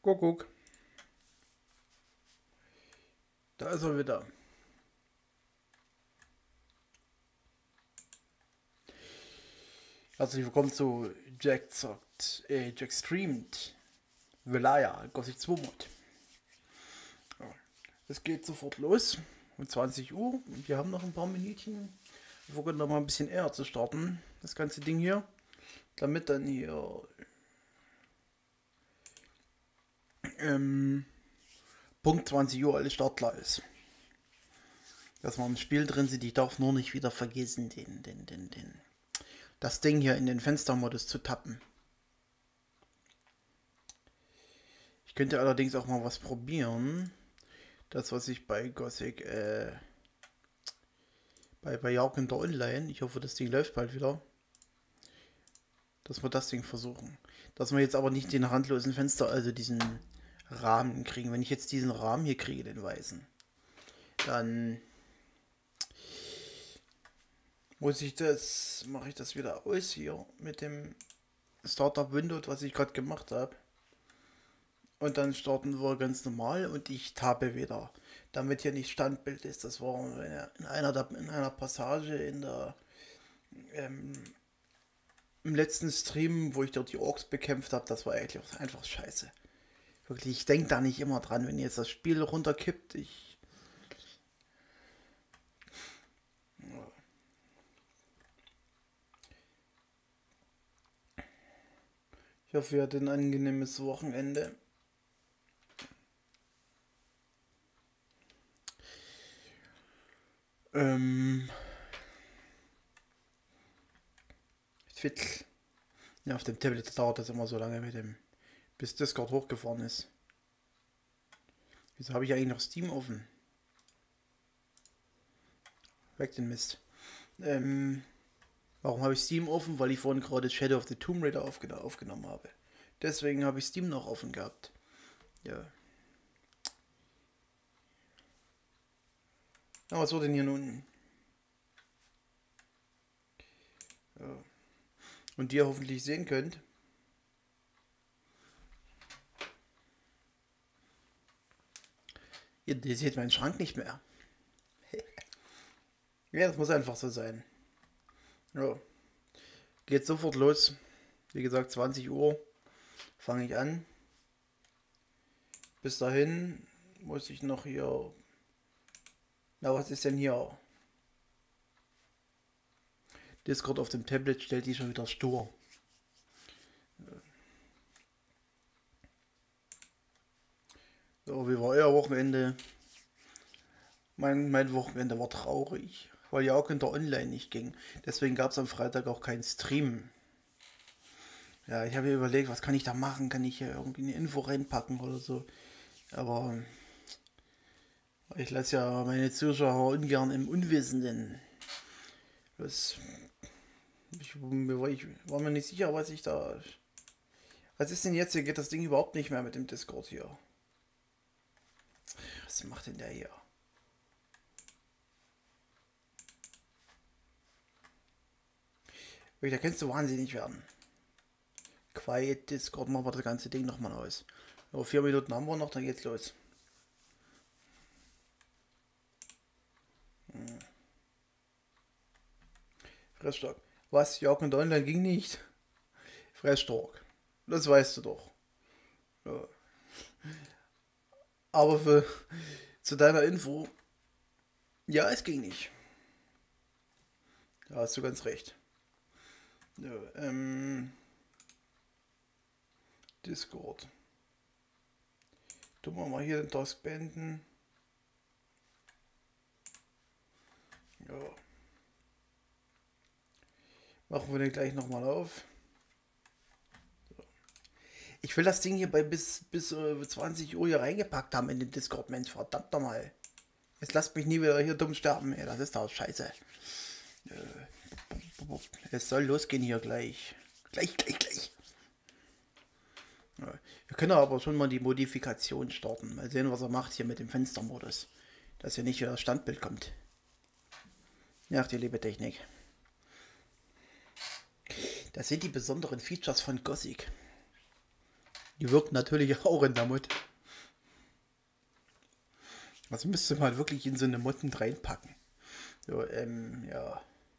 Kuckuck, da ist er wieder. Herzlich willkommen zu Jack zockt, Jack streamt Velaya, Gothic 2 Mod. Ja, es geht sofort los um 20 Uhr und wir haben noch ein paar Minütchen. Wir versuchen noch mal ein bisschen eher zu starten, das ganze Ding hier, damit dann hier Punkt 20 Uhr alles startklar ist. Dass wir im Spiel drin sind, ich darf nur nicht wieder vergessen, das Ding hier in den Fenstermodus zu tappen. Ich könnte allerdings auch mal was probieren. Das, was ich bei Gothic, bei Jagdhunter Online, ich hoffe, das Ding läuft bald wieder, dass wir das Ding versuchen. Dass wir jetzt aber nicht den randlosen Fenster, also diesen Rahmen kriegen. Wenn ich jetzt diesen Rahmen hier kriege, den weißen, dann mache ich das wieder aus hier mit dem Startup Window, was ich gerade gemacht habe. Und dann starten wir ganz normal und ich tappe wieder. Damit hier nicht Standbild ist. Das war in einer Passage im letzten Stream, wo ich dort die Orks bekämpft habe. Das war eigentlich einfach scheiße. Wirklich, ich denke da nicht immer dran, wenn jetzt das Spiel runterkippt. Ich hoffe, ihr hattet ein angenehmes Wochenende. Fit. Ja, auf dem Tablet dauert das immer so lange bis Discord hochgefahren ist. Wieso habe ich eigentlich noch Steam offen? Weg den Mist. Warum habe ich Steam offen? Weil ich vorhin gerade Shadow of the Tomb Raider aufgenommen habe. Deswegen habe ich Steam noch offen gehabt. Ja. Na, was wird denn hier nun? Ja. Und die ihr hoffentlich sehen könnt. Ihr seht meinen Schrank nicht mehr. Ja, das muss einfach so sein. Ja. Geht sofort los. Wie gesagt, 20 Uhr fange ich an. Bis dahin muss ich noch hier... Na, was ist denn hier? Discord auf dem Tablet stellt die schon wieder stur. So, wie war euer Wochenende? Mein Wochenende war traurig, weil ja auch hinter Online nicht ging. Deswegen gab es am Freitag auch keinen Stream. Ja, ich habe mir überlegt, was kann ich da machen? Kann ich hier irgendwie eine Info reinpacken oder so? Aber ich lasse ja meine Zuschauer ungern im Unwissenden. Ich war mir nicht sicher, was ich da... Was ist denn jetzt? Hier geht das Ding überhaupt nicht mehr mit dem Discord hier. Was macht denn der hier? Da kannst du wahnsinnig werden. Quiet Discord, machen wir das ganze Ding nochmal aus. Aber 4 Minuten haben wir noch, dann geht's los. Fressstock. Was? Jörg und Online ging nicht? Fressstock. Das weißt du doch. Ja. Aber zu deiner Info, ja, es ging nicht. Da hast du ganz recht. Ja, Discord. Tun wir mal hier den Task beenden. Ja. Machen wir den gleich nochmal auf. So. Ich will das Ding hier bis 20 Uhr hier reingepackt haben in den Discord, Mensch, verdammt nochmal. Jetzt lasst mich nie wieder hier dumm sterben, ey, das ist doch scheiße. Es soll losgehen hier gleich. Gleich. Ja. Wir können aber schon mal die Modifikation starten. Mal sehen, was er macht hier mit dem Fenstermodus. Dass hier nicht wieder das Standbild kommt. Ja, die liebe Technik. Das sind die besonderen Features von Gothic. Die wirken natürlich auch in der Mod. Also müsste man wirklich in so eine Mod mit reinpacken. So, ja.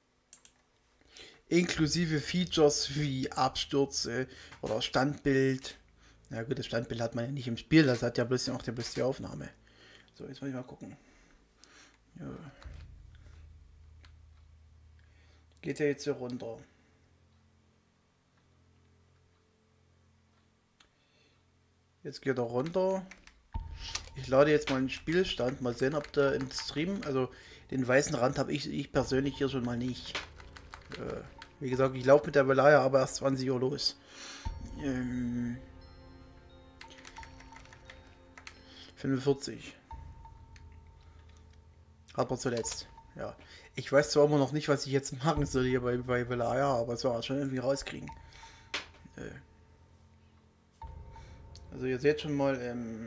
Inklusive Features wie Abstürze oder Standbild. Na gut, das Standbild hat man ja nicht im Spiel, das hat ja bloß die Aufnahme. So, jetzt muss ich mal gucken. Ja. Geht ja jetzt hier runter. Jetzt geht er runter. Ich lade jetzt mal einen Spielstand. Mal sehen, ob der im Stream, also den weißen Rand habe ich persönlich hier schon mal nicht. Wie gesagt, ich laufe mit der Velaya aber erst 20 Uhr los. 45. Hat man zuletzt. Ja. Ich weiß zwar immer noch nicht, was ich jetzt machen soll hier bei Velaya, aber es war schon irgendwie rauskriegen. Also ihr seht schon mal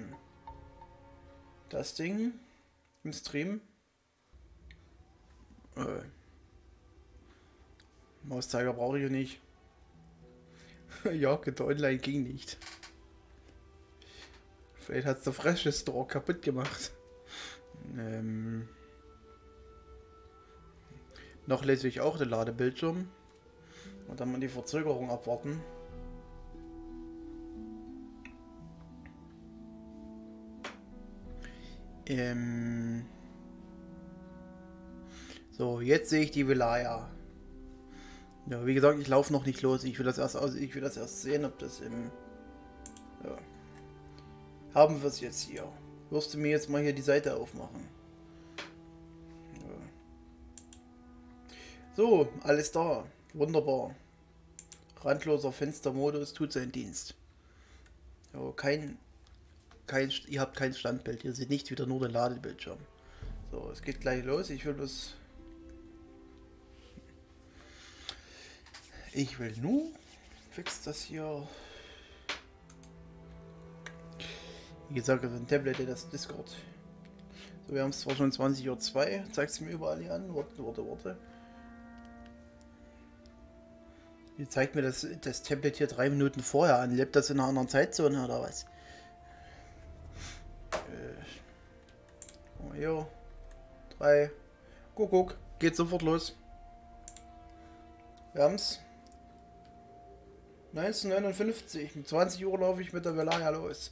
das Ding im Stream. Mauszeiger brauche ich ja nicht. Ja, geht online ging nicht. Vielleicht hat es der Fresh Store kaputt gemacht. Noch lese ich auch den Ladebildschirm. Und dann mal die Verzögerung abwarten. So, jetzt sehe ich die Velaya. Ja, wie gesagt, ich laufe noch nicht los. Ich will das erst sehen, ob das im. Ja. Haben wir es jetzt hier. Wirst du mir jetzt mal hier die Seite aufmachen? Ja. So, alles da. Wunderbar. Randloser Fenstermodus tut seinen Dienst. Ja, ihr habt kein Standbild. Ihr seht nicht wieder nur den Ladebildschirm. So, es geht gleich los. Ich will nur fix das hier. Wie gesagt, auf dem Tablet das Discord. So, wir haben es zwar schon 20:02 Uhr. Zeigt es mir überall hier an. Warte. Wie zeigt mir das Tablet hier 3 Minuten vorher an? Lebt das in einer anderen Zeitzone oder was? Hier. 3. Guck. Geht sofort los. Wir haben's. 1959. Um 20 Uhr laufe ich mit der Velaya los.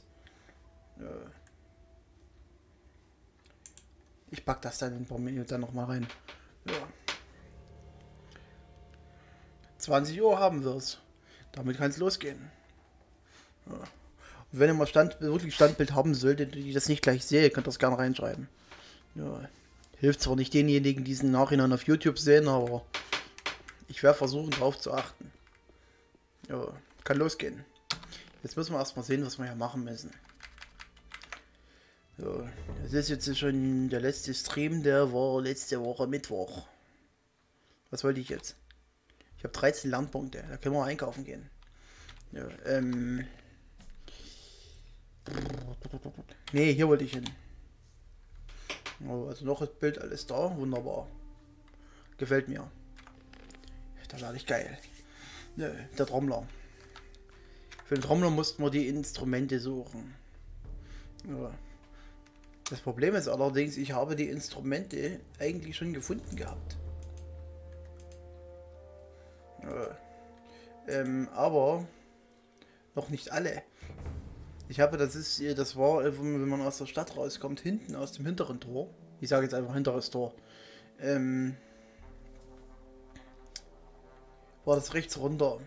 Ich pack das dann in ein paar Minuten dann nochmal rein. Ja. 20 Uhr haben wir es. Damit kann es losgehen. Ja. Und wenn ihr mal wirklich Standbild haben solltet, die das nicht gleich sehe, könnt ihr das gerne reinschreiben. Ja. Hilft zwar nicht denjenigen, die es im Nachhinein auf YouTube sehen, aber ich werde versuchen, darauf zu achten. Ja, kann losgehen. Jetzt müssen wir erstmal sehen, was wir hier machen müssen. So, das ist jetzt schon der letzte Stream, der war letzte Woche Mittwoch. Was wollte ich jetzt? Ich habe 13 Lernpunkte, da können wir einkaufen gehen. Ja, nee, hier wollte ich hin. Also noch das Bild, alles da, wunderbar. Gefällt mir. Da lade ich geil. Ja, der Trommler. Für den Trommler mussten wir die Instrumente suchen. Ja. Das Problem ist allerdings, ich habe die Instrumente eigentlich schon gefunden gehabt. Ja. Aber noch nicht alle. Ich habe, das war, wenn man aus der Stadt rauskommt, hinten aus dem hinteren Tor. Ich sage jetzt einfach hinteres Tor. War das rechts runter.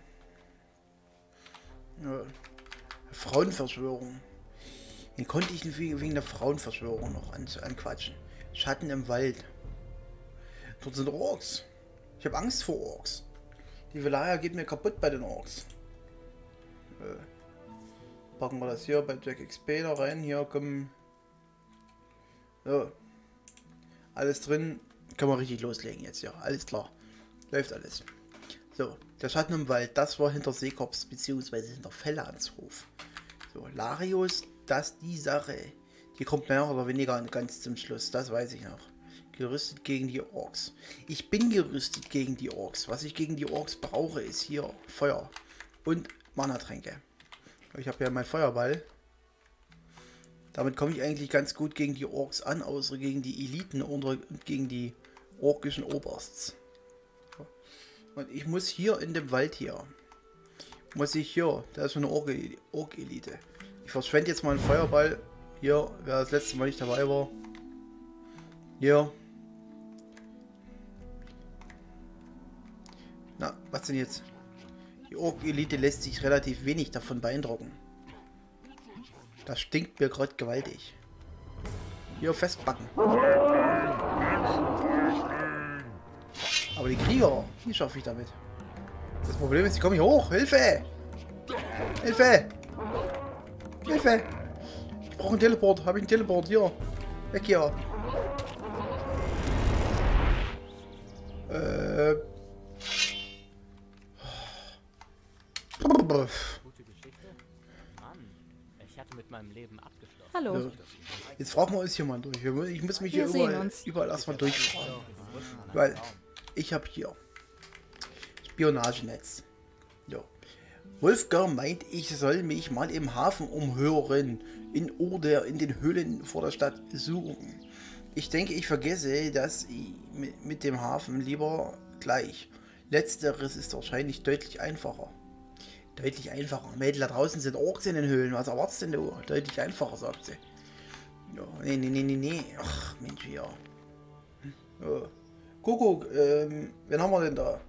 Ja. Frauenverschwörung. Den konnte ich wegen der Frauenverschwörung noch anquatschen. Schatten im Wald. Dort sind Orks. Ich habe Angst vor Orks. Die Velaya geht mir kaputt bei den Orks. Packen wir das hier bei Jack XP da rein. Hier kommen. So. Alles drin. Können wir richtig loslegen jetzt, ja. Alles klar. Läuft alles. So, der Schatten im Wald, das war hinter Seekops bzw. hinter Fellanshof. So, Larius, das die Sache. Die kommt mehr oder weniger ganz zum Schluss, das weiß ich noch. Gerüstet gegen die Orks. Ich bin gerüstet gegen die Orks. Was ich gegen die Orks brauche, ist hier Feuer und Mana-Tränke. Ich habe ja meinen Feuerball. Damit komme ich eigentlich ganz gut gegen die Orks an, außer gegen die Eliten und gegen die orkischen Obersts. Und ich muss hier in dem Wald hier, da ist so eine Ork-Elite. Ich verschwende jetzt mal einen Feuerball. Hier, wer das letzte Mal nicht dabei war. Hier. Na, was denn jetzt? Die Ork-Elite lässt sich relativ wenig davon beeindrucken. Das stinkt mir gerade gewaltig. Hier festbacken. Aber die Krieger, die schaffe ich damit. Das Problem ist, die kommen hier hoch. Hilfe! Hilfe! Hilfe! Ich brauche einen Teleport. Habe ich einen Teleport? Hier. Weg hier. Gute Geschichte? Mann, ich hatte mit meinem Leben abgeschlossen. Hallo. Ja. Jetzt fragen wir uns hier mal durch. Ich muss mich hier überall erstmal durchfragen. Weil ich habe hier Spionagenetz. Ja. Wolfgang meint, ich soll mich mal im Hafen umhören. In den Höhlen vor der Stadt suchen. Ich denke, ich vergesse das mit dem Hafen lieber gleich. Letzteres ist wahrscheinlich deutlich einfacher. Deutlich einfacher. Mädel, da draußen sind Orks in den Höhlen. Was erwartest denn du? Deutlich einfacher, sagt sie. Ja, nee. Ach, Mensch, ja. Ja. Kuckuck, wen haben wir denn da?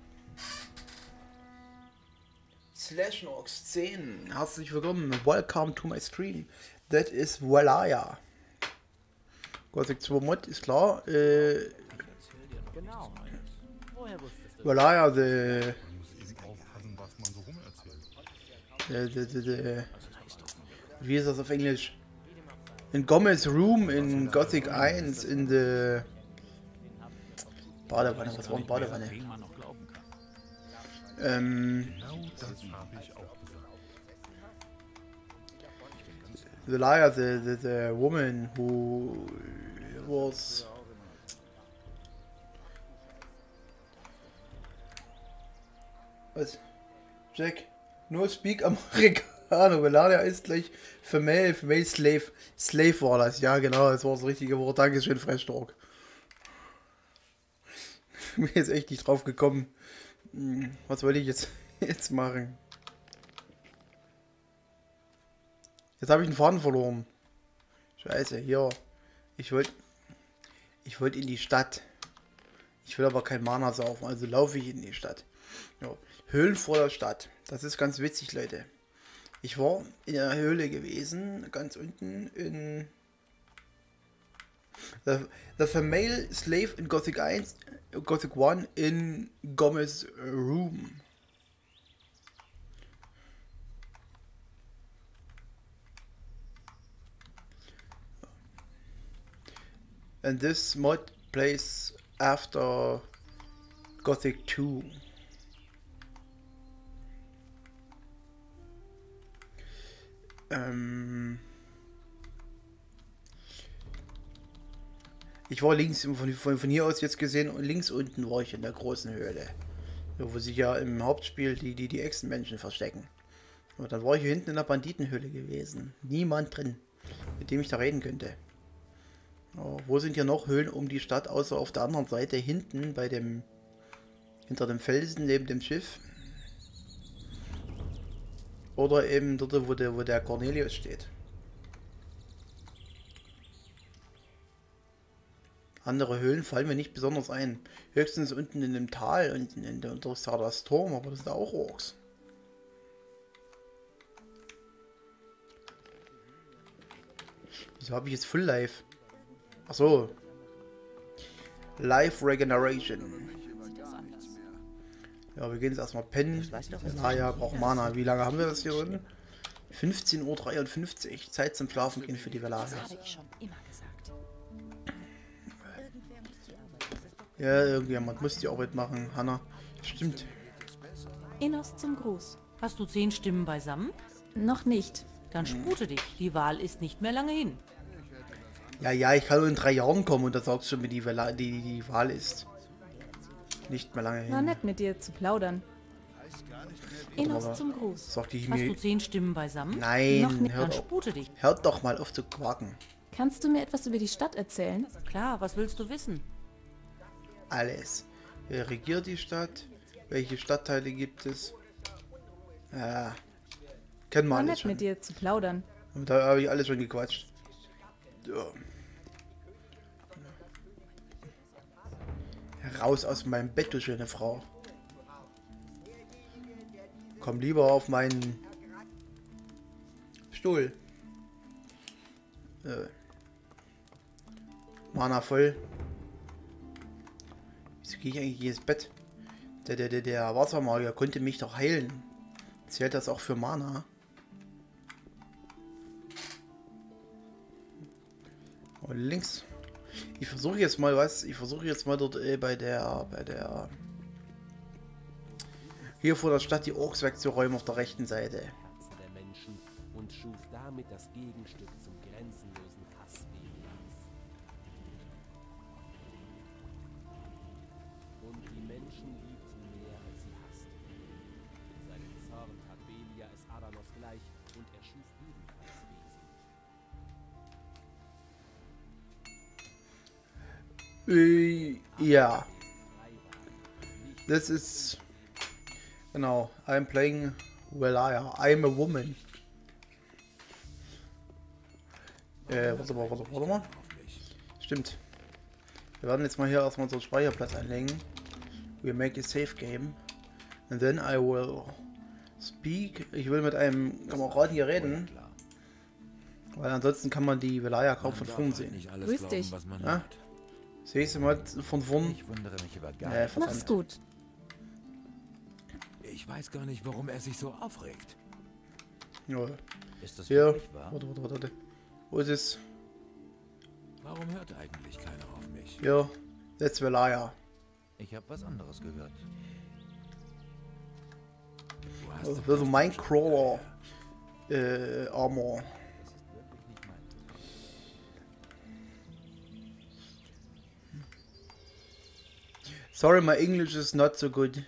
Slashnox 10. Herzlich willkommen. Welcome to my stream. That is Valaya. Gothic 2 Mod ist klar. Genau. Woher wusstest du? Valaya, wie ist das auf Englisch? In Gomez Room in Gothic 1 in the Badewanne. Was war eine Badewanne? The liar, the woman who was was? Jack, no speak Americano. Velaria ist gleich Female Slave. Slave war das, ja genau, das war das richtige Wort. Dankeschön, Fresh-Talk. Ich bin jetzt echt nicht drauf gekommen. Was wollte ich jetzt machen? Jetzt habe ich einen Faden verloren. Scheiße, hier. Ich wollte in die Stadt. Ich will aber kein Mana saufen, also laufe ich in die Stadt. Ja. Höhlen vor der Stadt. Das ist ganz witzig, Leute. Ich war in der Höhle gewesen, ganz unten in the Female Slave in Gothic 1, Gothic 1 in Gomez Room. And this mod plays after Gothic 2. Ich war links, von hier aus jetzt gesehen, und links unten war ich in der großen Höhle. Wo sich ja im Hauptspiel die Echsenmenschen verstecken. Und dann war ich hier hinten in der Banditenhöhle gewesen. Niemand drin, mit dem ich da reden könnte. Oh, wo sind hier noch Höhlen um die Stadt, außer auf der anderen Seite, hinten hinter dem Felsen neben dem Schiff. Oder eben dort, wo der Cornelius steht. Andere Höhlen fallen mir nicht besonders ein. Höchstens unten in dem Tal und in der Sardas Turm, aber das sind auch Orks. Wieso habe ich jetzt Full Life? Achso. Life Regeneration. Ja, wir gehen jetzt erstmal pennen. Ja, braucht Mana. Wie lange haben wir das hier drin? 15:53 Uhr. Zeit zum Schlafen gehen für die Velaria. Ja, irgendjemand muss die Arbeit machen. Hanna. Stimmt. Innos zum Gruß. Hast du 10 Stimmen beisammen? Noch nicht. Dann spute dich. Die Wahl ist nicht mehr lange hin. Ja, ich kann nur in 3 Jahren kommen und da sagst du mir, die Wahl ist nicht mehr lange hin. War nett mit dir zu plaudern. Enos zum Gruß. Sagt die Hast du mir. 10 Stimmen beisammen? Noch Nein, nicht. Dann spute dich. hört doch mal auf zu quaken. Kannst du mir etwas über die Stadt erzählen? Klar, was willst du wissen? Alles. Wer regiert die Stadt? Welche Stadtteile gibt es? Ja, kennen wir War alles nett schon. mit dir zu plaudern. Und da habe ich alles schon gequatscht. Ja. Raus aus meinem Bett, du schöne Frau. Komm lieber auf meinen Stuhl. Mana voll. Wieso gehe ich eigentlich ins Bett? Der Wassermagier konnte mich doch heilen. Zählt das auch für Mana? Und links. Ich versuche jetzt mal was. Ich versuche jetzt mal dort bei der hier vor der Stadt die Orks wegzuräumen auf der rechten Seite. Herzen der Menschen und schuf damit das Gegenstück zum grenzenlosen Hass Belials. Und die Menschen liebten mehr als sie hassten. In seinem Zorn tat Belia es Adanos gleich und er schuf ebenfalls Wesen. Ja. Frei war, nicht Das ist genau. I'm playing Velia. I'm a woman. Warte mal. Stimmt. Wir werden jetzt mal hier erstmal unseren Speicherplatz anlegen. We make a safe game. And then I will speak. Ich will mit einem Kameraden hier reden. Weil ansonsten kann man die Velia kaum von vorn sehen. Nicht alles Grüß glauben, dich. was man Ja? hört. Sehe ich sie mal von vorn? Ich wundere mich über gar Mach's Verdammt. gut. Ich weiß gar nicht, warum er sich so aufregt. Ja. Ist das Hier. wirklich wahr? Warte. Wo ist es? Warum hört eigentlich keiner auf mich? Hier. That's Velia. Ich habe was anderes gehört. Du hast Das doch wird so das Minecrawler Armor. Das ist wirklich nicht mein. Sorry, my English is not so good.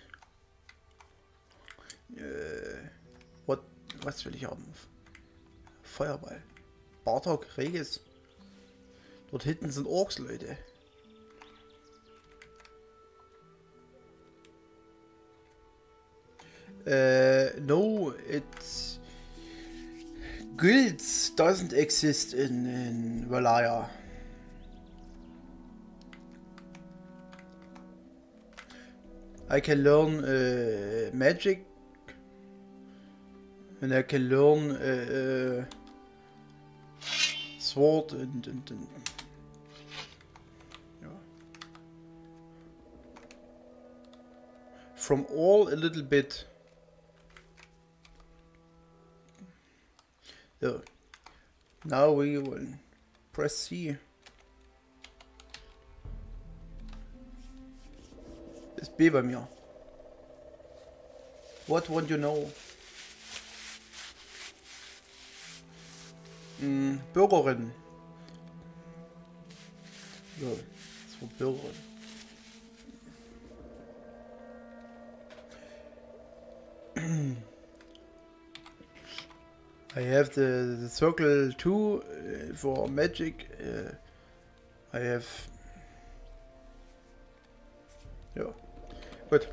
Was will ich haben? Feuerball. Bartok, Regis. Dort hinten sind Orks, Leute. No, it's guilds doesn't exist in Valhalla. I can learn magic, and I can learn sword and yeah. From all a little bit. So, now we will press C. Ist B bei mir. What want you know? Bürgerin. So, das war Bürgerin. I have the circle 2 for magic. I have. Ja. Gut.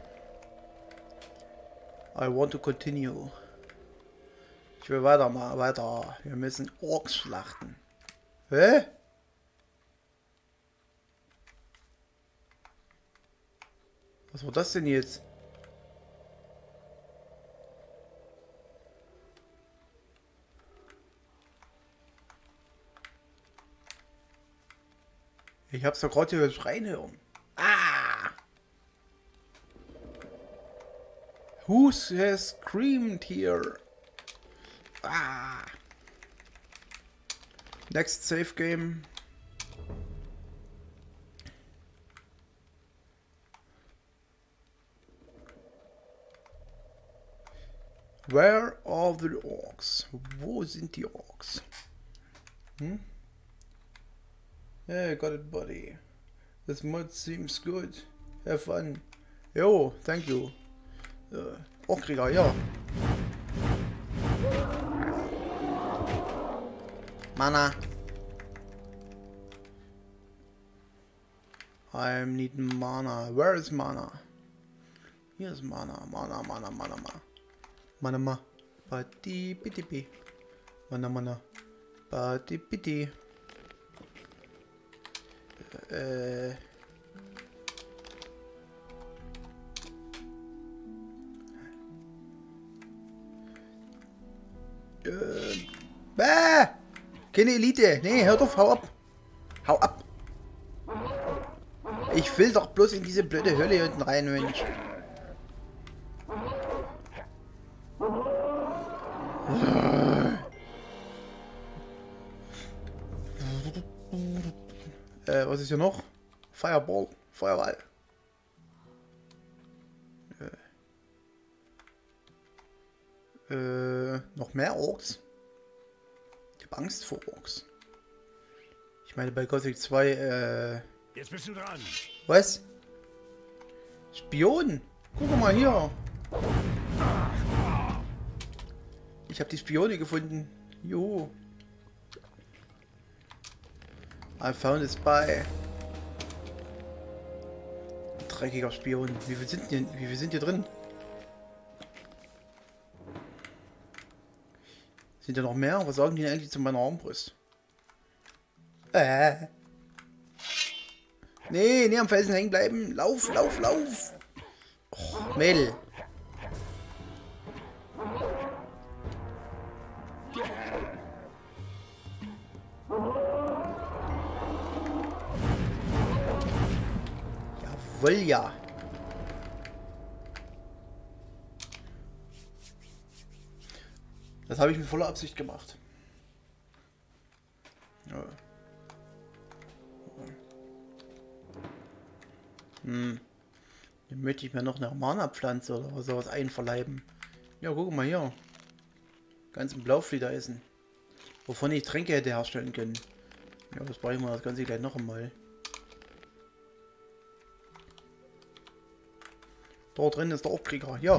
I want to continue. Ich will weiter. Wir müssen Orks schlachten. Hä? Was war das denn jetzt? Ich hab's doch gerade hier schreien hören. Ah! Who has screamed here? Ah! Next save game. Where are the orcs? Wo sind die Orks? Yeah, got it, buddy. This mod seems good. Have fun. Yo, thank you. Orkkrieger, ja. Mana. I need Mana. Where is Mana? Hier ist Mana. Mana. Mana. Bati, bitti. Mana. Bati, bitti. Bäh! Keine Elite. Nee, hör auf, hau ab. Hau ab. Ich will doch bloß in diese blöde Hölle hier unten rein, Mensch. Was ist hier noch? Fireball. Feuerball. Noch mehr Orks? Ich hab Angst vor Orks. Ich meine, bei Gothic 2, Jetzt bist du dran. was? Spion? Guck mal hier. Ich habe die Spione gefunden. Jo. I found a spy. Dreckiger Spion. Wie viel sind hier drin? Sind ja noch mehr? Was sagen die denn eigentlich zu meiner Armbrust? Nee, am Felsen hängen bleiben. Lauf. Och, Mädel. Jawohl, ja. Das habe ich mit voller Absicht gemacht. Ja. Dann möchte ich mir noch eine Mana-Pflanze oder sowas einverleiben. Ja, guck mal hier. Ganz ein Blaufliedereisen. Wovon ich Tränke hätte herstellen können. Ja, das brauche ich mal das Ganze gleich noch einmal. Dort drin ist der Orkkrieger. Ja.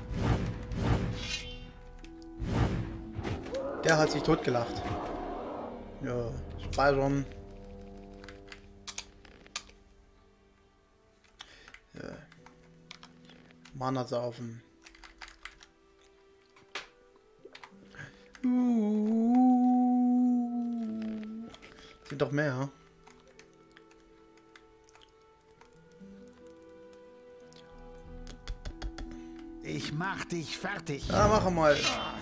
Der hat sich totgelacht. Ja, speichern. Ja. Mana saufen. Sind doch mehr. Ich mach dich fertig. Ja, mach mal.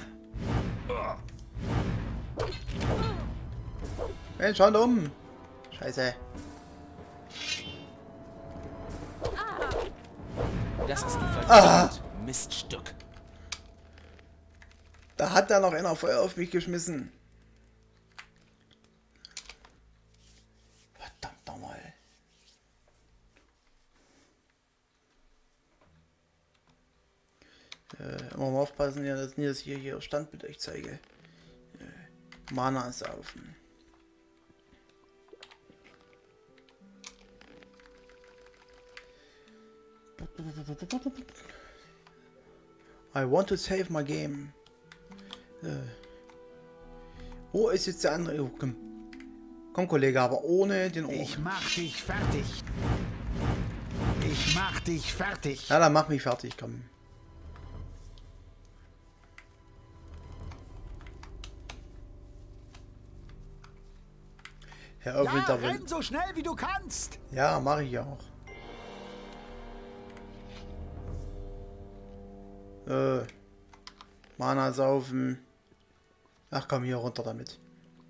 Mensch, schau um. Scheiße. Das hast du verdient, Miststück. Da hat da noch einer Feuer auf mich geschmissen. Verdammt nochmal. Immer mal aufpassen, ja, dass nicht das hier Standbild euch zeige. Mana saufen. I want to save my game. Wo ist jetzt der andere? Oh, komm, Kollege, aber ohne den Ohr. Ich mach dich fertig. Ich mach dich fertig. Ja, dann mach mich fertig, komm. Herr Ja, Winterwind. renn so schnell wie du kannst. Ja, mache ich auch. Mana saufen. Ach komm, hier runter damit.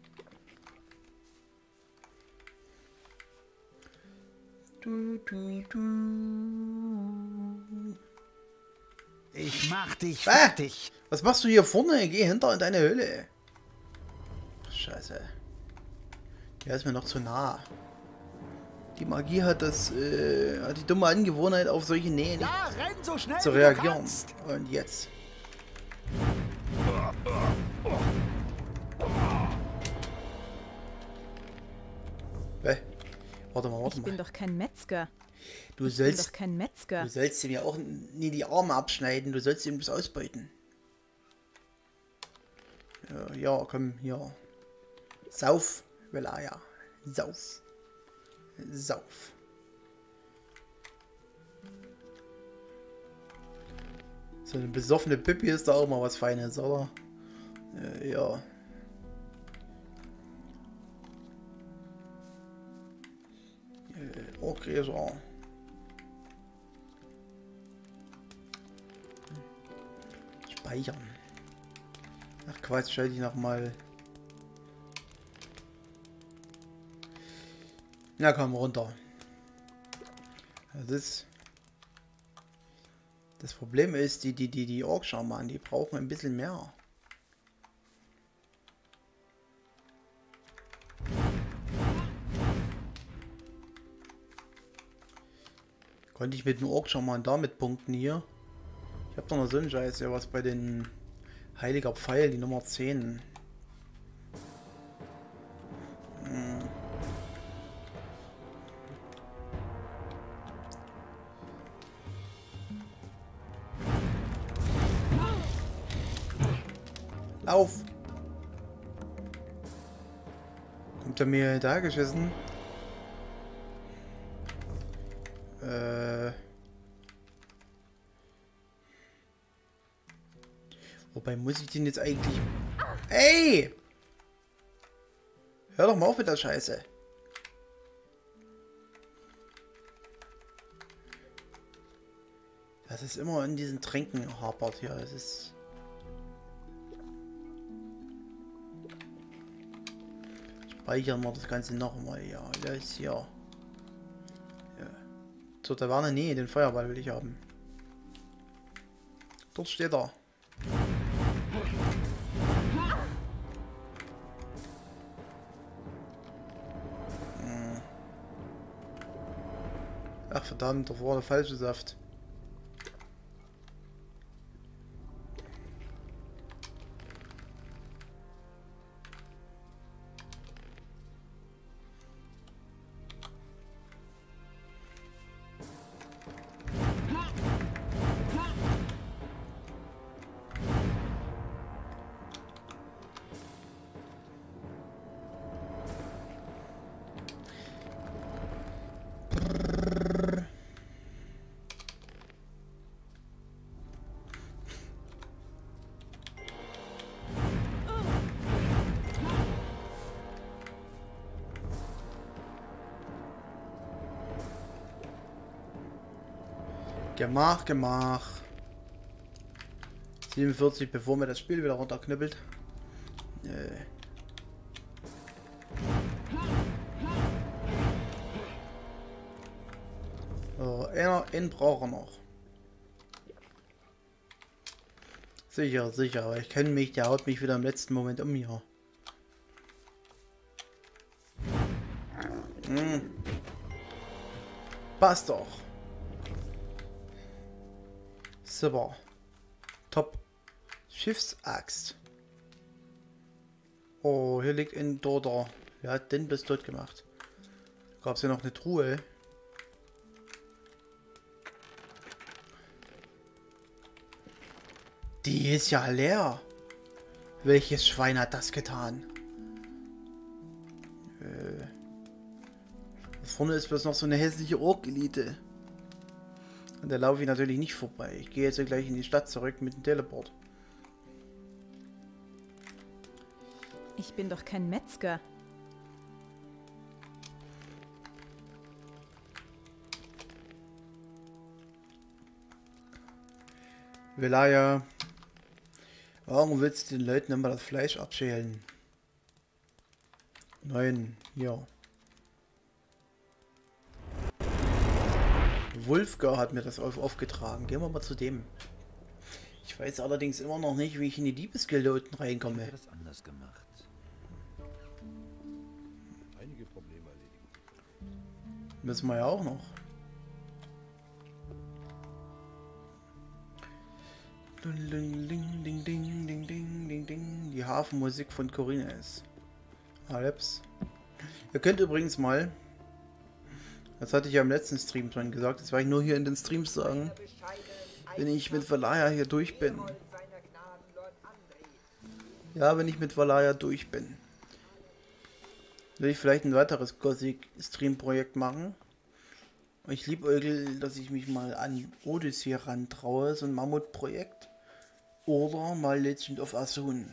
Ich mach dich fertig. Was machst du hier vorne? Geh hinter in deine Höhle. Scheiße. Der ist mir noch zu nah. Die Magie hat hat die dumme Angewohnheit, auf solche Nähe nicht Ja, renn so schnell zu wie du reagieren. kannst. Und jetzt. Warte Ich bin mal. doch kein Metzger. Du Ich bin doch sollst, kein Metzger. du sollst ihm ja auch nie die Arme abschneiden. Du sollst ihm das ausbeuten. Ja, ja, komm, hier. Sauf, Velaya. Sauf. Sauf. So eine besoffene Pippi ist da auch mal was Feines, oder? Ja. Okay, so. Speichern. Ach Quatsch, schalte ich nochmal. Na komm, runter. Das Problem ist, die Ork-Schamanen, die brauchen ein bisschen mehr. Konnte ich mit dem Ork-Schaman damit punkten hier? Ich habe doch noch so einen Scheiß, ja was bei den Heiliger Pfeil, die Nummer 10. Lauf! Kommt er mir da geschissen? Wobei muss ich den jetzt eigentlich... Ey! Hör doch mal auf mit der Scheiße. Das ist immer in diesen Tränken hapert hier. Das ist... Speichern wir das Ganze nochmal. Ja, das ist hier. Ja. Zur Taverne? Nee, den Feuerball will ich haben. Dort steht er. Ach verdammt, da war der falsche Saft. Gemach, Gemach. 47, bevor mir das Spiel wieder runterknüppelt. So, einen braucht er noch. Sicher, sicher, aber ich kenne mich, der haut mich wieder im letzten Moment um hier. Passt doch. Super. Top. Schiffsaxt. Oh, hier liegt ein Toter. Wer hat den bis tot gemacht? Gab es hier noch eine Truhe? Die ist ja leer. Welches Schwein hat das getan? Vorne ist bloß noch so eine hässliche Ork-Elite. Und da laufe ich natürlich nicht vorbei. Ich gehe jetzt gleich in die Stadt zurück mit dem Teleport. Ich bin doch kein Metzger. Velaya, warum willst du den Leuten immer das Fleisch abschälen? Nein, hier. Wulfgar hat mir das aufgetragen. Gehen wir mal zu dem. Ich weiß allerdings immer noch nicht, wie ich in die Diebesgilde unten reinkomme. Ich hätte das anders gemacht. Einige Probleme erledigen. Müssen wir ja auch noch. Die Hafenmusik von Khorinis. Aleps. Ihr könnt übrigens mal Das hatte ich ja im letzten Stream schon gesagt. Das werde ich nur hier in den Streams sagen. Wenn ich mit Valaya hier durch bin. Ja, wenn ich mit Valaya durch bin. Will ich vielleicht ein weiteres Gothic-Stream-Projekt machen. Ich liebäugel, dass ich mich mal an Odyssey rantraue, so ein Mammutprojekt. Oder mal Legend of Asun.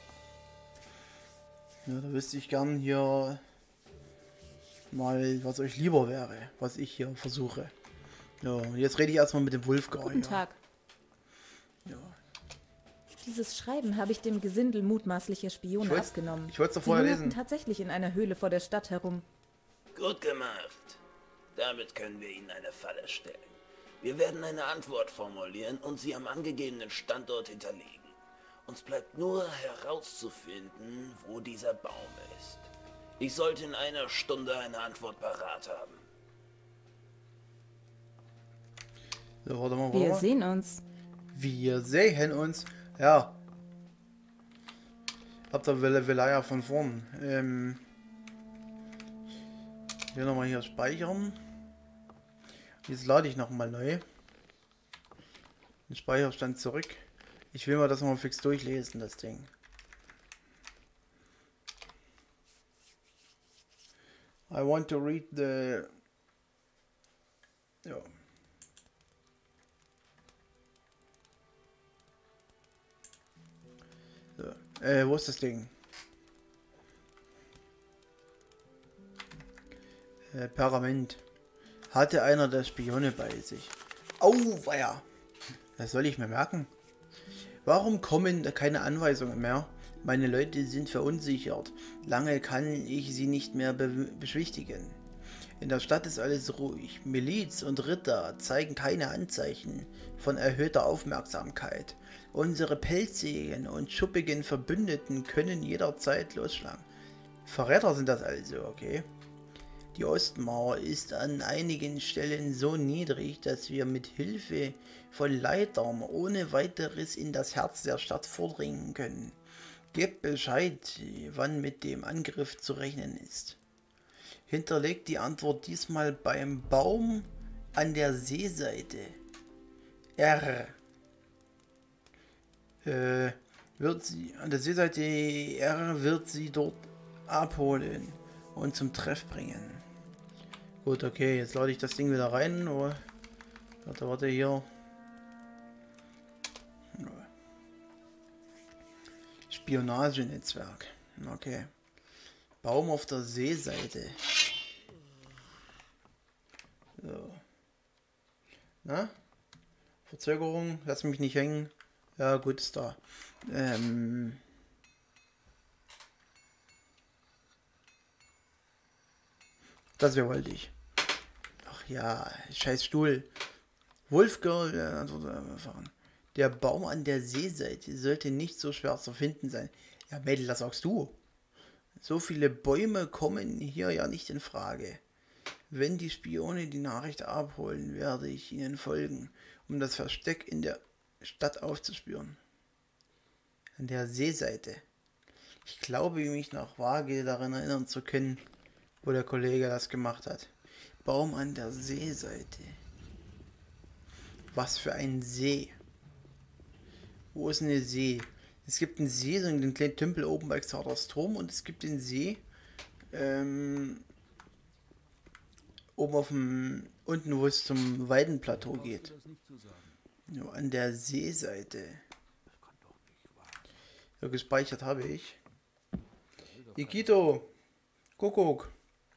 Ja, da wüsste ich gern hier mal, was euch lieber wäre, was ich hier versuche. Ja, und jetzt rede ich erstmal mit dem Wolfgar. Guten Tag. Ja. Dieses Schreiben habe ich dem Gesindel mutmaßlicher Spione abgenommen. Ich wollte es doch Sie vorher hungerten lesen. tatsächlich in einer Höhle vor der Stadt herum. Gut gemacht. Damit können wir Ihnen eine Falle stellen. Wir werden eine Antwort formulieren und sie am angegebenen Standort hinterlegen. Uns bleibt nur herauszufinden, wo dieser Baum ist. Ich sollte in einer Stunde eine Antwort parat haben. So, warte mal, Wir sehen uns. Wir sehen uns. Ja. Habt ihr Valaya von vorn. Hier nochmal hier speichern. Jetzt lade ich nochmal neu. Den Speicherstand zurück. Ich will mal das nochmal fix durchlesen, das Ding. I want to read the... Ja. So. Wo ist das Ding? Pergament. Hatte einer der Spione bei sich. Auweia! Das soll ich mir merken. Warum kommen da keine Anweisungen mehr? Meine Leute sind verunsichert. Lange kann ich sie nicht mehr beschwichtigen. In der Stadt ist alles ruhig. Miliz und Ritter zeigen keine Anzeichen von erhöhter Aufmerksamkeit. Unsere pelzigen und schuppigen Verbündeten können jederzeit losschlagen. Verräter sind das also, okay? Die Ostmauer ist an einigen Stellen so niedrig, dass wir mit Hilfe von Leitern ohne weiteres in das Herz der Stadt vordringen können. Gebt Bescheid, wann mit dem Angriff zu rechnen ist. Hinterlegt die Antwort diesmal beim Baum an der Seeseite. R. Wird sie an der Seeseite R wird sie dort abholen und zum Treff bringen. Gut, okay, jetzt lade ich das Ding wieder rein. Oh, warte hier. Spionagenetzwerk. Okay. Baum auf der Seeseite. So. Na? Verzögerung, lass mich nicht hängen. Ja, gut, ist da. Das wäre wollte ich. Ach ja, scheiß Stuhl. Wolfgirl, erfahren. Der Baum an der Seeseite sollte nicht so schwer zu finden sein. Ja, Mädel, das sagst du. So viele Bäume kommen hier ja nicht in Frage. Wenn die Spione die Nachricht abholen, werde ich ihnen folgen, um das Versteck in der Stadt aufzuspüren. An der Seeseite. Ich glaube, mich noch vage daran erinnern zu können, wo der Kollege das gemacht hat. Baum an der Seeseite. Was für ein See. Wo ist denn der See? Es gibt einen See, so einen kleinen Tümpel oben bei Xardas Turm, und es gibt den See oben auf dem, unten wo es zum Weidenplateau geht. Ja, an der Seeseite. Ja, gespeichert habe ich. Ikito, Kuckuck.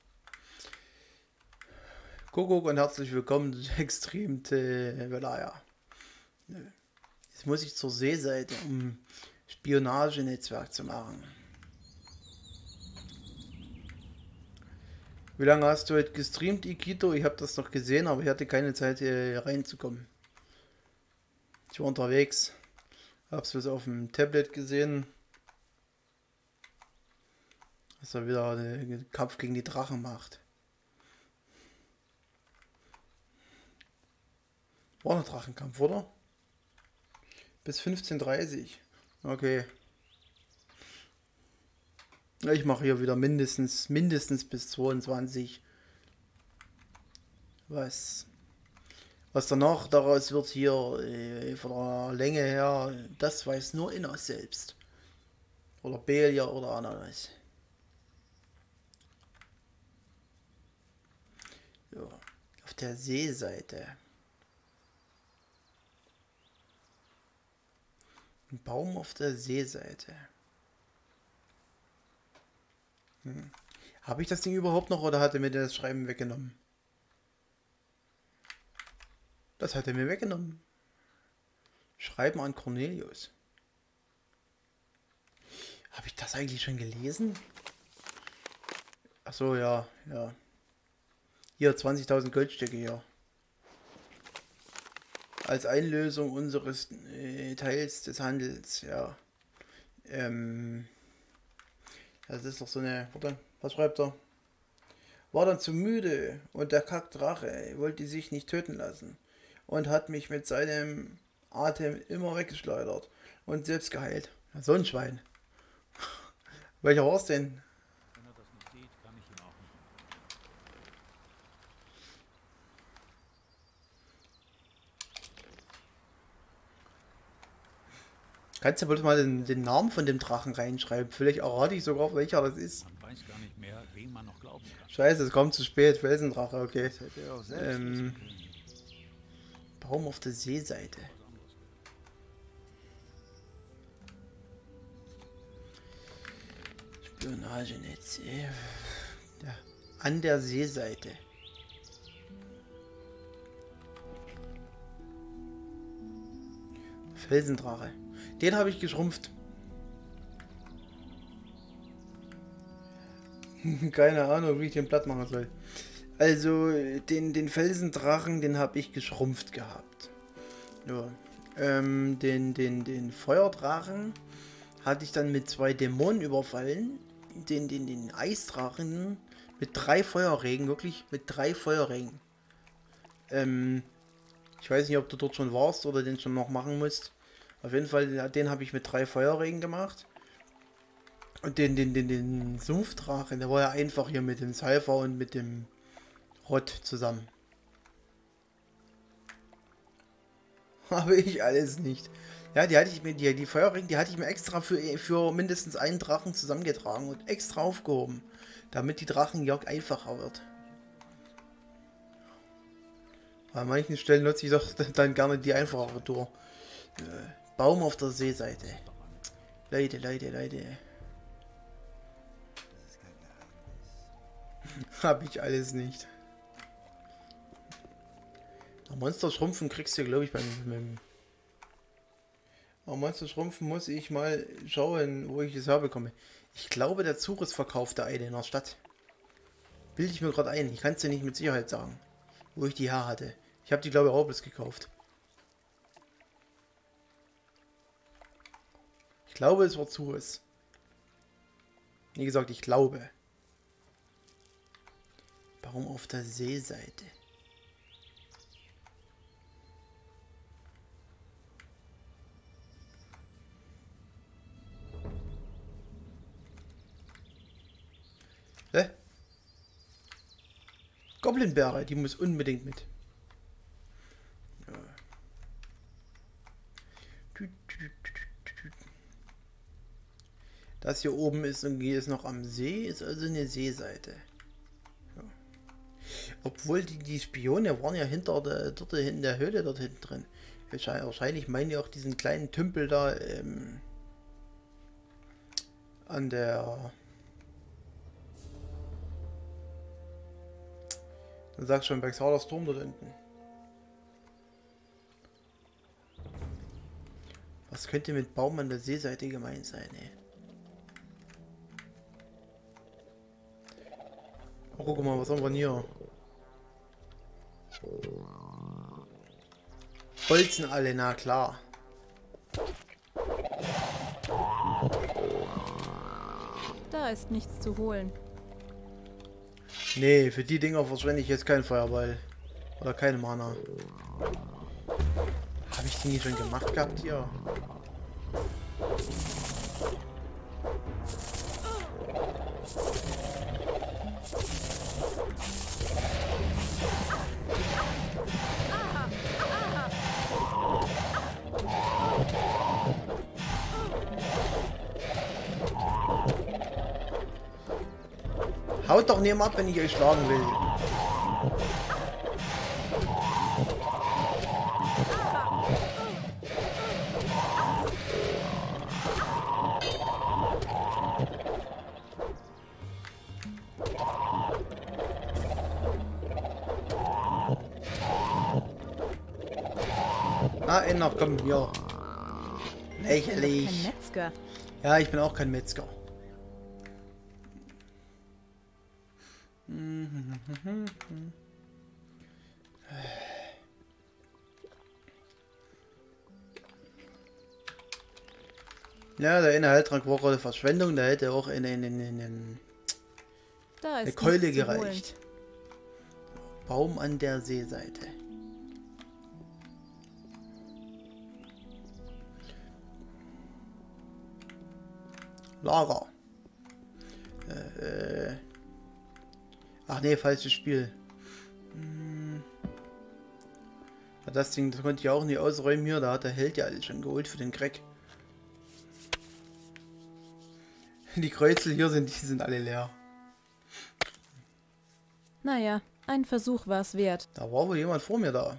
Kuckuck und herzlich willkommen zu Extrem Valaya. Jetzt muss ich zur Seeseite, um Spionagenetzwerk zu machen. Wie lange hast du heute gestreamt, Ikito? Ich habe das noch gesehen, aber ich hatte keine Zeit, hier reinzukommen. Ich war unterwegs. Hab's bloß auf dem Tablet gesehen. Dass er wieder den Kampf gegen die Drachen macht. War ein Drachenkampf, oder? Bis 15:30. Okay. Ich mache hier wieder mindestens bis 22. Was danach daraus wird hier von der Länge her, das weiß nur Innos selbst. Oder Belia oder Ananas. So, auf der Seeseite. Ein Baum auf der Seeseite. Habe ich das Ding überhaupt noch oder hat er mir das Schreiben weggenommen? Das hat er mir weggenommen. Schreiben an Cornelius. Habe ich das eigentlich schon gelesen? Ach so, ja, ja. Hier, 20.000 Goldstücke hier. Als Einlösung unseres Teils des Handels, ja. Das ist doch so eine... Warte, was schreibt er? War dann zu müde und der Kackdrache wollte sich nicht töten lassen und hat mich mit seinem Atem immer weggeschleudert und selbst geheilt. Ja, so ein Schwein. Welcher war's denn? Wenn er das nicht sieht, kann ich ihn auch nicht. Kannst du bloß mal den Namen von dem Drachen reinschreiben? Vielleicht errate ich sogar, welcher das ist. Man weiß gar nicht mehr, wem man noch glauben kann. Scheiße, es kommt zu spät. Felsendrache, okay. Das hätte er auch selbst wissen können. Baum auf der Seeseite. Spionagenetz. Ja. An der Seeseite. Felsendrache. Den habe ich geschrumpft. Keine Ahnung, wie ich den platt machen soll. Also, den Felsendrachen, den habe ich geschrumpft gehabt. Ja. Den Feuerdrachen hatte ich dann mit 2 Dämonen überfallen. Den Eisdrachen mit 3 Feuerregen, wirklich mit 3 Feuerregen. Ich weiß nicht, ob du dort schon warst oder den schon noch machen musst. Auf jeden Fall, den habe ich mit 3 Feuerregen gemacht. Und den Sumpfdrachen, der war ja einfach hier mit dem Sulfur und mit dem Rott zusammen. Habe ich alles nicht. Ja, die hatte ich mir, die Feuerregen, die hatte ich mir extra für mindestens einen Drachen zusammengetragen und extra aufgehoben, damit die Drachenjagd einfacher wird. An manchen Stellen nutze ich doch dann gerne die einfachere Tour. Baum auf der Seeseite. Leute. Habe ich alles nicht. Nach Monster schrumpfen kriegst du, glaube ich, beim Monster schrumpfen muss ich mal schauen, wo ich es herbekomme. Ich glaube, der Zurus verkaufte eine in der Stadt. Bilde ich mir gerade ein. Ich kann es dir nicht mit Sicherheit sagen, wo ich die her hatte. Ich habe die, glaube ich, auch bloß gekauft. Ich glaube, es war Zurus. Wie gesagt, ich glaube. Warum auf der Seeseite? Hä? Goblinbeere, die muss unbedingt mit. Ja. Das hier oben ist irgendwie ist noch am See, ist also eine Seeseite. Ja. Obwohl die Spione waren ja dort in der Höhle dort hinten drin. Wahrscheinlich meinen die auch diesen kleinen Tümpel da an der... Du sagst schon, bei Xalas Turm dort hinten. Was könnte mit Baum an der Seeseite gemeint sein, ey? Oh, guck mal, was haben wir denn hier? Holzen alle, na klar. Da ist nichts zu holen. Nee, für die Dinger verschwende ich jetzt keinen Feuerball. Oder keine Mana. Habe ich die nie schon gemacht gehabt hier? Haut doch niemand ab, wenn ich euch schlagen will. Ah, einer, komm, hier. Lächerlich. Kein Metzger. Ja, ich bin auch kein Metzger. Ja, der eine Heiltrank war gerade Verschwendung, der hätte auch Da eine ist Keule nichts zu holen. gereicht. Baum an der Seeseite. Lager. Ach nee, falsches Spiel. Ja, das Ding, das konnte ich auch nicht ausräumen hier. Da hat der Held ja alles schon geholt für den Crack. Die Kreuzel hier sind, die sind alle leer. Naja, ein Versuch war es wert. Da war wohl jemand vor mir da.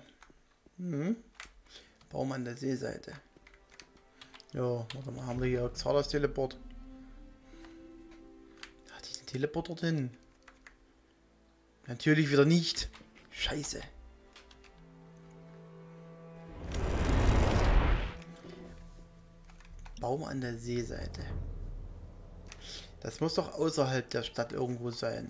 Baum an der Seeseite. Ja, warte mal, haben wir hier Xardas Teleport. Hat diesen Teleport dorthin? Natürlich wieder nicht. Scheiße. Baum an der Seeseite. Das muss doch außerhalb der Stadt irgendwo sein.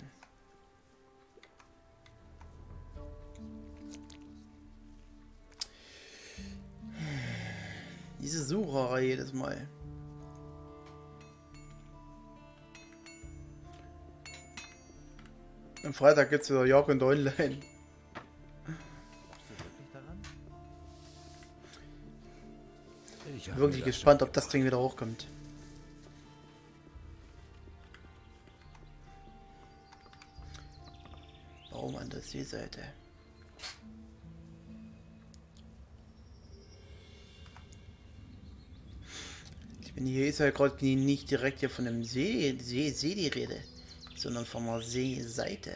Diese Sucherei jedes Mal. Am Freitag geht's wieder Jagd Online. Ich habe Wirklich mir das gespannt, schon ob das Ding wieder hochkommt. Baum an der Seeseite. Hier ist ja gerade nicht direkt hier von dem See die Rede, sondern von der Seeseite.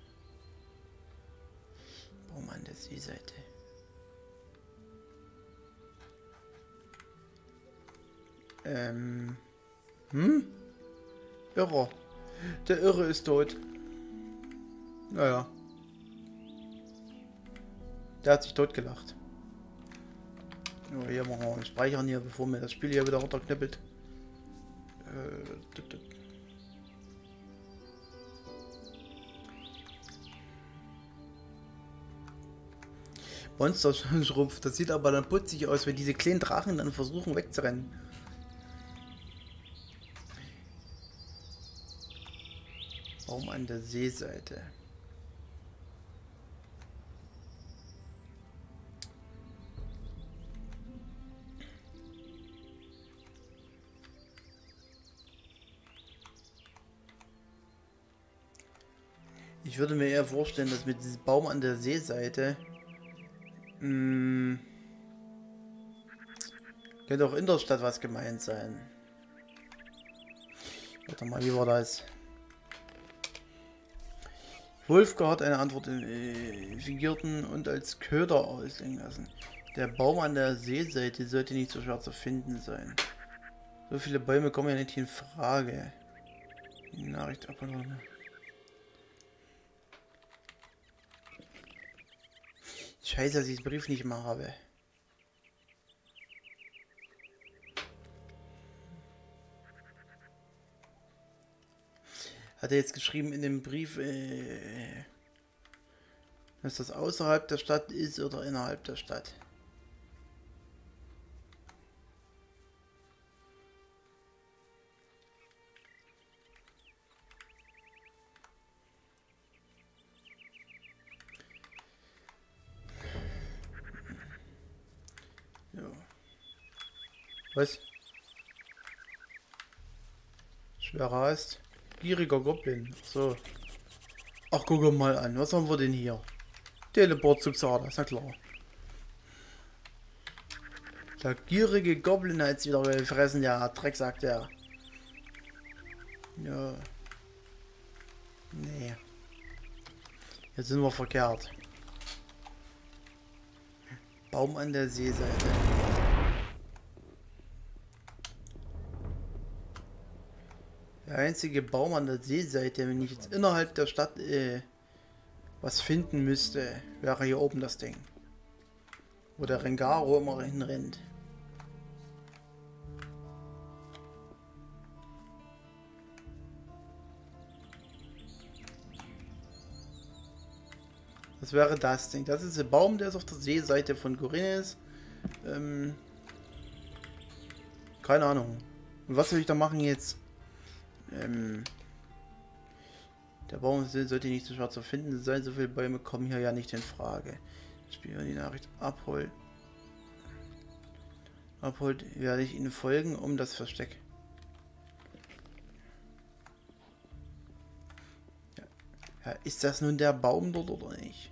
Baum an der Seeseite. Irrer. Der Irre ist tot. Naja. Der hat sich totgelacht. Oh, hier machen wir einen Speichern hier, bevor mir das Spiel hier wieder runterknippelt. Monster-Schrumpf, das sieht aber dann putzig aus, wenn diese kleinen Drachen dann versuchen wegzurennen. Baum an der Seeseite. Ich würde mir eher vorstellen, dass mit diesem Baum an der Seeseite könnte auch in der Stadt was gemeint sein. Warte mal, wie war das? Wolfgar hat eine Antwort in Figurten und als Köder auslegen lassen. Der Baum an der Seeseite sollte nicht so schwer zu finden sein. So viele Bäume kommen ja nicht in Frage. Die Nachricht ab und an. Scheiße, dass ich den Brief nicht mehr habe. Hat er jetzt geschrieben in dem Brief, dass das außerhalb der Stadt ist oder innerhalb der Stadt? Ja. Was? Schwerer ist. Gieriger Goblin. So. Ach, guck mal an. Was haben wir denn hier? Teleport zu Xardas, na klar. Der gierige Goblin hat es wieder gefressen, ja. Dreck, sagt er. Ja. Nee. Jetzt sind wir verkehrt. Baum an der Seeseite. Der einzige Baum an der Seeseite, wenn ich jetzt innerhalb der Stadt was finden müsste, wäre hier oben das Ding. Wo der Rengaro immer hinrennt. Das wäre das Ding. Das ist der Baum, der ist auf der Seeseite von Khorinis. Keine Ahnung. Und was soll ich da machen jetzt? Der Baum sollte nicht so schwer zu finden sein. So viele Bäume kommen hier ja nicht in Frage. Spielen die Nachricht abholen. Abholt werde ich Ihnen folgen, um das Versteck. Ja, ist das nun der Baum dort oder nicht?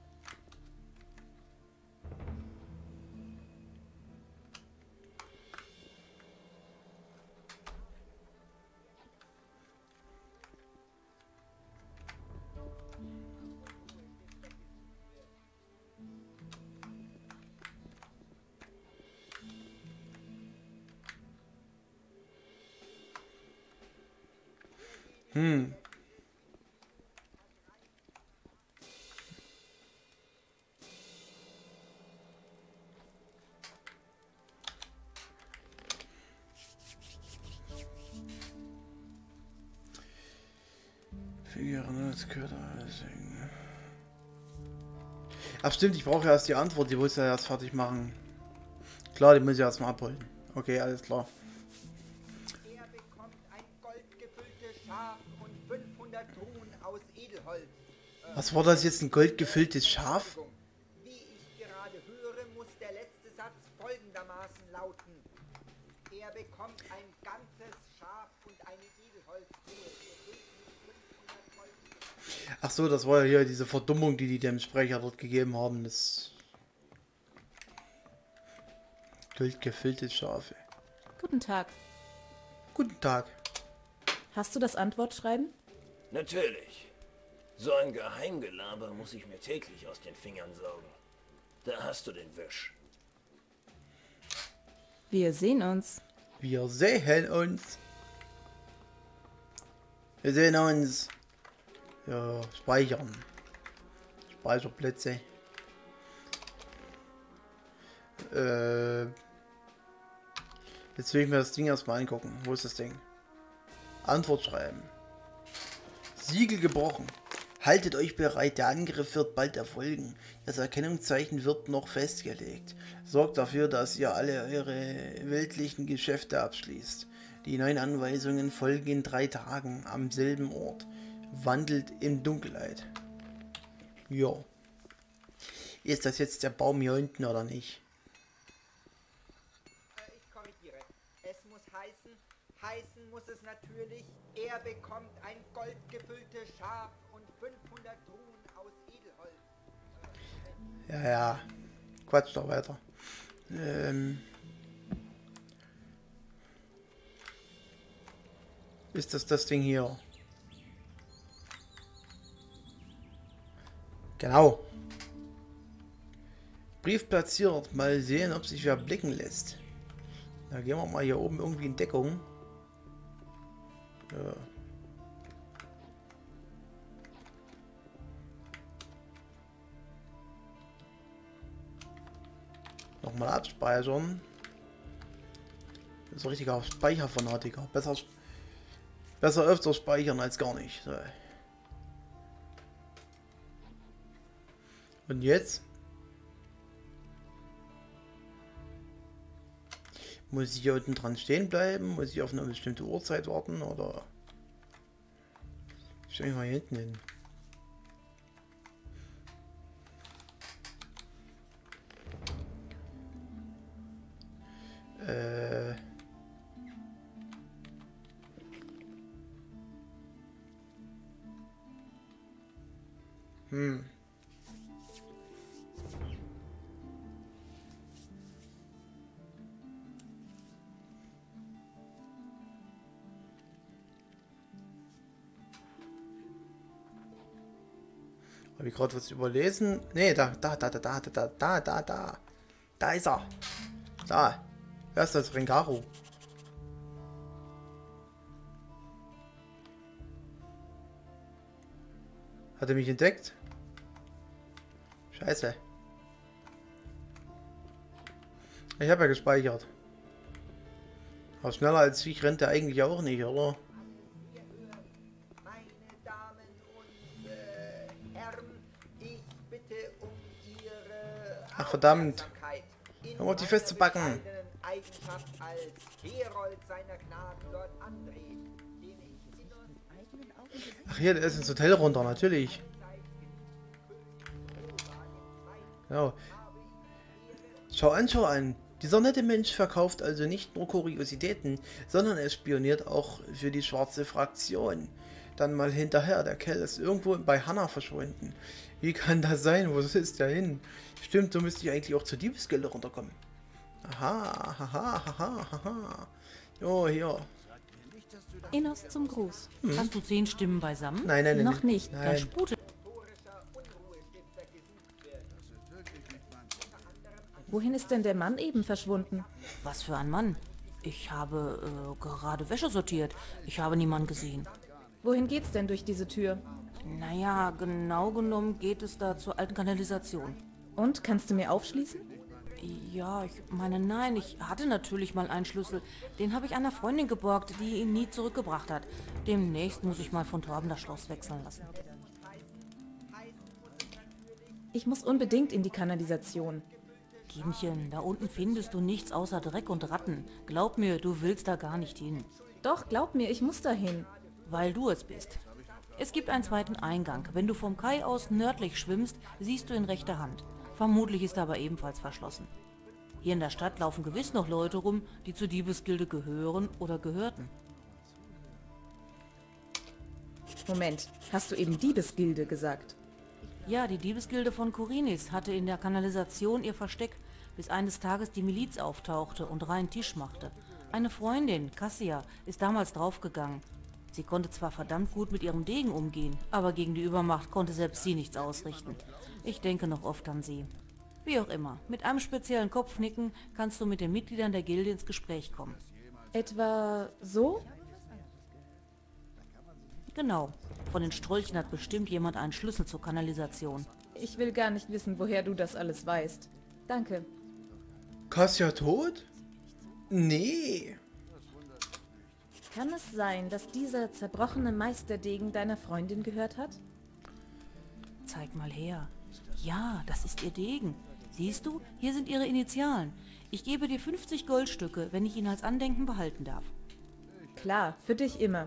Ach stimmt, ich brauche erst die Antwort, die muss ja erst fertig machen. Klar, die muss ich erstmal abholen. Okay, alles klar. Er bekommt ein goldgefülltes Schaf und 500 Truhen aus Edelholz. Was war das jetzt, ein goldgefülltes Schaf? Wie ich gerade höre, muss der letzte Satz folgendermaßen lauten. Er bekommt ein ganzes Schaf und eine Edelholztruhe. Ach so, das war ja hier diese Verdummung, die dem Sprecher dort gegeben haben. Das goldgefüllte Schafe. Guten Tag. Guten Tag. Hast du das Antwortschreiben? Natürlich. So ein Geheimgelaber muss ich mir täglich aus den Fingern saugen. Da hast du den Wisch. Wir sehen uns. Wir sehen uns. Wir sehen uns. Ja, speichern. Speicherplätze. Jetzt will ich mir das Ding erstmal angucken. Wo ist das Ding? Antwort schreiben. Siegel gebrochen. Haltet euch bereit, der Angriff wird bald erfolgen. Das Erkennungszeichen wird noch festgelegt. Sorgt dafür, dass ihr alle eure weltlichen Geschäfte abschließt. Die neuen Anweisungen folgen in 3 Tagen am selben Ort. Wandelt in Dunkelheit. Jo. Ist das jetzt der Baum hier unten oder nicht? Ich korrigiere. Es muss heißen muss es natürlich, er bekommt ein goldgefülltes Schaf und 500 Truhen aus Edelholz. Ja, ja. Quatsch doch weiter. Ist das Ding hier? Genau. Brief platziert. Mal sehen, ob sich wer blicken lässt. Da gehen wir mal hier oben irgendwie in Deckung. Ja. Nochmal abspeichern. Das ist ein richtiger Speicherfanatiker. Besser öfter speichern als gar nicht. So. Und jetzt? Muss ich hier unten dran stehen bleiben? Muss ich auf eine bestimmte Uhrzeit warten? Oder? Ich stelle mich mal hier hinten hin. Habe ich gerade was überlesen? Nee, da ist er. Da. Wer ist das? Rengaru. Hat er mich entdeckt? Scheiße. Ich habe ja gespeichert. Aber schneller als ich rennt er eigentlich auch nicht, oder? Meine Damen und Herren, ich bitte um Ihre Ach verdammt. Aufmerksamkeit. In Hör auf, die meiner festzupacken. bescheidenen Eigenschaft als Herold seiner Gnaden Lord André, den ich innerst Ach hier, der ist ins Hotel runter, natürlich. Ja. Schau an, schau an. Dieser nette Mensch verkauft also nicht nur Kuriositäten, sondern er spioniert auch für die schwarze Fraktion. Dann mal hinterher, der Kerl ist irgendwo bei Hannah verschwunden. Wie kann das sein? Wo ist der hin? Stimmt, so müsste ich eigentlich auch zur Diebesgilde runterkommen. Aha, haha, haha, haha. Oh, hier. Enos zum Gruß. Hast du 10 Stimmen beisammen? Nein, nein, nein. Noch nicht. Dann Nein. spute. Wohin ist denn der Mann eben verschwunden? Was für ein Mann. Ich habe gerade Wäsche sortiert. Ich habe niemanden gesehen. Wohin geht's denn durch diese Tür? Naja, genau genommen geht es da zur alten Kanalisation. Und, kannst du mir aufschließen? Ja, ich meine, nein, ich hatte natürlich mal einen Schlüssel. Den habe ich einer Freundin geborgt, die ihn nie zurückgebracht hat. Demnächst muss ich mal von Torben das Schloss wechseln lassen. Ich muss unbedingt in die Kanalisation. Kindchen, da unten findest du nichts außer Dreck und Ratten. Glaub mir, du willst da gar nicht hin. Doch, glaub mir, ich muss dahin. Weil du es bist. Es gibt einen zweiten Eingang. Wenn du vom Kai aus nördlich schwimmst, siehst du in rechter Hand. Vermutlich ist er aber ebenfalls verschlossen. Hier in der Stadt laufen gewiss noch Leute rum, die zur Diebesgilde gehören oder gehörten. Moment, hast du eben Diebesgilde gesagt? Ja, die Diebesgilde von Korinis hatte in der Kanalisation ihr Versteck, bis eines Tages die Miliz auftauchte und reinen Tisch machte. Eine Freundin, Cassia, ist damals draufgegangen. Sie konnte zwar verdammt gut mit ihrem Degen umgehen, aber gegen die Übermacht konnte selbst sie nichts ausrichten. Ich denke noch oft an sie. Wie auch immer, mit einem speziellen Kopfnicken kannst du mit den Mitgliedern der Gilde ins Gespräch kommen. Etwa so? Genau, von den Strolchen hat bestimmt jemand einen Schlüssel zur Kanalisation. Ich will gar nicht wissen, woher du das alles weißt. Danke. Cassia tot? Nee. Kann es sein, dass dieser zerbrochene Meisterdegen deiner Freundin gehört hat? Zeig mal her. Ja, das ist ihr Degen. Siehst du, hier sind ihre Initialen. Ich gebe dir 50 Goldstücke, wenn ich ihn als Andenken behalten darf. Klar, für dich immer.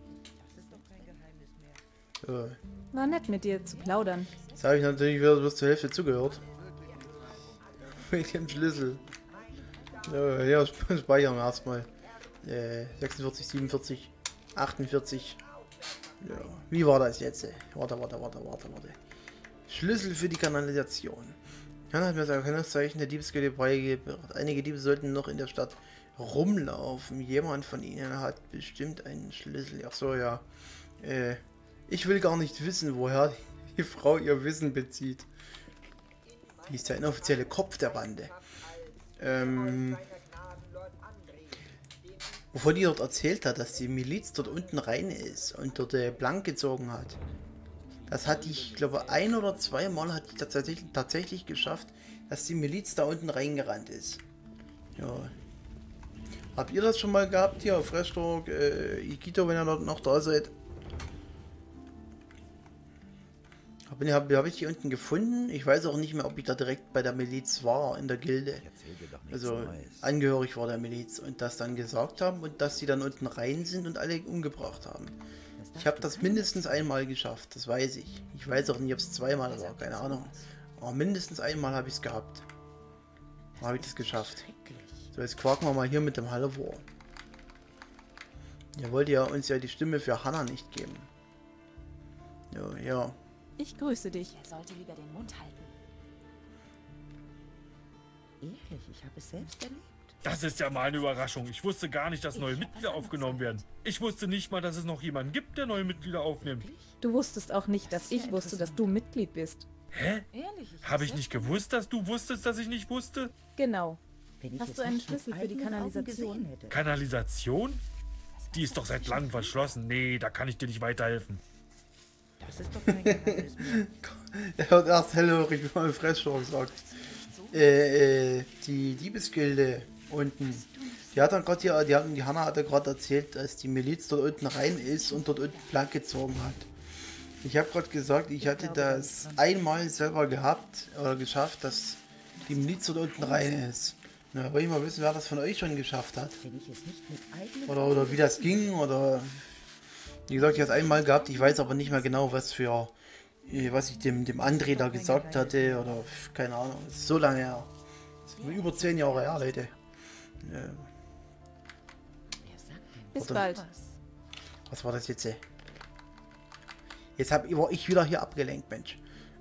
War nett mit dir zu plaudern. Das habe ich natürlich wieder bis zur Hälfte zugehört. Wegen dem Schlüssel. Ja, speichern wir erstmal. 46, 47, 48. Ja, wie war das jetzt? Warte. Schlüssel für die Kanalisation. Jan hat mir das Erkennungszeichen der Diebesgilde beigebracht. Einige Diebe sollten noch in der Stadt rumlaufen. Jemand von ihnen hat bestimmt einen Schlüssel. Ach so, ja. Ich will gar nicht wissen, woher die Frau ihr Wissen bezieht. Die ist der inoffizielle Kopf der Bande. Wovon die dort erzählt hat, dass die Miliz dort unten rein ist und dort blank gezogen hat. Das hatte ich, glaube ein oder zweimal hat die tatsächlich geschafft, dass die Miliz da unten reingerannt ist. Ja. Habt ihr das schon mal gehabt hier auf Freshtalk, Ikito, wenn ihr dort noch da seid? Hab ich die unten gefunden? Ich weiß auch nicht mehr, ob ich da direkt bei der Miliz war, in der Gilde. Also angehörig war der Miliz und das dann gesagt haben und dass sie dann unten rein sind und alle umgebracht haben. Ich habe das mindestens einmal geschafft, das weiß ich. Ich weiß auch nicht, ob es zweimal war, keine Ahnung. Aber mindestens einmal habe ich es gehabt. Da habe ich das geschafft. So, jetzt quaken wir mal hier mit dem Halvor. Ihr wollt ja uns ja die Stimme für Hannah nicht geben. Ja. Ich grüße dich. Er sollte lieber den Mund halten. Ehrlich, ich habe es selbst erlebt. Das ist ja mal eine Überraschung. Ich wusste gar nicht, dass neue Mitglieder aufgenommen werden. Ich wusste nicht mal, dass es noch jemanden gibt, der neue Mitglieder aufnimmt. Du wusstest auch nicht, dass ich wusste, dass du Mitglied bist. Hä? Habe ich nicht gewusst, dass du wusstest, dass ich nicht wusste? Genau. Wenn ich Hast es du einen nicht mit Schlüssel für die eigenen Augen Kanalisation? gesehen hätte. Kanalisation? Die ist doch seit langem verschlossen. Nee, da kann ich dir nicht weiterhelfen. Das ist doch kein Geheimnis mehr. Er hat erst hellhörig, wie man im Fressstoff sagt. Die Diebesgilde unten. Die hat dann gerade hier, die Hanna hatte gerade erzählt, dass die Miliz dort unten rein ist und dort unten blank gezogen hat. Ich habe gerade gesagt, ich hatte das einmal selber gehabt oder geschafft, dass die Miliz dort unten rein ist. Na, wollte ich mal wissen, wer das von euch schon geschafft hat. Wenn ich es nicht mit eigenen Oder wie das ging, oder wie gesagt, ich habe es einmal gehabt, ich weiß aber nicht mehr genau, was ich dem André da gesagt hatte, oder keine Ahnung, das ist so lange her. Das ist über 10 Jahre her, Leute. Bis bald. Was war das jetzt? Jetzt war ich wieder hier abgelenkt, Mensch.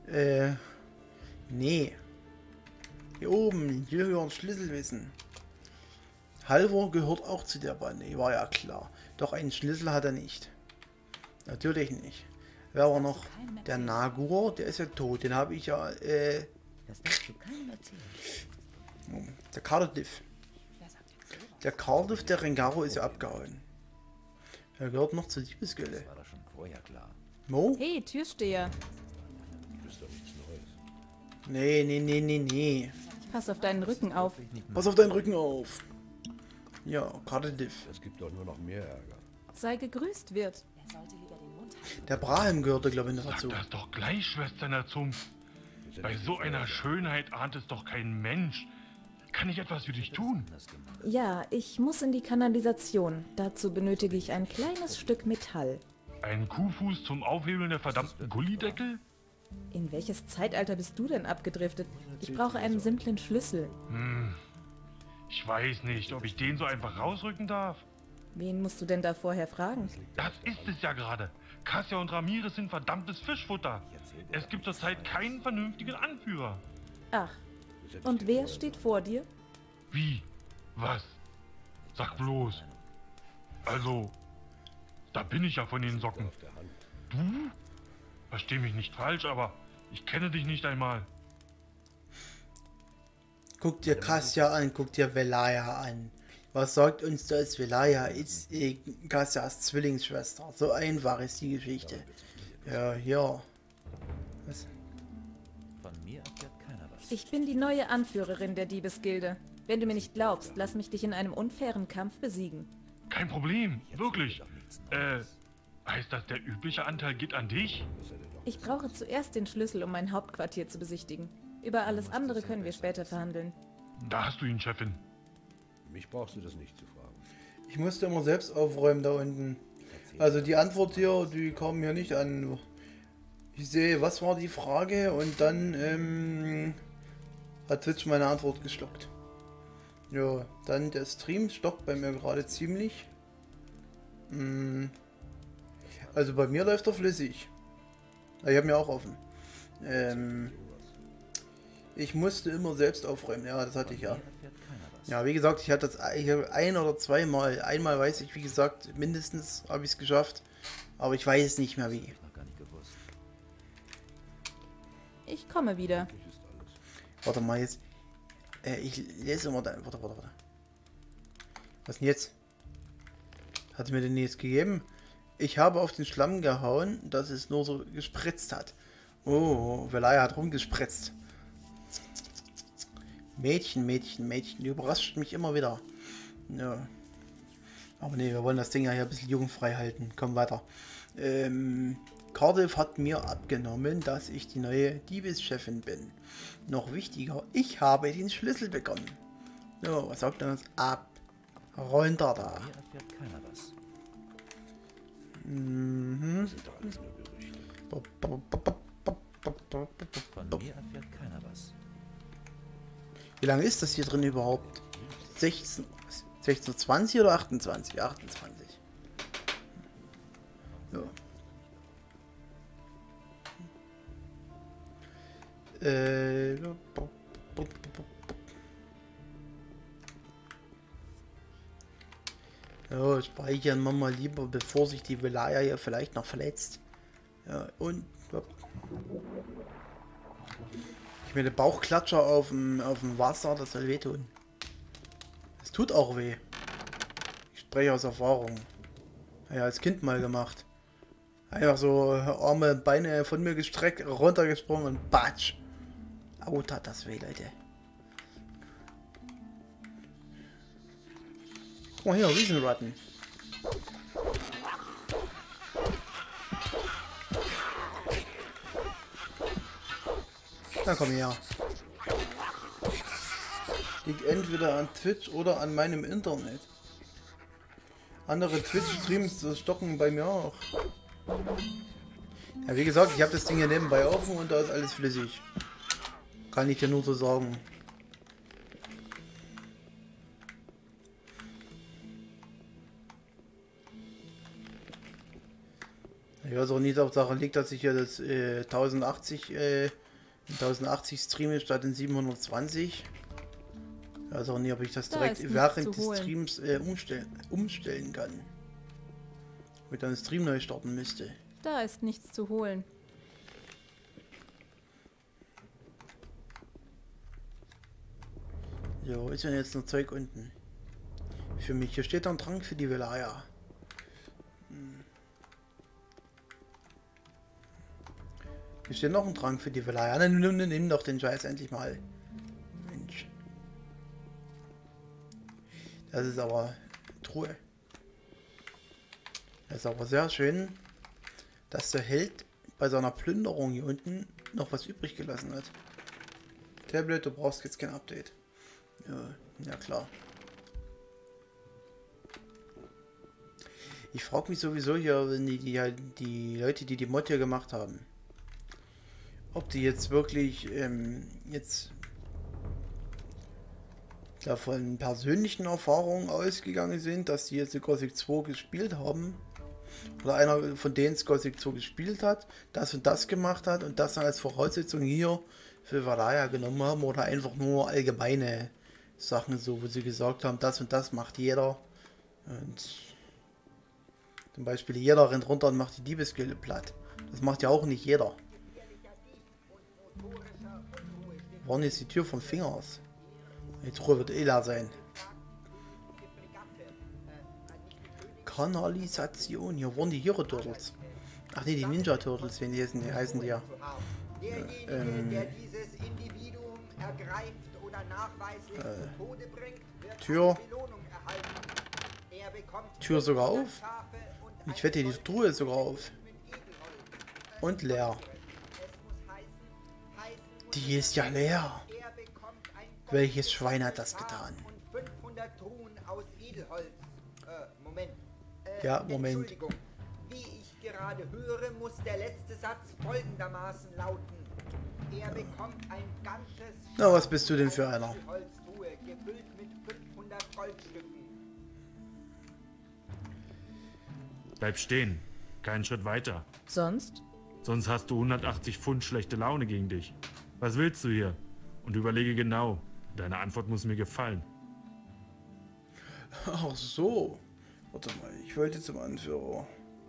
Nee. Hier oben, hier hören Schlüsselwissen. Halvor gehört auch zu der Bande, war ja klar. Doch einen Schlüssel hat er nicht. Natürlich nicht. Wer war noch? Der Nagur, der ist ja tot. Den habe ich ja, Das darfst du keinem erzählen. der Cardiff. Der Cardiff, der Rengaro ist ja abgehauen. Er gehört noch zur Diebesgilde. War das schon vorher klar. Mo? Hey, Türsteher. Ist doch nichts Neues. Nee. Pass auf deinen Rücken auf. Pass auf deinen Rücken auf. Ja, Cardiff. Es gibt doch nur noch mehr Ärger. Sei gegrüßt, Wirt. Der Brahim gehörte, glaube ich, noch Sag dazu. das doch gleich, Schwester Nerzumpf. Bei so einer Schönheit ahnt es doch kein Mensch. Kann ich etwas für dich tun? Ja, ich muss in die Kanalisation. Dazu benötige ich ein kleines Stück Metall. Ein Kuhfuß zum Aufhebeln der verdammten Gullideckel? In welches Zeitalter bist du denn abgedriftet? Ich brauche einen simplen Schlüssel. Ich weiß nicht, ob ich den so einfach rausrücken darf. Wen musst du denn da vorher fragen? Das ist es ja gerade. Cassia und Ramirez sind verdammtes Fischfutter. Es gibt zurzeit keinen vernünftigen Anführer. Ach, und wer steht vor dir? Wie? Was? Sag bloß. Also, da bin ich ja von den Socken. Du? Versteh mich nicht falsch, aber ich kenne dich nicht einmal. Guck dir Cassia an, guck dir Velaya an. Was sagt uns das? Velaya ist Cassias Zwillingsschwester. So einfach ist die Geschichte. Ja. Was? Von mir erfährt keiner was. Ich bin die neue Anführerin der Diebesgilde. Wenn du mir nicht glaubst, lass mich dich in einem unfairen Kampf besiegen. Kein Problem, wirklich. Heißt das, der übliche Anteil geht an dich? Ich brauche zuerst den Schlüssel, um mein Hauptquartier zu besichtigen. Über alles andere können wir später verhandeln. Da hast du ihn, Chefin. Mich brauchst du das nicht zu fragen. Ich musste immer selbst aufräumen da unten. Also die Antwort hier, die kam mir nicht an. Ich sehe, was war die Frage, und dann hat Twitch meine Antwort geschluckt. Ja, dann der Stream stockt bei mir gerade ziemlich. Also bei mir läuft er flüssig. Ich habe mir auch offen. Ich musste immer selbst aufräumen. Ja, das hatte ich ja. Ja, wie gesagt, ich hatte das ein oder zweimal. Einmal weiß ich, wie gesagt, mindestens habe ich es geschafft. Aber ich weiß nicht mehr wie. Ich komme wieder. Warte mal jetzt. Ich lese immer da. Warte. Was denn jetzt? Hat mir den jetzt gegeben? Ich habe auf den Schlamm gehauen, dass es nur so gespritzt hat. Oh, Velaya hat rumgespritzt. Mädchen, die überrascht mich immer wieder. Ja. Aber nee, wir wollen das Ding ja hier ein bisschen jugendfrei halten. Komm weiter. Cardiff hat mir abgenommen, dass ich die neue Diebeschefin bin. Noch wichtiger, ich habe den Schlüssel bekommen. So, was sagt er uns? Ab. Runter da. Hier erfährt keiner was. Mhm. Sind doch alles nur Gerüchte. Von mir erfährt keiner was. Wie lange ist das hier drin überhaupt? 16:20 oder 28? 28. Ja. So, speichern wir mal lieber, bevor sich die Velaya hier vielleicht noch verletzt. Ja, und... Hopp. Ich mir den Bauchklatscher auf dem Wasser, das soll wehtun. Es tut auch weh. Ich spreche aus Erfahrung. Ja, als Kind mal gemacht. Einfach so Arme, Beine von mir gestreckt, runtergesprungen und batsch. Au, tat das weh, Leute. Guck mal hier, Riesenratten. Na komm her. Liegt entweder an Twitch oder an meinem Internet. Andere Twitch-Streams stocken bei mir auch. Ja, wie gesagt, ich habe das Ding hier nebenbei offen und da ist alles flüssig. Kann ich dir nur so sagen. Ich weiß auch nicht, ob daran liegt, dass ich ja das 1080 streame statt in 720. Ich weiß auch nicht, ob ich das direkt während des Streams umstellen kann. Mit einem Stream neu starten müsste. Da ist nichts zu holen. So, ist denn jetzt noch Zeug unten? Für mich. Hier steht ein Trank für die Velaya. Hier steht noch ein Trank für die Velaya. Nimm doch den Scheiß endlich mal. Mensch. Das ist aber Truhe. Das ist aber sehr schön, dass der Held bei seiner Plünderung hier unten noch was übrig gelassen hat. Tablet, du brauchst jetzt kein Update. Ja klar. Ich frage mich sowieso hier, wenn die Leute, die Mod hier gemacht haben, ob die jetzt wirklich jetzt da von persönlichen Erfahrungen ausgegangen sind, dass die jetzt Gothic 2 gespielt haben. Oder einer von denen Gothic 2 gespielt hat, das und das gemacht hat und das dann als Voraussetzung hier für Velaya genommen haben. Oder einfach nur allgemeine Sachen, so wo sie gesagt haben, das und das macht jeder. Und zum Beispiel jeder rennt runter und macht die Diebesgilde platt. Das macht ja auch nicht jeder. Wann ist die Tür vom Fingers? Die Truhe wird leer sein. Kanalisation. Hier waren die Hero Turtles. Ach nee, die Ninja Turtles, wenn die heißen die ja. Tür. Tür sogar auf. Ich wette, die Truhe ist sogar auf. Und leer. Die ist ja leer. Welches Schwein hat das getan? Ja, Moment. Wie ich gerade höre, muss der letzte Satz folgendermaßen lauten. Er bekommt ein ganzes... Na, was bist du denn für einer? Holztruhe, gefüllt mit 500 Goldstücken. Bleib stehen. Keinen Schritt weiter. Sonst? Sonst hast du 180 Pfund schlechte Laune gegen dich. Was willst du hier? Und überlege genau. Deine Antwort muss mir gefallen. Ach so. Warte mal, ich wollte zum Anführer.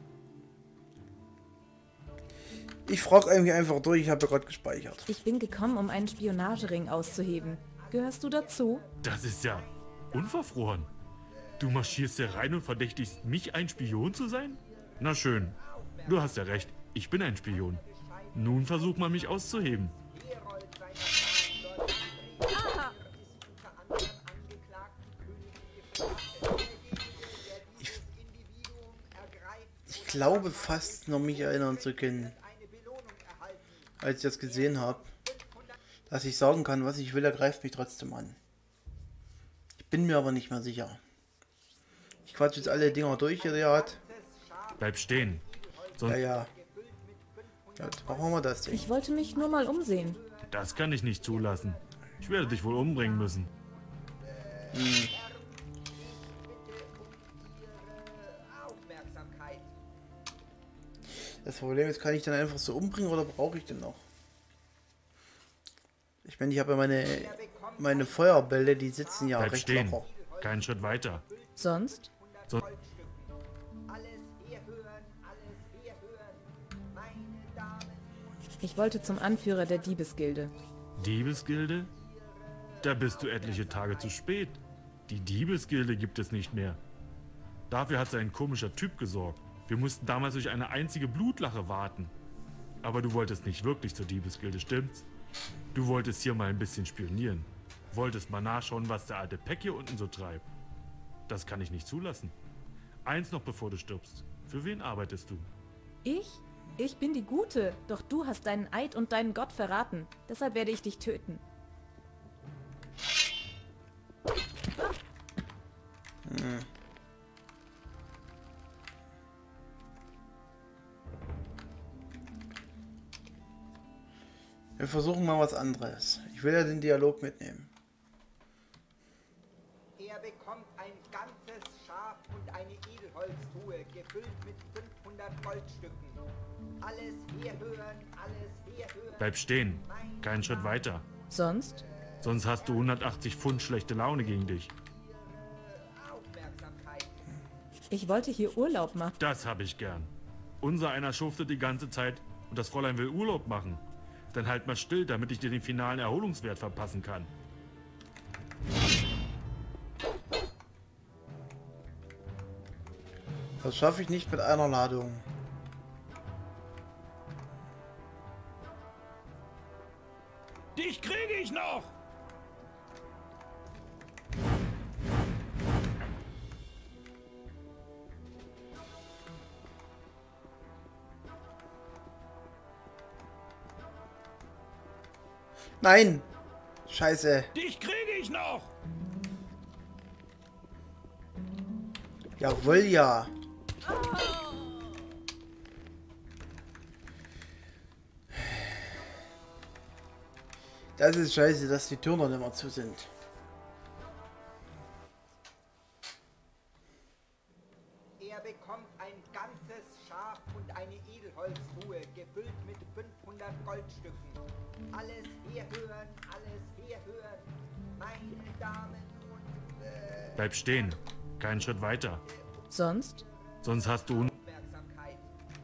Ich frage eigentlich einfach durch, ich habe ja gerade gespeichert. Ich bin gekommen, um einen Spionagering auszuheben. Gehörst du dazu? Das ist ja unverfroren. Du marschierst hier rein und verdächtigst mich, ein Spion zu sein? Na schön. Du hast ja recht, ich bin ein Spion. Nun versuch mal, mich auszuheben. Ich glaube fast noch mich erinnern zu können, als ich das gesehen habe, dass ich sagen kann, was ich will, er greift mich trotzdem an. Ich bin mir aber nicht mehr sicher. Ich quatsche jetzt alle Dinger durch, die er hat. Bleib stehen. Ja. Jetzt machen wir das Ding. Ich wollte mich nur mal umsehen. Das kann ich nicht zulassen. Ich werde dich wohl umbringen müssen. Das Problem ist, kann ich den einfach so umbringen oder brauche ich den noch? Ich meine, ich habe ja meine Feuerbälle, die sitzen ja Bleib recht stehen. locker. Keinen Schritt weiter. Sonst? Ich wollte zum Anführer der Diebesgilde. Diebesgilde? Da bist du etliche Tage zu spät. Die Diebesgilde gibt es nicht mehr. Dafür hat ein komischer Typ gesorgt. Wir mussten damals durch eine einzige Blutlache warten. Aber du wolltest nicht wirklich zur Diebesgilde, stimmt's? Du wolltest hier mal ein bisschen spionieren. Wolltest mal nachschauen, was der alte Peck hier unten so treibt. Das kann ich nicht zulassen. Eins noch, bevor du stirbst. Für wen arbeitest du? Ich? Ich bin die Gute. Doch du hast deinen Eid und deinen Gott verraten. Deshalb werde ich dich töten. Wir versuchen mal was anderes. Ich will ja den Dialog mitnehmen. Er bekommt ein ganzes Schaf und eine Edelholztruhe, gefüllt mit 500 Goldstücken. Alles herhören, alles herhören. Bleib stehen. Keinen Schritt weiter. Sonst? Sonst hast du 180 Pfund schlechte Laune gegen dich. Aufmerksamkeit. Ich wollte hier Urlaub machen. Das habe ich gern. Unser einer schuftet die ganze Zeit und das Fräulein will Urlaub machen. Dann halt mal still, damit ich dir den finalen Erholungswert verpassen kann. Das schaffe ich nicht mit einer Ladung. Dich kriege ich noch! Nein! Scheiße. Dich kriege ich noch! Jawohl, ja. Das ist scheiße, dass die Türen noch nicht mehr zu sind. Er bekommt ein ganzes Schaf und eine Edelholztruhe, gefüllt mit 500 Goldstücken. Alles herhören, meine Damen und... Bleib stehen. Keinen Schritt weiter. Sonst? Sonst hast du... Aufmerksamkeit.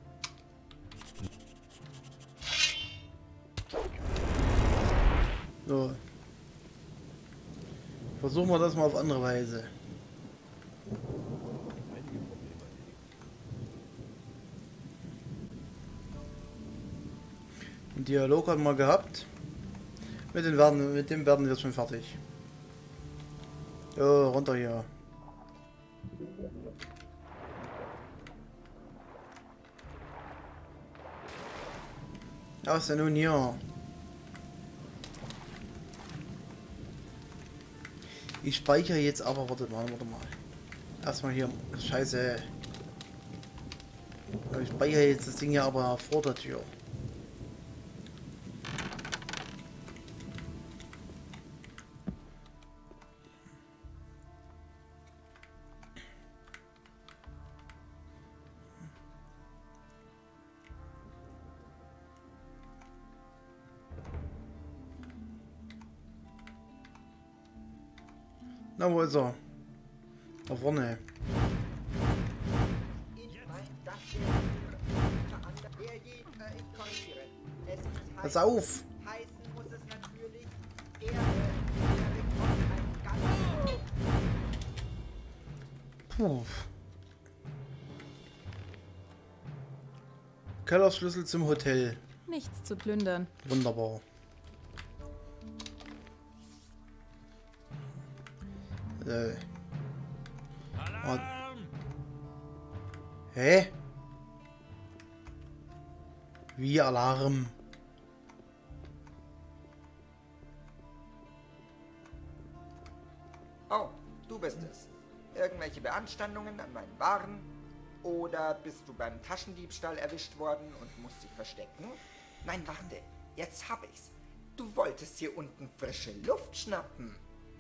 So. Versuchen wir das mal auf andere Weise. Den Dialog haben wir gehabt. Mit dem werden wir schon fertig. Jo, runter hier. Was ist denn nun hier? Ich speichere jetzt aber, warte mal. Erstmal hier, scheiße. Ich speichere jetzt das Ding hier aber vor der Tür. Na, wo ist er? Da vorne. Pass auf! Heißen muss es natürlich, er bekommt ein ganzes... Puh. Kellerschlüssel zum Hotel. Nichts zu plündern. Wunderbar. Hä? Wie Alarm? Oh, du bist es. Irgendwelche Beanstandungen an meinen Waren? Oder bist du beim Taschendiebstahl erwischt worden und musst dich verstecken? Nein, warte, jetzt hab ich's. Du wolltest hier unten frische Luft schnappen.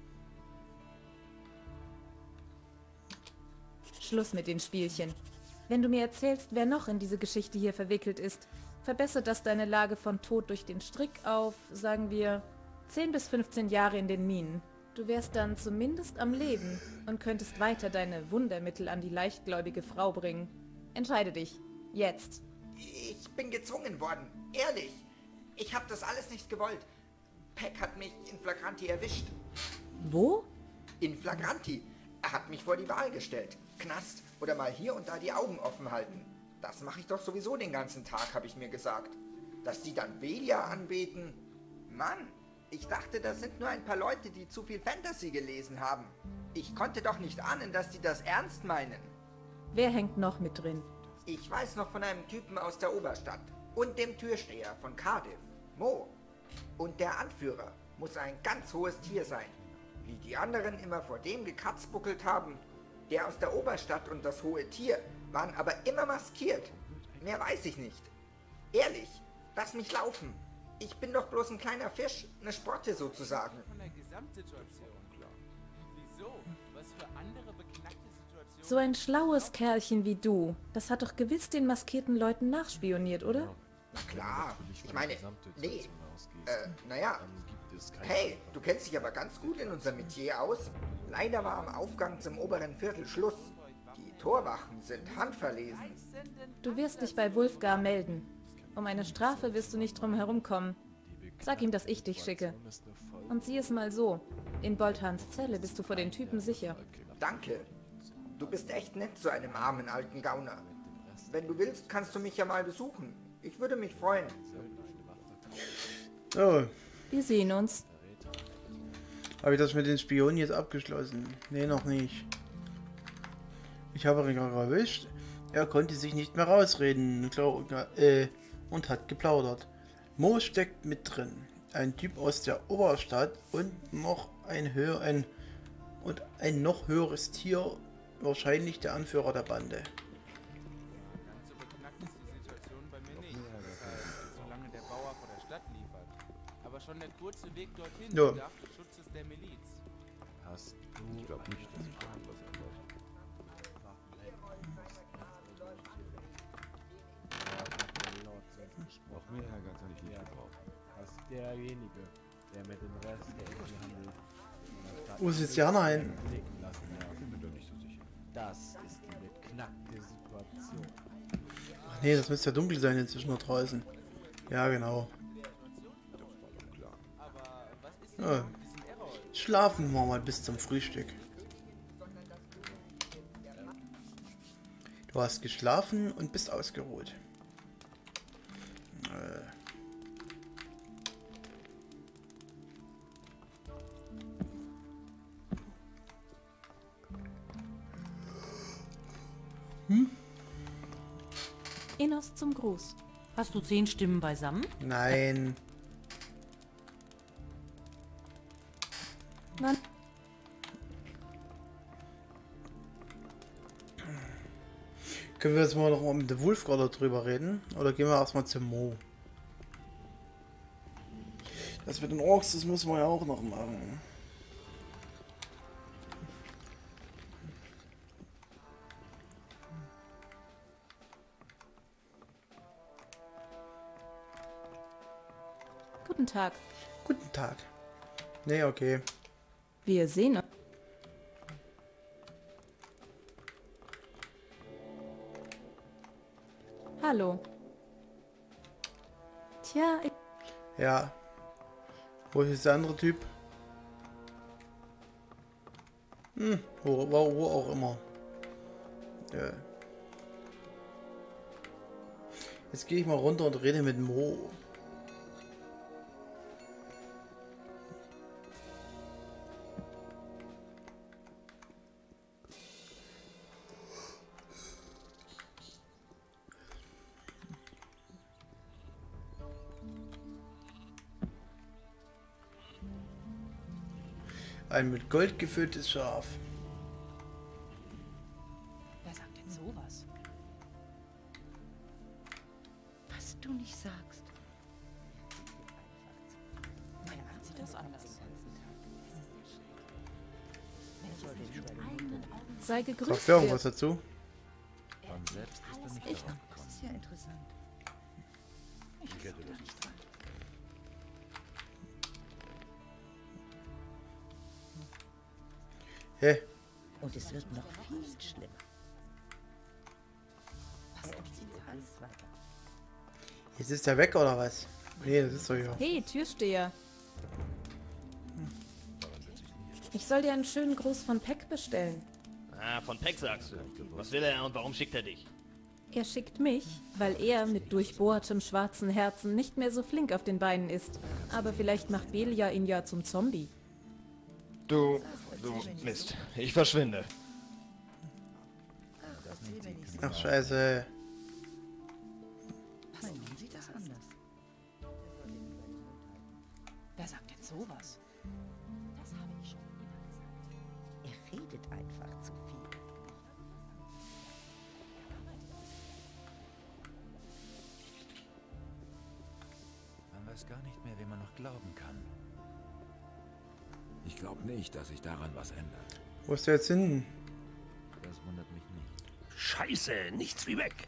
Schluss mit den Spielchen. Wenn du mir erzählst, wer noch in diese Geschichte hier verwickelt ist, verbessert das deine Lage von Tod durch den Strick auf, sagen wir, 10 bis 15 Jahre in den Minen. Du wärst dann zumindest am Leben und könntest weiter deine Wundermittel an die leichtgläubige Frau bringen. Entscheide dich. Jetzt. Ich bin gezwungen worden. Ehrlich. Ich habe das alles nicht gewollt. Peck hat mich in Flagranti erwischt. Wo? In Flagranti. Er hat mich vor die Wahl gestellt. Knast oder mal hier und da die Augen offen halten. Das mache ich doch sowieso den ganzen Tag, habe ich mir gesagt. Dass die dann Belia anbeten? Mann, ich dachte, das sind nur ein paar Leute, die zu viel Fantasy gelesen haben. Ich konnte doch nicht ahnen, dass die das ernst meinen. Wer hängt noch mit drin? Ich weiß noch von einem Typen aus der Oberstadt. Und dem Türsteher von Cardiff, Mo. Und der Anführer muss ein ganz hohes Tier sein. Wie die anderen immer vor dem gekatzbuckelt haben. Der aus der Oberstadt und das hohe Tier waren aber immer maskiert. Mehr weiß ich nicht. Ehrlich, lass mich laufen. Ich bin doch bloß ein kleiner Fisch, eine Sprotte sozusagen. Von der Gesamtsituation. Wieso? Was für andere beknackte Situationen? So ein schlaues Kerlchen wie du, das hat doch gewiss den maskierten Leuten nachspioniert, oder? Na klar. Ich meine, nee. Naja. Hey, du kennst dich aber ganz gut in unserem Metier aus. Leider war am Aufgang zum oberen Viertel Schluss. Die Torwachen sind handverlesen. Du wirst dich bei Wulfgar melden. Um eine Strafe wirst du nicht drum herumkommen. Sag ihm, dass ich dich schicke. Und sieh es mal so. In Bolthans Zelle bist du vor den Typen sicher. Danke. Du bist echt nett zu einem armen alten Gauner. Wenn du willst, kannst du mich ja mal besuchen. Ich würde mich freuen. Oh, Wir sehen uns. habe ich das mit den Spionen jetzt abgeschlossen? Nee, noch nicht. Ich habe ihn gerade erwischt. Er konnte sich nicht mehr rausreden und hat geplaudert. Mo steckt mit drin. Ein Typ aus der Oberstadt und noch ein noch höheres Tier, wahrscheinlich der Anführer der Bande. Ganz so beknackt ist die Situation bei mir nicht. Das heißt, solange der Bauer vor der Stadt liefert. Aber schon der kurze Weg dorthin Ja. bedarf des Schutzes der Miliz. Hast du... Ich glaube nicht, dass ich irgendwas ändert. Noch mehr Ärger kann ich nicht gebrauchen. Was derjenige, der mit dem Rest der Insel handelt, Wo ist jetzt Jana hin? blicken lassen darf. Ich bin mir da nicht so sicher. Das ist die beknackte Situation. Ach nee, das müsste ja dunkel sein inzwischen noch draußen. Ja, genau. Das war doch klar. Ja. Schlafen wir mal bis zum Frühstück. Du hast geschlafen und bist ausgeruht. Innos zum Gruß. Hast du 10 Stimmen beisammen? Nein. Wann? Können wir jetzt mal noch mal mit der Wulfgar darüber reden? Oder gehen wir erstmal zum Mo? Das mit den Orks, das müssen wir ja auch noch machen. Guten Tag. Guten Tag. Nee, okay. Wir sehen uns. Hallo. Tja, Ja. Wo ist der andere Typ? Wo auch immer. Ja. Jetzt gehe ich mal runter und rede mit Mo. Ein mit Gold gefülltes Schaf. Wer sagt denn sowas? Was du nicht sagst. Meine Mann sieht das anders. sei gegrüßt. Sagst du irgendwas dazu? Von selbst ist er nicht Ich, drauf das ist ja interessant. Ich hätte das nicht dran. Hä? Und es wird noch viel schlimmer. Was erzählt alles weiter? Jetzt ist er weg oder was? Nee, das ist so ja. Hey, Türsteher. Ich soll dir einen schönen Gruß von Peck bestellen. Ah, von Peck sagst du. Was will er und warum schickt er dich? Er schickt mich, weil er mit durchbohrtem schwarzen Herzen nicht mehr so flink auf den Beinen ist. Aber vielleicht macht Belia ihn ja zum Zombie. Du Mist. Ich verschwinde. Ach, scheiße. Mein Mann sieht das anders. Wer sagt denn sowas? Das habe ich schon immer gesagt. Er redet einfach zu viel. Man weiß gar nicht mehr, wem man noch glauben kann. Ich glaube nicht, dass sich daran was ändert. Wo ist der jetzt hin? Das wundert mich nicht. Scheiße, nichts wie weg.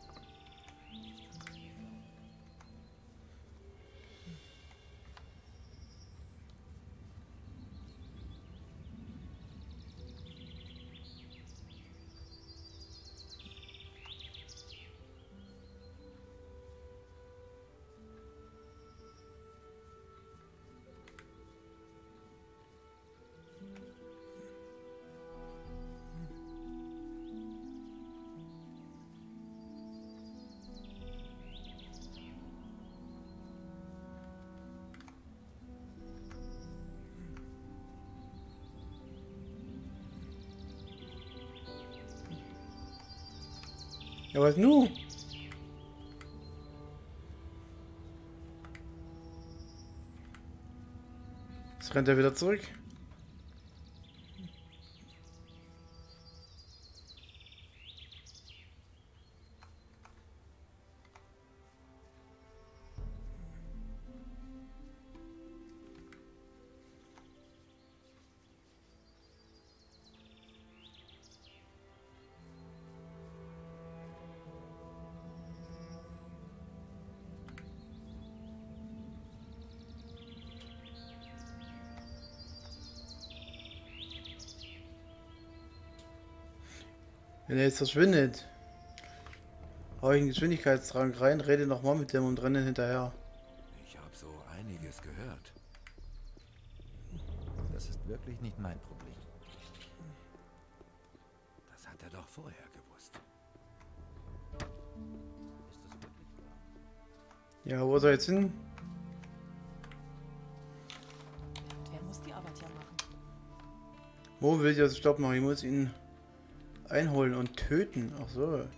Ja, was nu? Jetzt rennt er wieder zurück. Wenn er jetzt verschwindet, hau ich einen Geschwindigkeitstrank rein, rede nochmal mit dem und renne hinterher. Ich habe so einiges gehört. Das ist wirklich nicht mein Problem. Das hat er doch vorher gewusst. Ist das wirklich wahr? Ja, wo ist er jetzt hin? Wer muss die Arbeit ja machen? Wo will ich das Stopp machen? Ich muss ihn einholen und töten. Ach so. Ich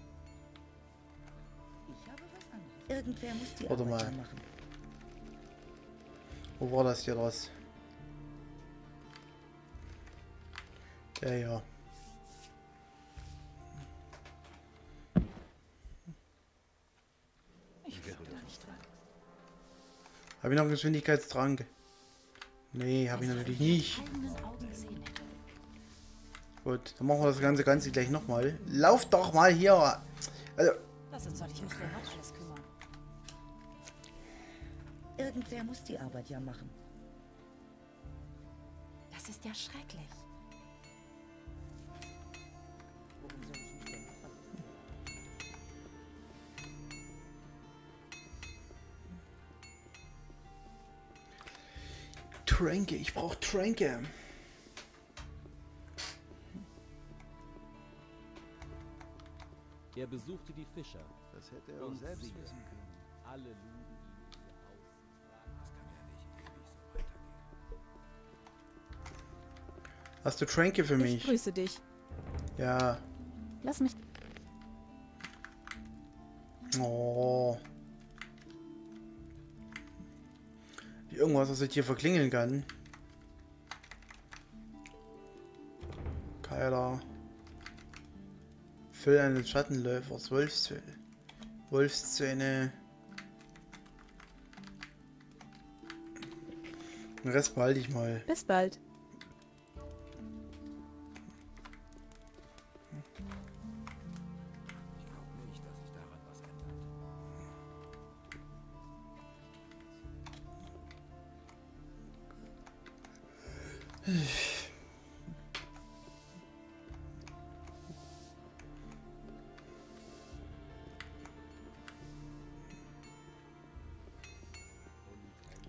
habe was anderes. Irgendwer muss die Warte Arbeit mal. machen. Wo war das hier was? Der ja. Ich glaube da nicht dran. Habe ich noch einen Geschwindigkeitstrank? Nee, habe ich natürlich nicht. Eigenen Augen gesehen hätte. Gut, dann machen wir das Ganze gleich nochmal. Lauf doch mal hier. Also, Das soll ich mich denn noch alles kümmern? Irgendwer muss die Arbeit ja machen. Das ist ja schrecklich. Worum soll ich mich denn kümmern? Tränke, ich brauche Tränke. Er besuchte die Fischer. Das hätte er auch Und selbst siehe, wissen können. alle luden ihn in ihr Haus und fragten, Das kann ja nicht ewig so weitergehen. Hast du Tränke für Ich mich? grüße dich. Ja. Lass mich... Oh. Irgendwas, was ich hier verklingeln kann. Keiner. Füll eines Schattenläufers. Wolfsfell. Wolfszähne. Den Rest behalte ich mal. Bis bald. Ich glaube nicht, dass sich daran was ändert.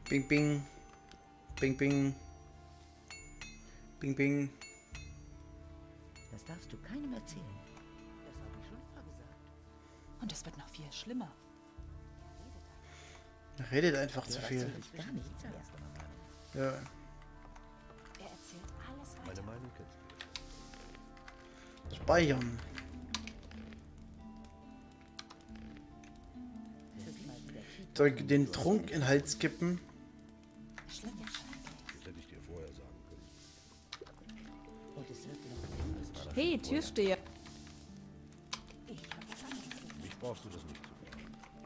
Bing, bing. Bing, bing. Bing, bing. Das darfst du keinem erzählen. Das habe ich schon immer gesagt. Und es wird noch viel schlimmer. Er redet einfach zu viel. Gar nichts mehr. Ja. Er erzählt alles weiter. Meine Meinung kennst du. Speichern. Soll ich den Trunk in den Hals kippen? Das hätte ich dir vorher sagen können. Und es wird noch. Hey, Türsteher. Mich brauchst du das nicht zu fragen.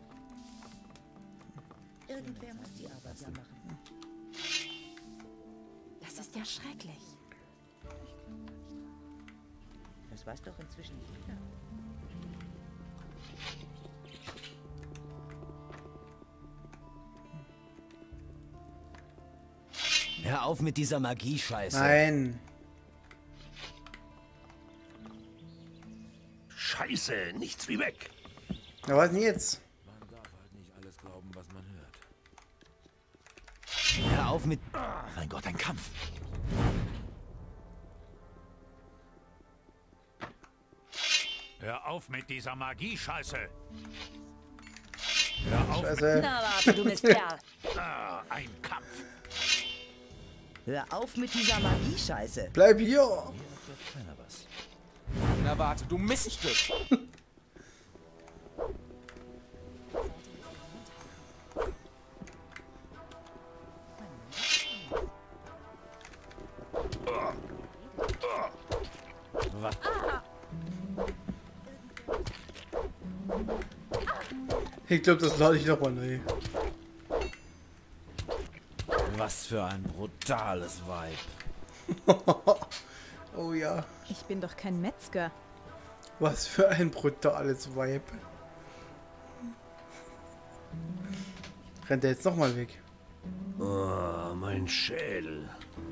Irgendwer muss die Arbeit ja machen. Das ist ja schrecklich. Das weiß doch inzwischen jeder. Hör auf mit dieser Magie-Scheiße. Nein. Scheiße, nichts wie weg. Na, was denn jetzt? Man darf halt nicht alles glauben, was man hört. Hör auf mit... Mein Gott, ein Kampf. Hör auf mit dieser Magie-Scheiße. Hör auf Scheiße. Na warte, du Mistkerl. Ein Kampf. Hör auf mit dieser Magie-Scheiße. Bleib hier. Keiner was. Na warte, du Miststück. Was? Ich glaube, das lade ich nochmal neu. Was für ein brutales Weib. Oh ja. Ich bin doch kein Metzger. Was für ein brutales Weib. Rennt er jetzt nochmal weg? Oh, mein Schädel.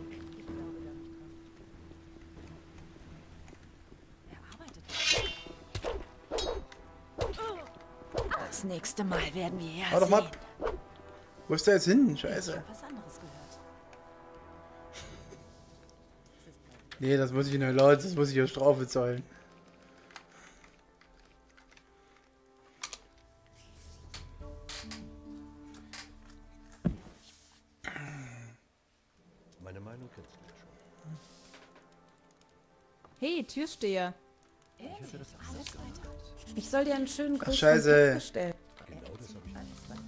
Das nächste Mal werden wir ja Hau doch mal sehen. ab. Wo ist der jetzt hin? Scheiße. Was anderes gehört. Nee, das muss ich neu laden, das muss ich ja Strafe zahlen. Meine Meinung kennst du ja schon. Hey, Türsteher. Ich hätte das anders gemacht. Ich soll dir einen schönen Ach, Gruß Scheiße. von bestellen. Genau das habe ich nicht gesagt.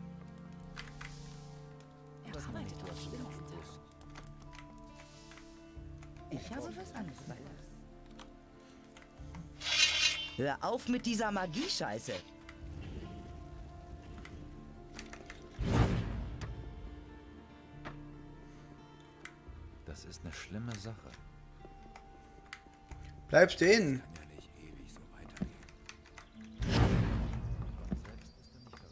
Ich habe was anderes. Hör auf mit dieser Magie-Scheiße. Das ist eine schlimme Sache. Bleib stehen. Kann ja nicht ewig so weitergehen. Selbst ist er nicht darauf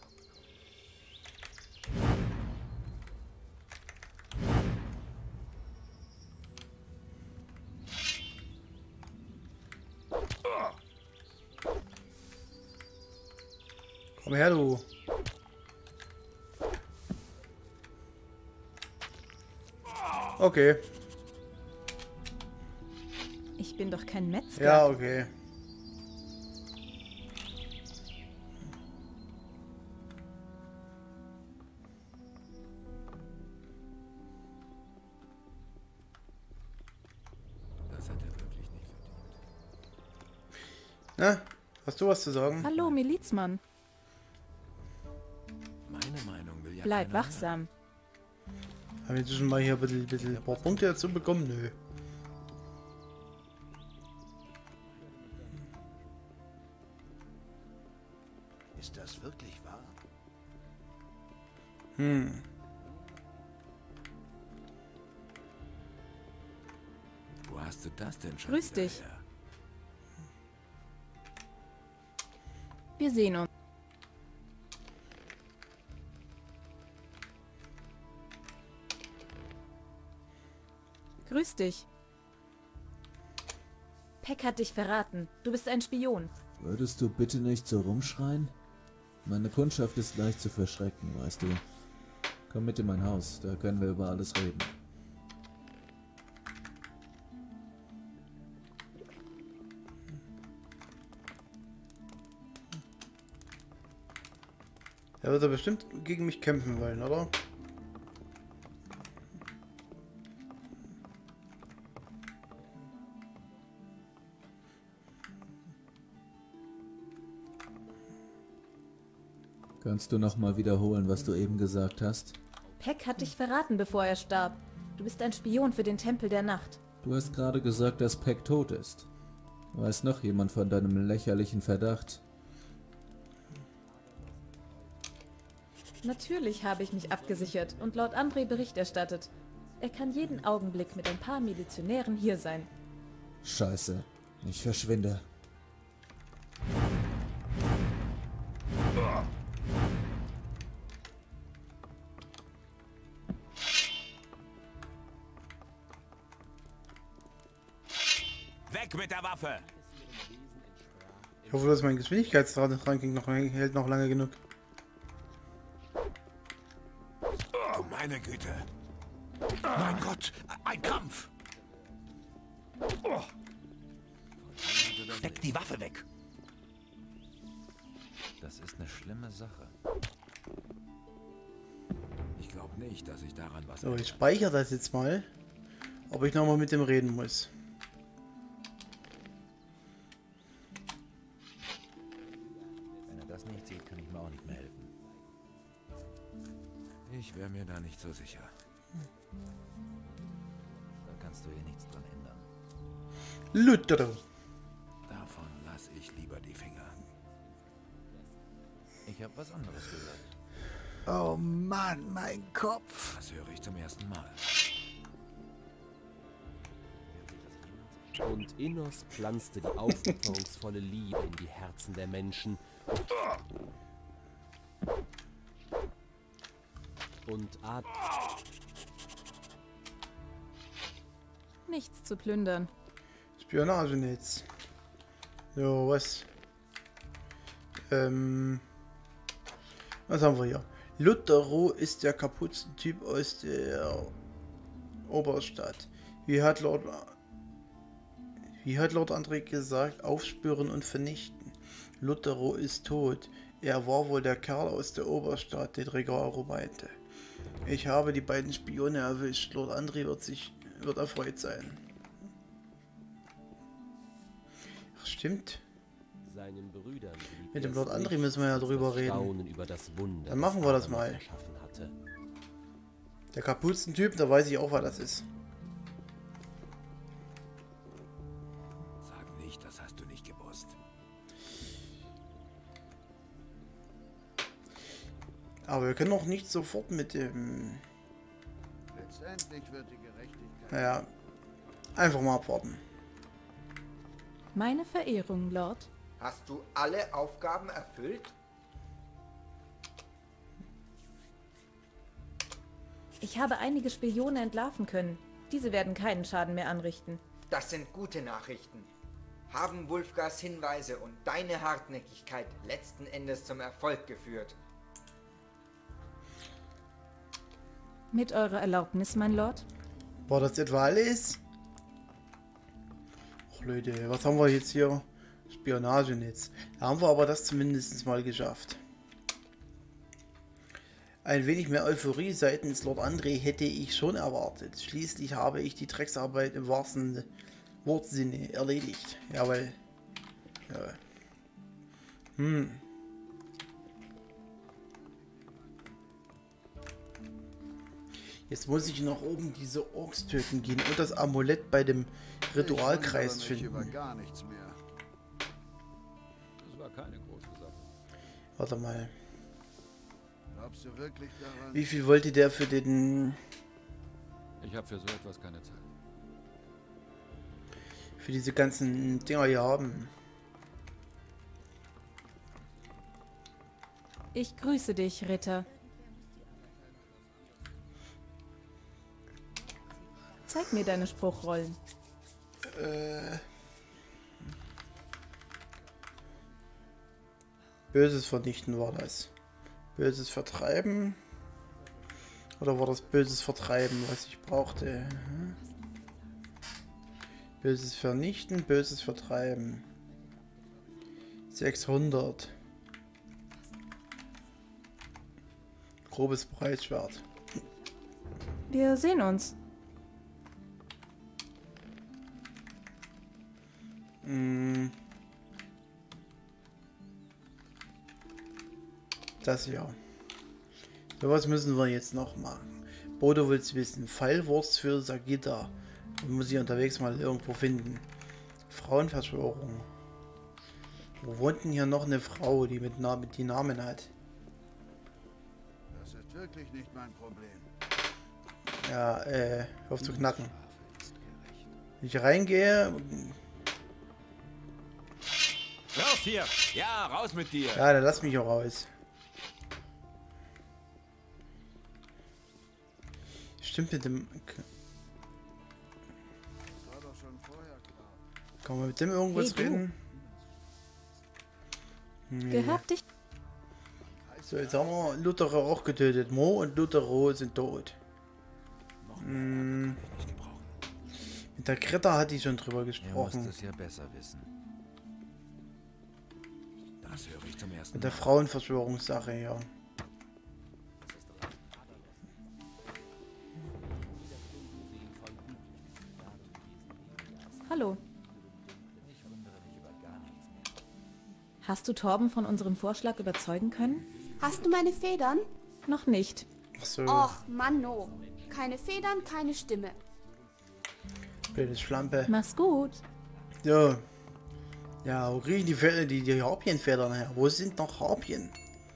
Komm her, du. Okay. Ich bin doch kein Metzger. Ja, okay. Das hat er wirklich nicht verdient. Na, hast du was zu sagen? Hallo, Milizmann. Meine Meinung will ja Bleib keiner wachsam. Haben wir inzwischen mal hier ein bisschen paar Punkte dazu bekommen? Nö. Ist das wirklich wahr? Hm. Wo hast du das denn schon Grüß wieder dich. her? Wir sehen uns. Grüß dich. Peck hat dich verraten. Du bist ein Spion. Würdest du bitte nicht so rumschreien? Meine Kundschaft ist leicht zu verschrecken, weißt du. Komm mit in mein Haus, da können wir über alles reden. Er wird er bestimmt gegen mich kämpfen wollen, oder? Kannst du noch mal wiederholen, was du eben gesagt hast? Peck hat dich verraten, bevor er starb. Du bist ein Spion für den Tempel der Nacht. Du hast gerade gesagt, dass Peck tot ist. Weiß noch jemand von deinem lächerlichen Verdacht? Natürlich habe ich mich abgesichert und Lord André Bericht erstattet. Er kann jeden Augenblick mit ein paar Milizionären hier sein. Scheiße, ich verschwinde. Weg mit der Waffe! Ich hoffe, dass mein Geschwindigkeitsranking noch hält noch lange genug. Oh, meine Güte! Mein Gott, ein Kampf! Oh. Steck die Waffe weg! Das ist eine schlimme Sache. Ich glaube nicht, dass ich daran was... So, ich speichere das jetzt mal, ob ich nochmal mit dem reden muss. Wenn er das nicht sieht, kann ich mir auch nicht mehr helfen. Ich wäre mir da nicht so sicher. Da kannst du hier nichts dran ändern. Luther. Davon lasse ich lieber die Finger. Ich habe was anderes gehört. Oh Mann, mein Kopf. Das höre ich zum ersten Mal. Und Innos pflanzte die aufopferungsvolle Liebe in die Herzen der Menschen. Und Nichts zu plündern. Spionagenetz. So, was? Was haben wir hier? Luthero ist der Kapuzentyp aus der Oberstadt. Wie hat Lord André gesagt, aufspüren und vernichten. Luthero ist tot. Er war wohl der Kerl aus der Oberstadt, den Regaro meinte. Ich habe die beiden Spione erwischt. Lord André wird erfreut sein. Ach, stimmt. seinen Brüdern Mit dem Lord André müssen wir ja drüber reden. über das Wunder, Dann machen wir das Adam mal. erschaffen hatte. Der Kapuzentyp, da weiß ich auch, was das ist. Sag nicht, das hast du nicht gewusst. Aber wir können auch nicht sofort mit dem... Letztendlich wird die Gerechtigkeit... Naja, einfach mal abwarten. Meine Verehrung, Lord. Hast du alle Aufgaben erfüllt? Ich habe einige Spione entlarven können. Diese werden keinen Schaden mehr anrichten. Das sind gute Nachrichten. Haben Wulfgars Hinweise und deine Hartnäckigkeit letzten Endes zum Erfolg geführt? Mit eurer Erlaubnis, mein Lord? War das etwa alles? Ach Leute, was haben wir jetzt hier? Spionagenetz. Da haben wir aber das zumindest mal geschafft. Ein wenig mehr Euphorie seitens Lord André hätte ich schon erwartet. Schließlich habe ich die Drecksarbeit im wahrsten Wortsinne erledigt. Jawohl. Ja. Jetzt muss ich nach oben diese Orks töten gehen und das Amulett bei dem Ritualkreis finden. Über gar nichts mehr. Das war keine große Sache. Warte mal. Glaubst du wirklich daran? Wie viel wollte der für den... Ich habe für so etwas keine Zeit. Für diese ganzen Dinger hier haben? Ich grüße dich, Ritter. Zeig mir deine Spruchrollen. Böses vernichten war das. Böses vertreiben. Oder war das Böses vertreiben, was ich brauchte? Böses vernichten, Böses vertreiben. 600. Grobes Breitschwert. Wir sehen uns. Das hier. So was müssen wir jetzt noch machen. Bodo will's wissen. Pfeilwurst für Sagita. Die muss ich unterwegs mal irgendwo finden. Frauenverschwörung. Wo wohnt denn hier noch eine Frau, die mit Namen hat? Das ist wirklich nicht mein Problem. Ja, hör auf zu knacken. Wenn ich reingehe. Raus hier! Ja, raus mit dir! Ja, dann lass mich auch raus. Stimmt mit dem. War doch schon vorher klar. Kann man mit dem irgendwas Hey, du. reden? Nee. Gehört dich. So, jetzt haben wir Luthero auch getötet. Mo und Luthero sind tot. Mit der Greta hatte ich schon drüber Er muss gesprochen. das ja besser wissen. Das höre ich zum ersten Mit der Mal. Frauenverschwörungssache, ja. Hallo. Hast du Torben von unserem Vorschlag überzeugen können? Hast du meine Federn? Noch nicht. Ach so, Och, Mann, no. Keine Federn, keine Stimme. blödes Schlampe. Mach's gut. Ja. Ja, wo kriegen die Pferde, die Harpienfedern her? Wo sind noch Harpien?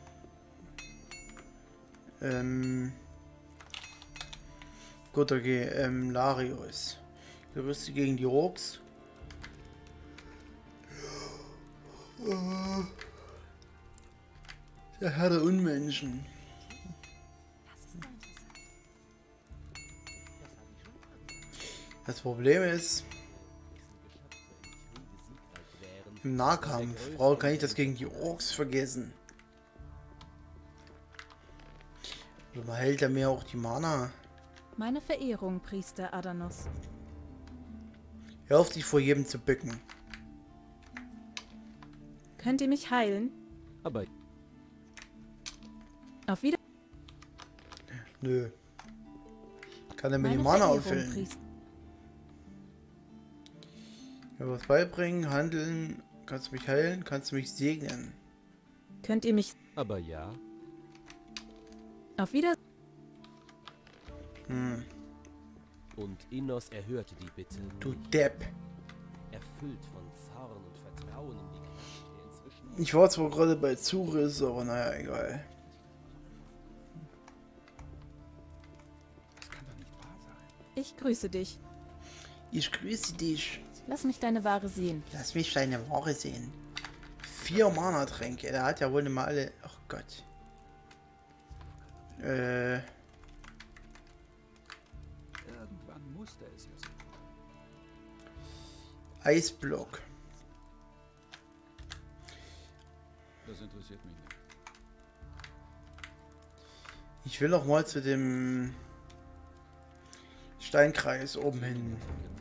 Gut, okay, Larius. Gerüste gegen die Orks. Der Herr der Unmenschen. Das Problem ist, im Nahkampf kann ich das gegen die Orks vergessen. Oder man hält ja mehr auch die Mana. Meine Verehrung, Priester Adanos. Hör auf, dich vor jedem zu bücken. Könnt ihr mich heilen? Aber Auf Wieder. Nö. Kann er mir die Meine Mana Verehrung, auffüllen? Priester. Ja, was beibringen, handeln, kannst du mich heilen, kannst du mich segnen. Könnt ihr mich... Aber ja. Auf Wieder... Und Innos erhörte die Bitte. Du Depp. Erfüllt von Zorn und Vertrauen in die Kraft, der inzwischen... Ich war zwar gerade bei Zuris, aber naja, egal. Ich grüße dich. Ich grüße dich. Lass mich deine Ware sehen. Lass mich deine Ware sehen. 4 Mana-Tränke. Der hat ja wohl nicht mal alle... Ach Gott. Irgendwann musste es ja sein. Eisblock. Das interessiert mich nicht. Ich will noch mal zu dem Steinkreis oben hin.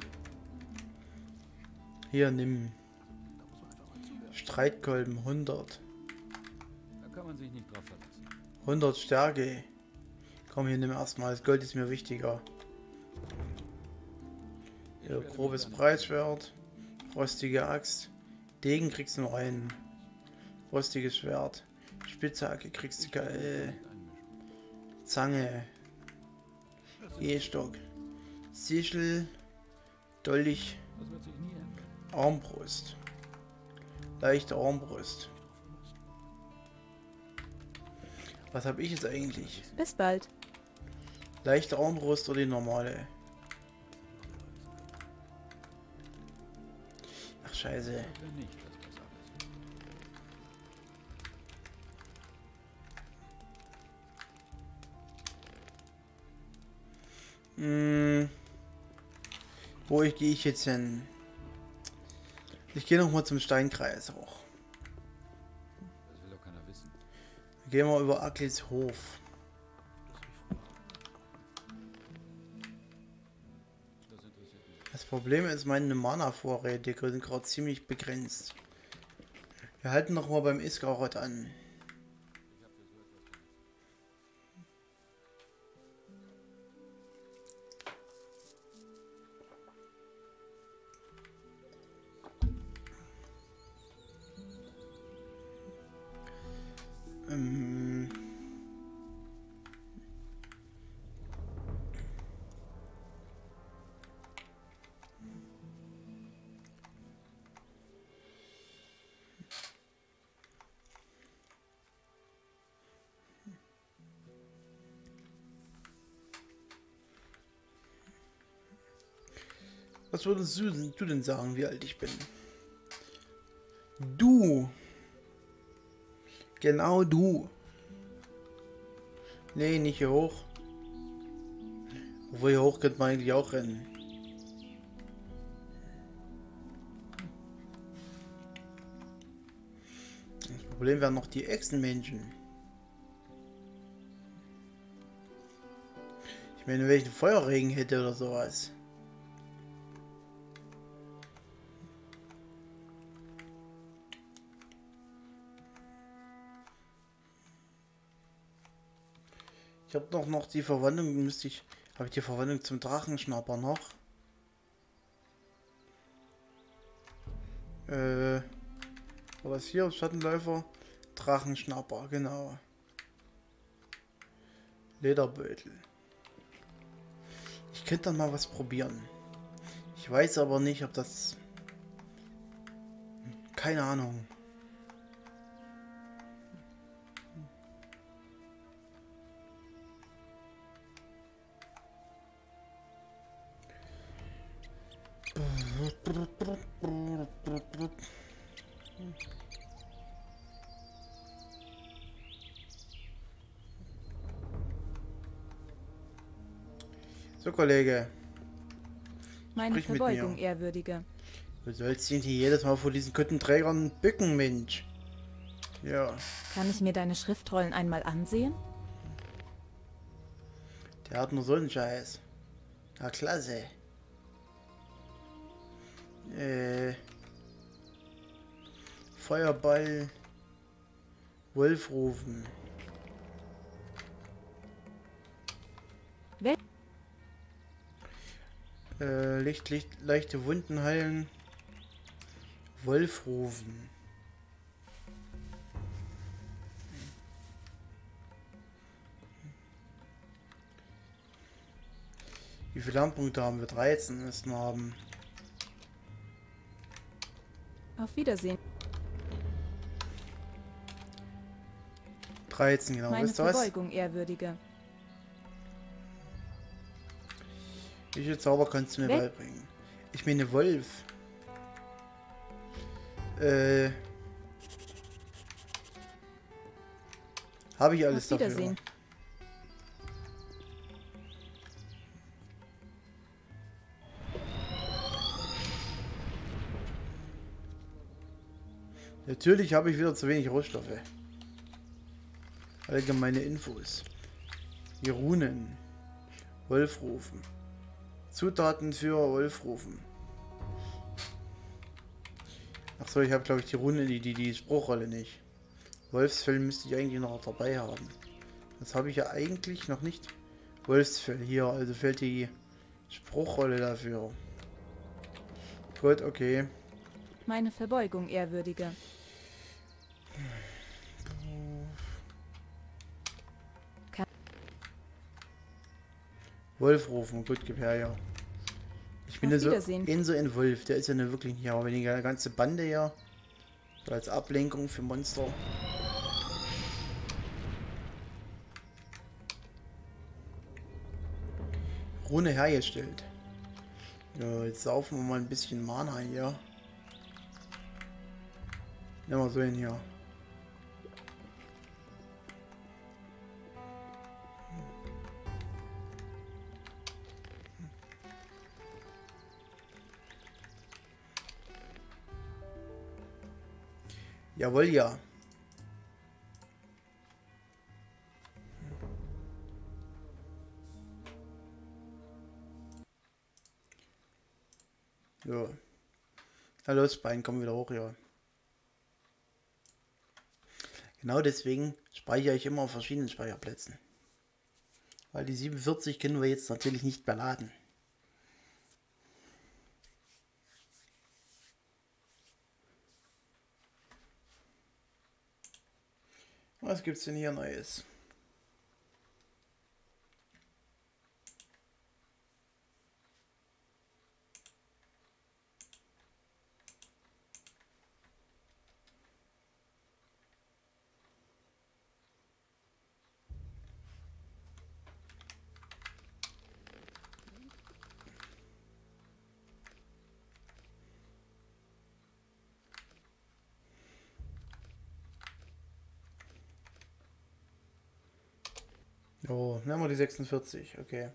Hier, nimm. Streitkolben 100. Da kann man sich nicht drauf verlassen. 100 Stärke. Komm, hier nimm erstmal. Das Gold ist mir wichtiger. Hier, grobes Breitschwert. Rostige Axt. Degen kriegst du noch einen. Rostiges Schwert. Spitzhacke kriegst du geil. Zange. Gehstock. Sichel. Dolch. Das wird sich nie ändern. Armbrust. Leichte Armbrust. Was habe ich jetzt eigentlich? Bis bald. Leichte Armbrust oder die normale? Ach scheiße. Wenn nicht, das was alles. Wo gehe ich jetzt hin? Ich gehe noch mal zum Steinkreis hoch. Das will doch keiner wissen. Gehen wir über Aklis Hof. Problem ist, meine Mana-Vorräte sind gerade ziemlich begrenzt. Wir halten noch mal beim Iskarot an. Was würdest du denn sagen, wie alt ich bin? Du. Genau du. Nee, nicht hier hoch. Obwohl hier hoch könnte man eigentlich auch rennen. Das Problem wären noch die Echsenmenschen. Ich meine, wenn ich einen Feuerregen hätte oder sowas. Ich habe doch noch die Verwandlung, habe ich die Verwandlung zum Drachenschnapper noch? War das hier, Schattenläufer? Drachenschnapper, genau. Lederbeutel. Ich könnte dann mal was probieren. Ich weiß aber nicht, ob das... Keine Ahnung. So, Kollege. Meine Sprich mit Verbeugung, mir. Ehrwürdige. Du sollst dich hier jedes Mal vor diesen Kuttenträgern bücken, Mensch. Ja. Kann ich mir deine Schriftrollen einmal ansehen? Der hat nur so einen Scheiß. Na, klasse. Feuerball. Wolf rufen. Leichte Wunden heilen. Wolf rufen. Wie viele Lampenpunkte haben wir? 13 müssen wir haben. Auf Wiedersehen. 13, genau. Meine Wisst ihr was? Verbeugung, Ehrwürdige. Wie viele Zauber kannst du mir beibringen? Ich meine Wolf. Habe ich alles Auf dafür? Wiedersehen. Natürlich habe ich wieder zu wenig Rohstoffe. Allgemeine Infos. Die Runen. Wolfrufen. Zutaten für Wolfrufen. Achso, ich habe glaube ich die Rune, die Spruchrolle nicht. Wolfsfell müsste ich eigentlich noch dabei haben. Das habe ich ja eigentlich noch nicht. Wolfsfell hier, also fehlt die Spruchrolle dafür. Gut, okay. Meine Verbeugung, Ehrwürdige. Wolf rufen, gut, gib her, ja. Ich bin ja so ein Wolf, der ist ja nur wirklich nicht, aber wenn die ganze Bande ja so als Ablenkung für Monster. Rune hergestellt. Ja, jetzt saufen wir mal ein bisschen Mana hier. Nehmen wir so hin hier. Jawohl, ja. Ja. Na los, Bein, komm wieder hoch, ja. Genau deswegen speichere ich immer auf verschiedenen Speicherplätzen. Weil die 47 können wir jetzt natürlich nicht mehr laden. Was gibt's denn hier Neues? Oh, nehmen wir die 46, okay.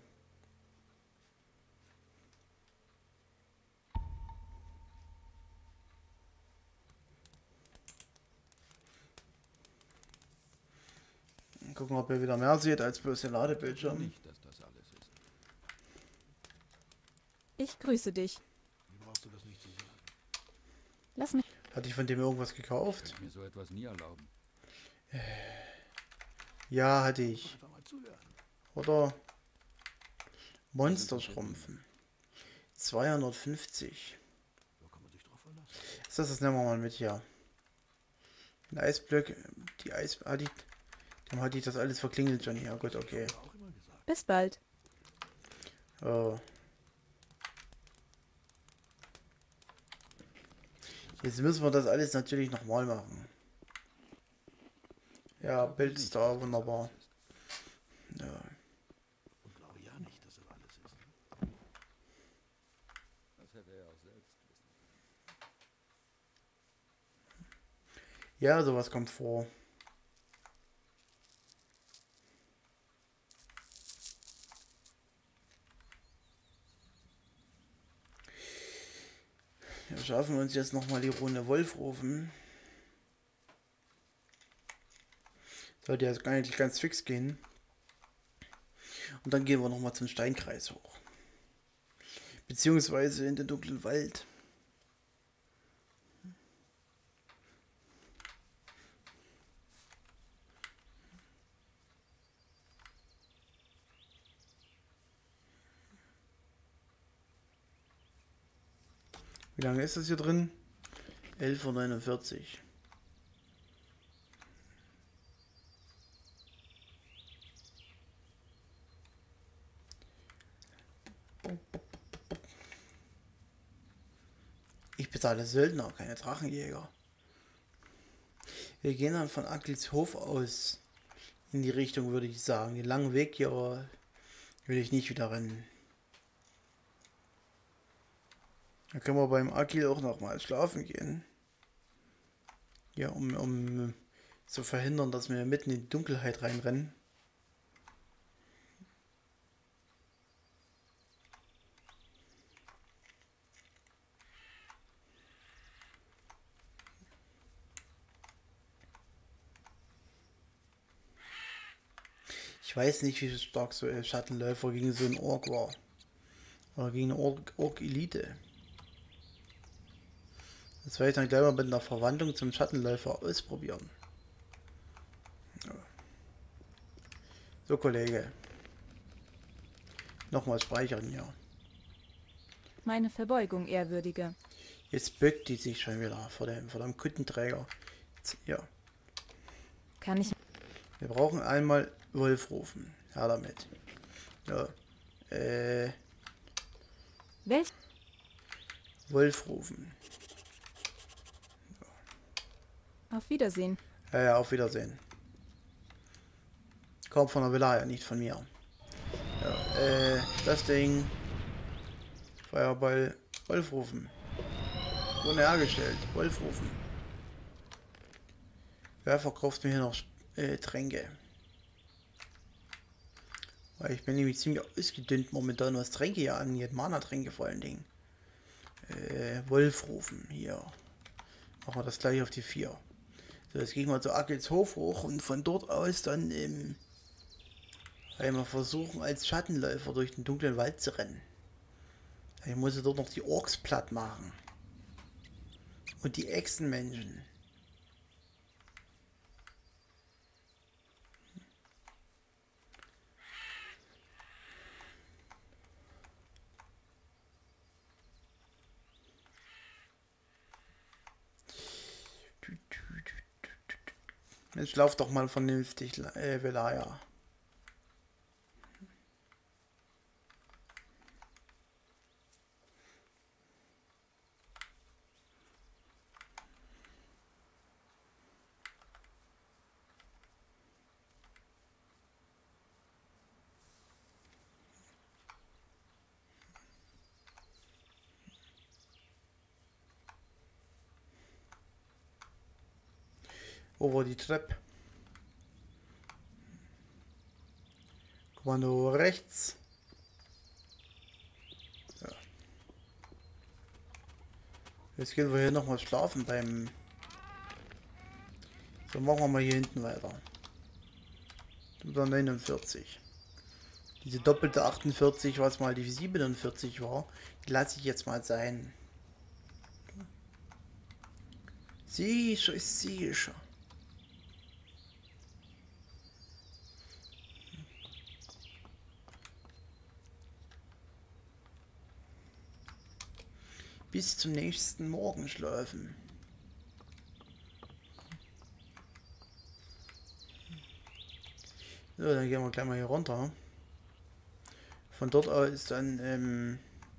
Gucken, ob ihr wieder mehr seht als bloß den Ladebildschirm. Nicht, dass das alles ist. Ich grüße dich. Wie brauchst du das nicht zu sagen? Lass mich. Hatte ich von dem irgendwas gekauft? Ich mir so etwas nie erlauben. Ja, hatte ich. Einfach mal zuhören. Oder Monsterschrumpfen. 250. Da kann man sich drauf verlassen. Das nehmen wir mal mit hier. Ein Eisblöcke, die Eis hatte ich, dann hatte ich das alles verklingelt schon. Ja gut, okay. Bis bald. Oh. Jetzt müssen wir das alles natürlich nochmal machen. Ja, Bildstar, wunderbar. Ja. Und glaube ja nicht, dass das alles ist. Das hätte er auch selbst wissen können. Ja, sowas kommt vor. Wir schaffen uns jetzt nochmal die Runde Wolfrofen. Sollte jetzt gar nicht ganz fix gehen. Und dann gehen wir nochmal zum Steinkreis hoch. Beziehungsweise in den dunklen Wald. Wie lange ist das hier drin? 11:49 Uhr. Ich bezahle Söldner, keine Drachenjäger. Wir gehen dann von Akilshof aus in die Richtung, würde ich sagen. Den langen Weg hier will ich nicht wieder rennen. Da können wir beim Akil auch nochmal schlafen gehen. Ja, um zu verhindern, dass wir mitten in die Dunkelheit reinrennen. Ich weiß nicht, wie stark so ein Schattenläufer gegen so einen Ork war. Oder gegen eine Ork-Elite. Das werde ich dann gleich mal mit einer Verwandlung zum Schattenläufer ausprobieren. Ja. So, Kollege. Nochmal speichern hier. Meine Verbeugung, Ehrwürdige. Jetzt bückt die sich schon wieder vor dem Kuttenträger. Ja. Kann ich... Wir brauchen einmal Wolfrofen. Ja, damit. Ja. Welch? Wolfrofen. Auf Wiedersehen. Ja, auf Wiedersehen. Kommt von der Villa, nicht von mir. Ja, das Ding. Feuerball. Wolfrofen. Wurden hergestellt. Wolfrofen. Wer verkauft mir hier noch Tränke? Weil ich bin nämlich ziemlich ausgedünnt momentan, was Tränke hier angeht. Mana-Tränke vor allen Dingen. Wolfrofen. Hier. Machen wir das gleich auf die 4. So, jetzt gehe ich mal zu Akilshof hoch und von dort aus dann einmal versuchen, als Schattenläufer durch den dunklen Wald zu rennen. Ich muss dort noch die Orks platt machen. Und die Echsenmenschen. Jetzt lauf doch mal vernünftig, Velaya. Wo war die Treppe? Kommando rechts. Ja. Jetzt gehen wir hier nochmal schlafen beim... So, machen wir mal hier hinten weiter. Oder 49. Diese doppelte 48, was mal die 47 war, die lasse ich jetzt mal sein. Sicher ist sicher. Bis zum nächsten Morgen schlafen. So, dann gehen wir gleich mal hier runter. Von dort aus ist dann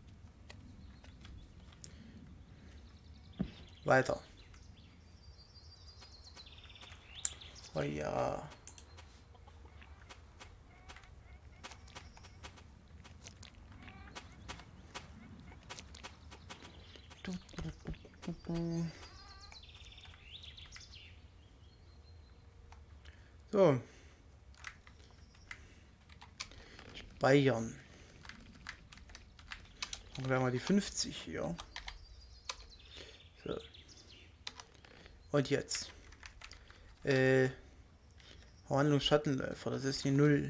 weiter. Oh ja. So. Speichern. Machen wir mal die 50 hier. So. Und jetzt. Handlung Schattenläufer, das ist die 0.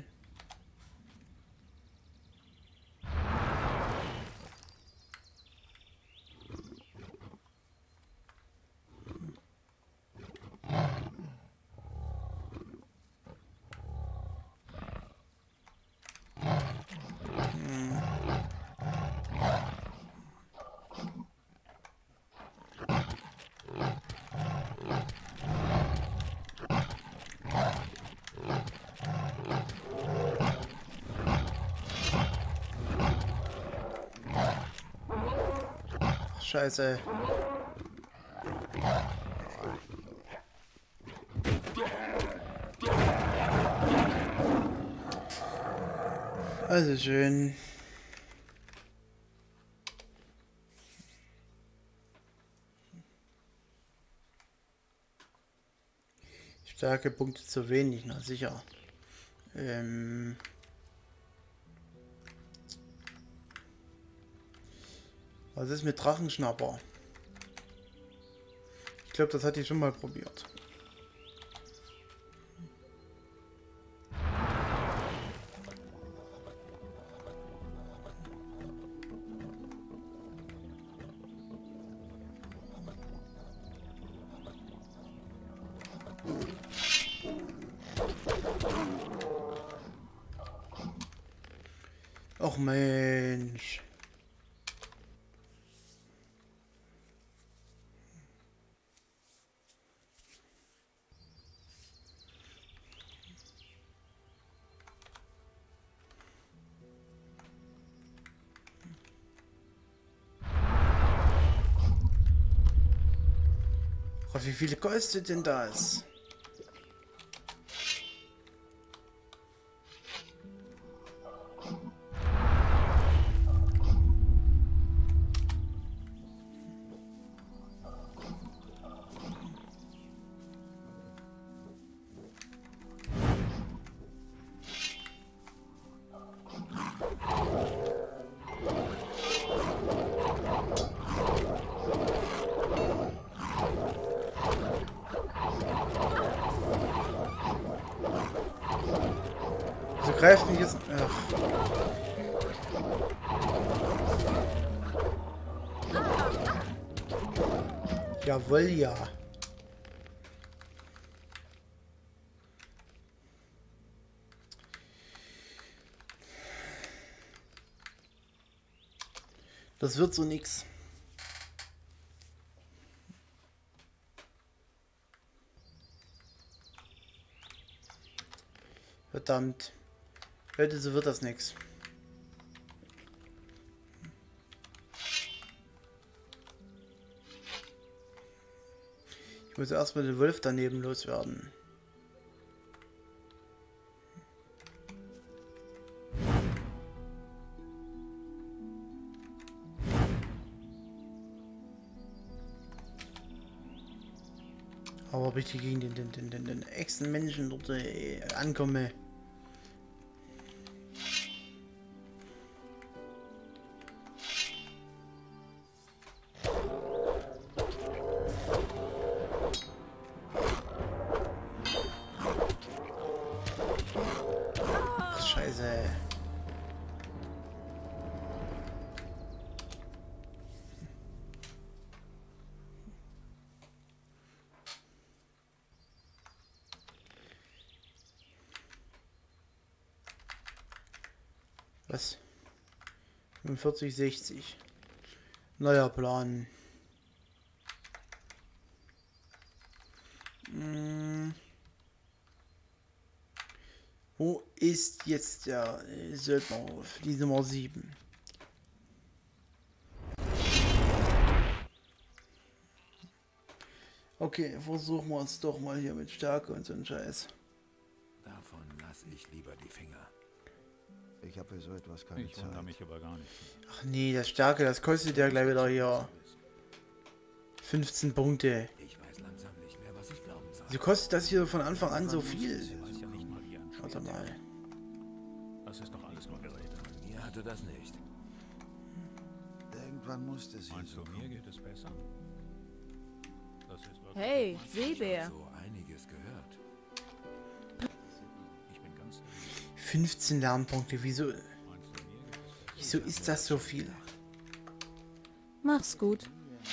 Scheiße. Also schön. Stärkepunkte zu wenig, na sicher. Was ist mit Drachenschnapper? Ich glaube, das hatte ich schon mal probiert. Och Mensch. Wie viel kostet denn das? Greift mich jetzt. Ach. Jawohl, ja. Das wird so nix. Verdammt. Leute, so wird das nix. Ich muss erstmal den Wolf daneben loswerden. Aber ob ich hier gegen den Echsenmenschen dort ankomme. Ach, Scheiße. Was? 45, 60. Neuer Plan. Wo ist jetzt der Söldnerhof? Die Nummer 7. Okay, versuchen wir es doch mal hier mit Stärke und so ein Scheiß. Davon lasse ich lieber die Finger. Ich habe für so etwas keine Zeit. Ich wundere mich aber gar nicht. Ach nee, das Stärke, das kostet ja gleich wieder hier 15 Punkte. Ich weiß langsam nicht mehr, was ich glauben soll. Wieso kostet das hier von Anfang an so viel? Warte mal. Das ist doch alles nur Gerede. Mir hatte das nicht. Irgendwann musste sie. Meinst du, mir geht es besser? Das ist wirklich Hey, Seebär. so einiges gehört. 15 Lernpunkte, wieso ist das so viel? Mach's gut.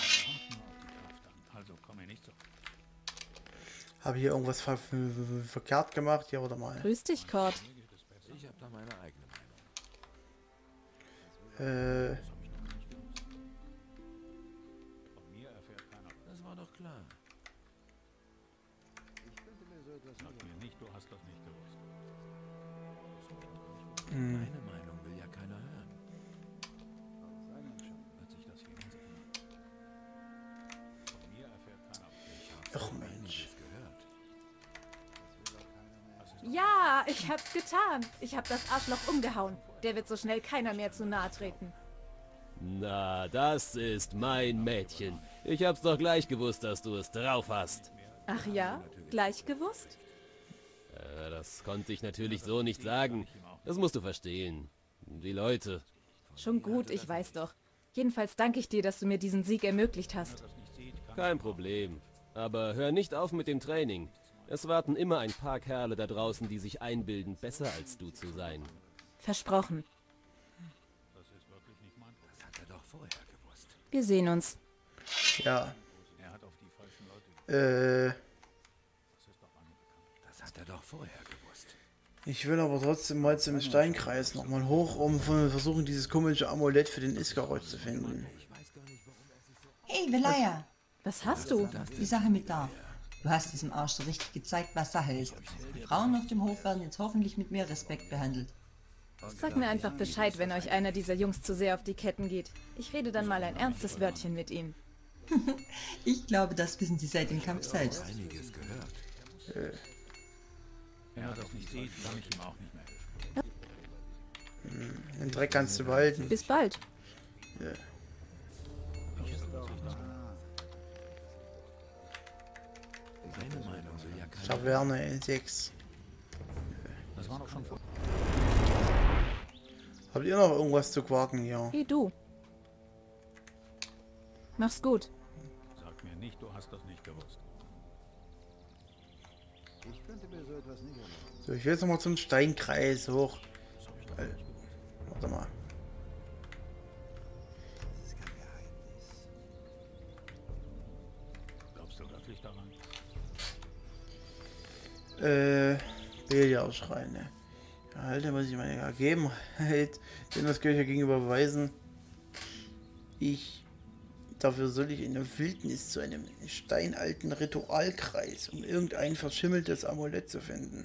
Also komm mir nicht so. Habe ich hier irgendwas verkehrt gemacht? Ja, oder mal? Grüß dich, Cord. Ich habe da meine eigene Meinung. Das war doch klar. Sag mir nicht, du hast das nicht gewusst. Meine Meinung will ja keiner hören. Wird sich das jemals ändern? Von mir erfährt keiner. Ach Mensch. Ja, ich hab's getan. Ich hab das Arschloch umgehauen. Der wird so schnell keiner mehr zu nahe treten. Na, das ist mein Mädchen. Ich hab's doch gleich gewusst, dass du es drauf hast. Ach ja? Gleich gewusst? Das konnte ich natürlich so nicht sagen. Das musst du verstehen. Die Leute. Schon gut, ich weiß doch. Jedenfalls danke ich dir, dass du mir diesen Sieg ermöglicht hast. Kein Problem. Aber hör nicht auf mit dem Training. Es warten immer ein paar Kerle da draußen, die sich einbilden, besser als du zu sein. Versprochen. Das hat er doch vorher gewusst. Wir sehen uns. Ja. Er hat auf die falschen Leute. Das hat er doch vorher gewusst. Ich will aber trotzdem mal zum Steinkreis nochmal hoch, um versuchen, dieses komische Amulett für den Iskaroth zu finden. Hey, Velaya. Was hast du? Die Sache mit da. Du hast diesem Arsch so richtig gezeigt, was Sache ist. Frauen auf dem Hof werden jetzt hoffentlich mit mehr Respekt behandelt. Sag mir einfach Bescheid, wenn euch einer dieser Jungs zu sehr auf die Ketten geht. Ich rede dann mal ein ernstes Wörtchen mit ihm. Ich glaube, das wissen sie seit dem Kampf selbst. Einiges gehört. Er das nicht sieht, kann ich ihm auch nicht mehr helfen. Den Dreck kannst du behalten. Bis bald. Ja. Taverne 6. Das war doch schon vor. Habt ihr noch irgendwas zu quaken hier? Hey du. Mach's gut. Sag mir nicht, du hast das nicht gewusst. Ich könnte mir so etwas nicht erlauben. So, ich will jetzt nochmal zum Steinkreis hoch. Warte mal. Belial-Schreine. Erhalte, muss ich meine Ergebenheit den das Kirche gegenüber beweisen. Dafür soll ich in der Wildnis zu einem steinalten Ritualkreis, um irgendein verschimmeltes Amulett zu finden.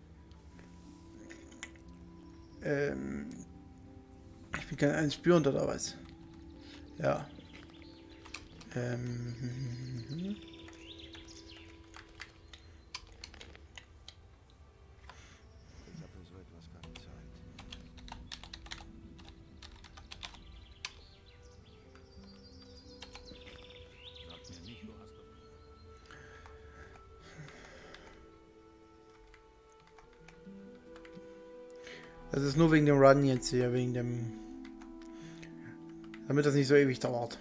Ich bin kein Einspürend oder was? Ja. Das ist nur wegen dem Run jetzt hier, wegen dem... Damit das nicht so ewig dauert.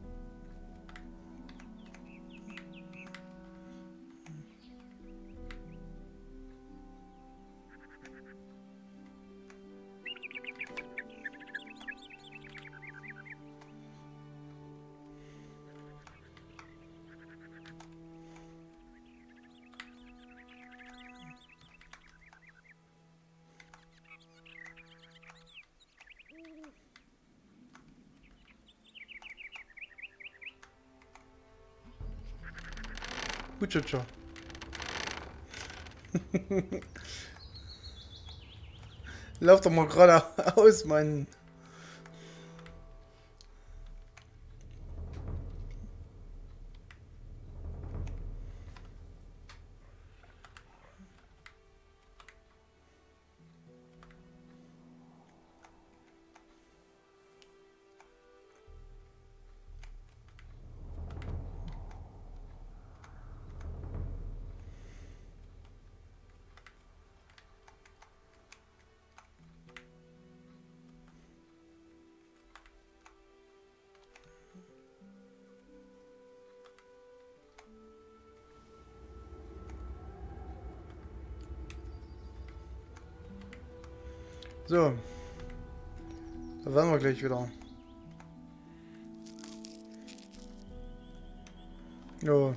Gut, schon. Lauf doch mal geradeaus, Mann. So. Da werden wir gleich wieder. Jo.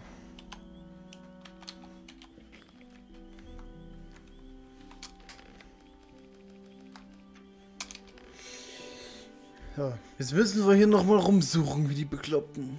Ja, jetzt müssen wir hier nochmal rumsuchen, wie die Bekloppten.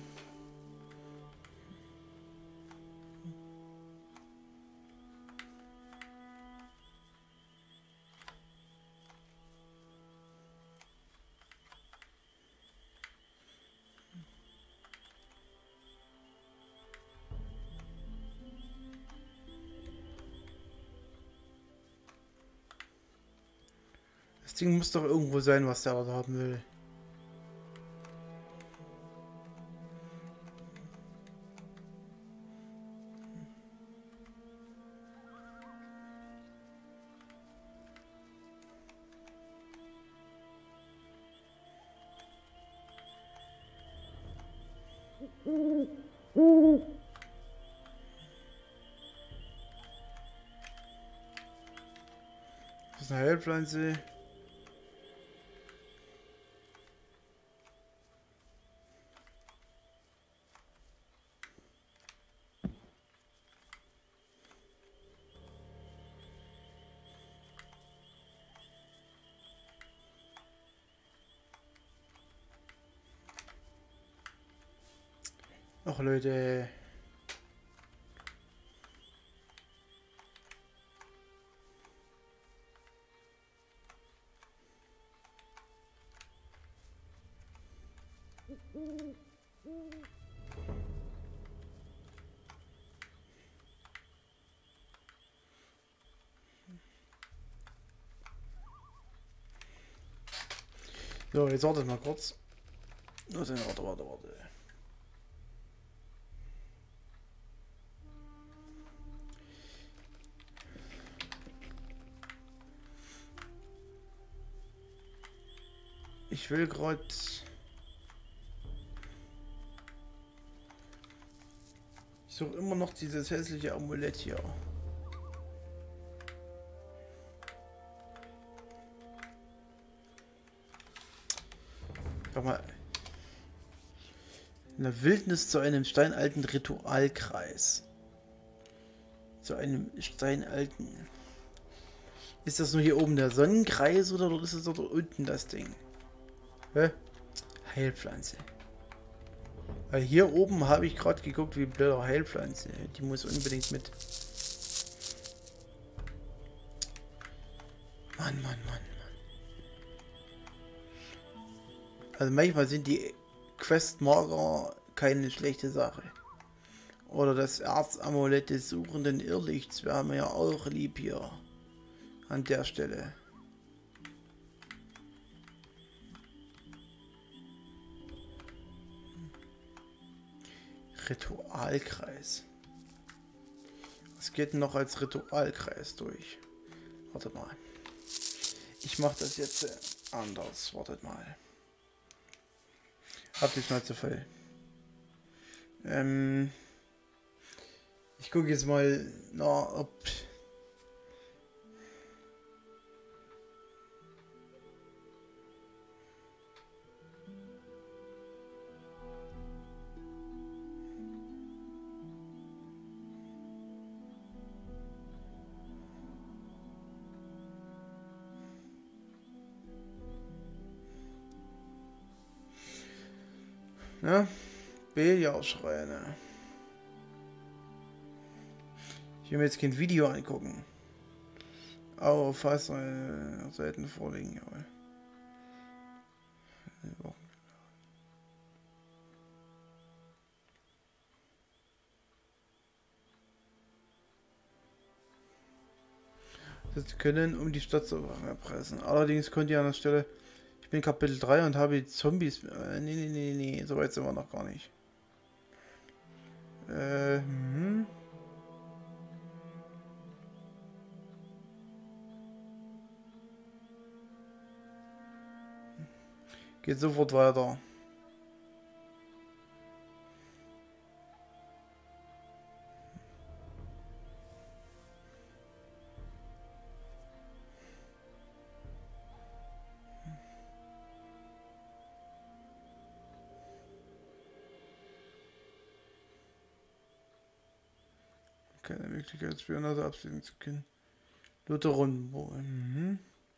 Das Ding muss doch irgendwo sein, was der da haben will. Das ist eine Heilpflanze. Ach Leute. So, jetzt wartet mal kurz. Warte. Ich will gerade... Ich suche immer noch dieses hässliche Amulett hier. Sag mal. In der Wildnis zu einem steinalten Ritualkreis. zu einem steinalten. Ist das nur hier oben der Sonnenkreis oder ist es dort unten das Ding? Hä? Heilpflanze. Weil hier oben habe ich gerade geguckt, wie blöder Heilpflanze. Die muss unbedingt mit. Mann. Also manchmal sind die Questmarker keine schlechte Sache. Oder das Erzamulett des suchenden Irrlichts wäre mir ja auch lieb hier. An der Stelle. Ritualkreis. Was geht denn noch als Ritualkreis durch? Warte mal. Ich mache das jetzt anders. Wartet mal. Habt ihr mal zu voll. Ich gucke jetzt mal nach, ob... Ja, Belial-Schreine. Ich will mir jetzt kein Video angucken. Aber fast Seiten vorliegen, jawohl. Das können, um die Stadt zu erpressen. Allerdings konnte ich an der Stelle... Ich bin Kapitel 3 und habe die Zombies... Nee, so weit sind wir noch gar nicht. Geht sofort weiter. Keine Möglichkeit, Spionage absehen zu können. Lutheron.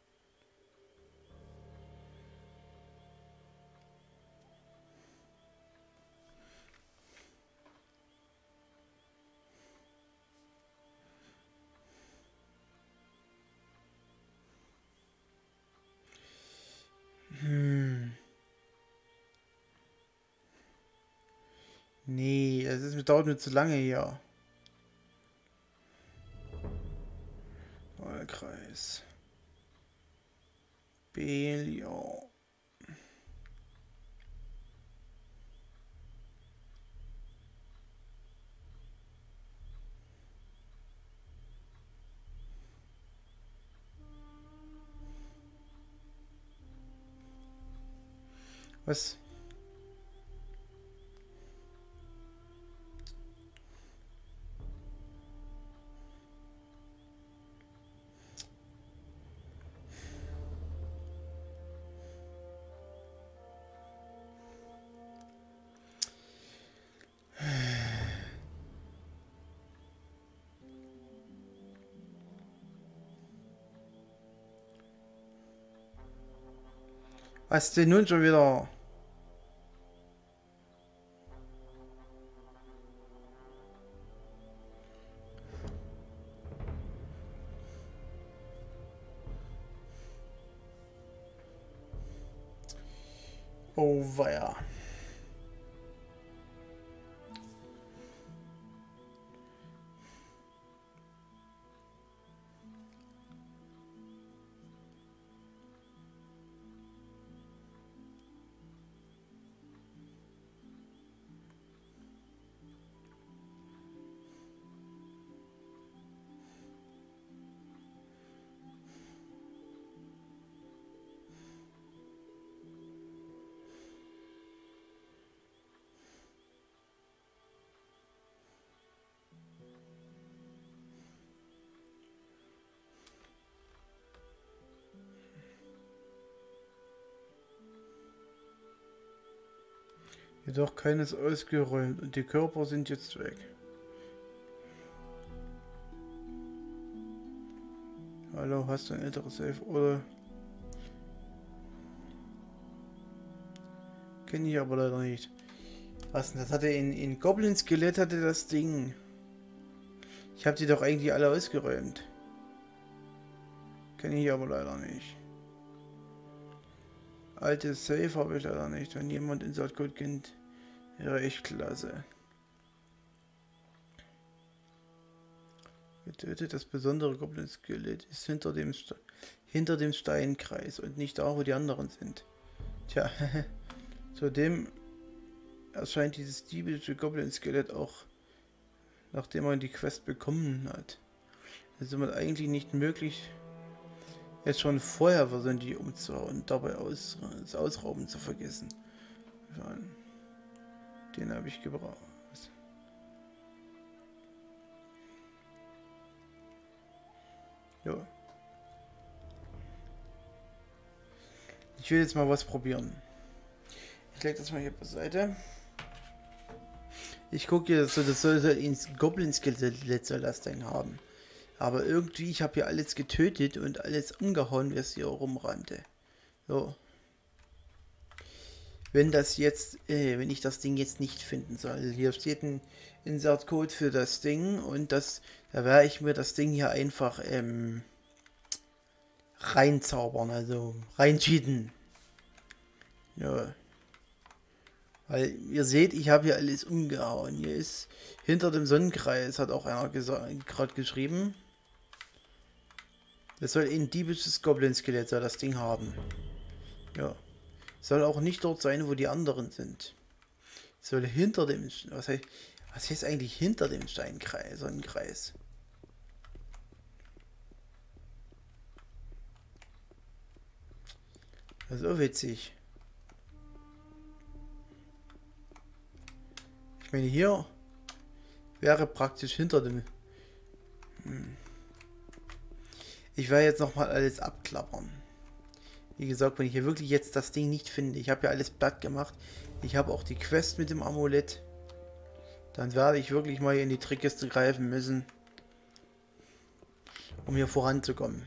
Nee, es dauert mir zu lange hier. Wahlkreis. Belial. Was? Was denn nun schon wieder? Oh weia. Jedoch keines ausgeräumt und die Körper sind jetzt weg. Hallo, hast du ein älteres Safe oder? Kenne ich aber leider nicht. Was denn? Das hatte in Goblin Skelett hatte das Ding. Ich habe die doch eigentlich alle ausgeräumt. Kenne ich aber leider nicht. Altes Safe habe ich leider nicht. Wenn jemand Insert Code kennt, wäre echt klasse. Getötet, das besondere Goblin-Skelett ist hinter dem Steinkreis und nicht da, wo die anderen sind. Tja, zudem erscheint dieses diebische Goblin-Skelett auch, nachdem man die Quest bekommen hat. Es ist somit eigentlich nicht möglich, es schon vorher versehentlich umzuhauen und dabei das Ausrauben zu vergessen. Den habe ich gebraucht. Ja. Ich will jetzt mal was probieren. Ich lege das mal hier beiseite. Ich gucke jetzt, das soll ins Goblin-Skelett soll das Ding haben. Aber irgendwie, ich habe hier alles getötet und alles umgehauen, was hier rumrannte. So. Wenn ich das Ding jetzt nicht finden soll. Hier steht ein Insert-Code für das Ding und da werde ich mir das Ding hier einfach reinzaubern, also reincheaten. Ja. Weil ihr seht, ich habe hier alles umgehauen. Hier ist hinter dem Sonnenkreis, hat auch einer gerade geschrieben. Das soll ein diebisches Goblin-Skelett soll das Ding haben. Ja. Soll auch nicht dort sein, wo die anderen sind. Soll hinter dem... Was heißt eigentlich hinter dem Steinkreis? Sonnenkreis. Das ist auch witzig. Ich meine, hier wäre praktisch hinter dem... Ich werde jetzt nochmal alles abklappern. Wie gesagt, wenn ich hier wirklich jetzt das Ding nicht finde, ich habe ja alles platt gemacht, ich habe auch die Quest mit dem Amulett, dann werde ich wirklich mal in die Trickkiste greifen müssen, um hier voranzukommen.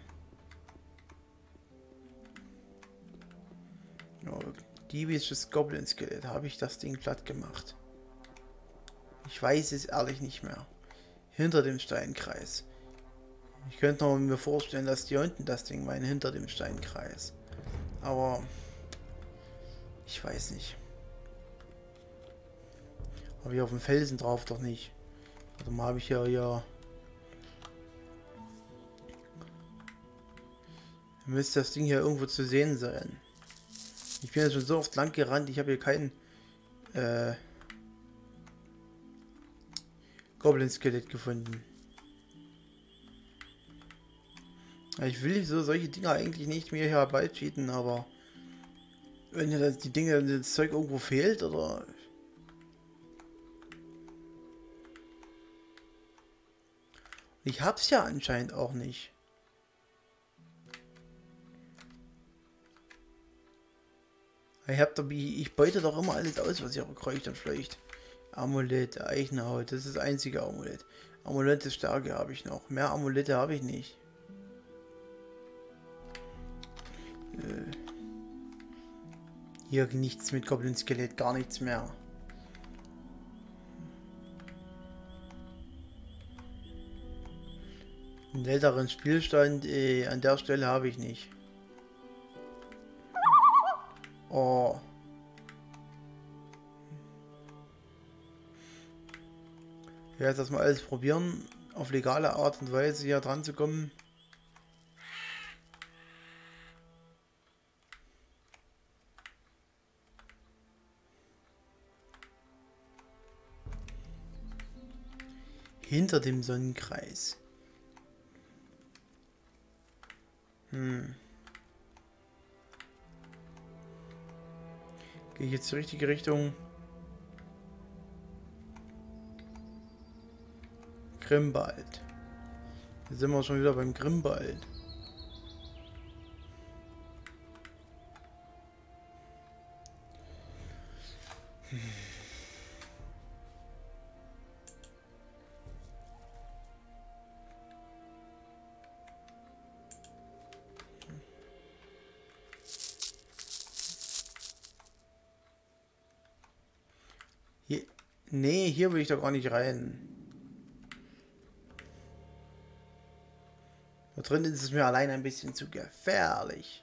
Ja, diebisches Goblin-Skelett, habe ich das Ding platt gemacht. Ich weiß es ehrlich nicht mehr. Hinter dem Steinkreis. Ich könnte mir vorstellen, dass die unten das Ding meinen, hinter dem Steinkreis. Aber ich weiß nicht. Habe ich auf dem Felsen drauf doch nicht. Warte mal, habe ich ja. Müsste das Ding hier irgendwo zu sehen sein. Ich bin ja schon so oft lang gerannt, ich habe hier keinen Goblin-Skelett gefunden. Ich will solche Dinger eigentlich nicht mehr hier herbeicheaten, aber wenn dir das Zeug irgendwo fehlt, oder... Ich hab's ja anscheinend auch nicht. Ich beute doch immer alles aus, was hier kreucht und fleucht. Amulett, Eichenhaut, das ist das einzige Amulett. Amulett der Stärke habe ich noch. Mehr Amulette habe ich nicht. Hier nichts mit Goblin-Skelett, gar nichts mehr. Einen älteren Spielstand an der Stelle habe ich nicht. Oh. Ich werde das mal alles probieren, auf legale Art und Weise hier dran zu kommen. Hinter dem Sonnenkreis. Gehe ich jetzt die richtige Richtung? Grimwald. Hier sind wir schon wieder beim Grimwald. Nee, hier will ich doch gar nicht rein. Da drin ist es mir allein ein bisschen zu gefährlich.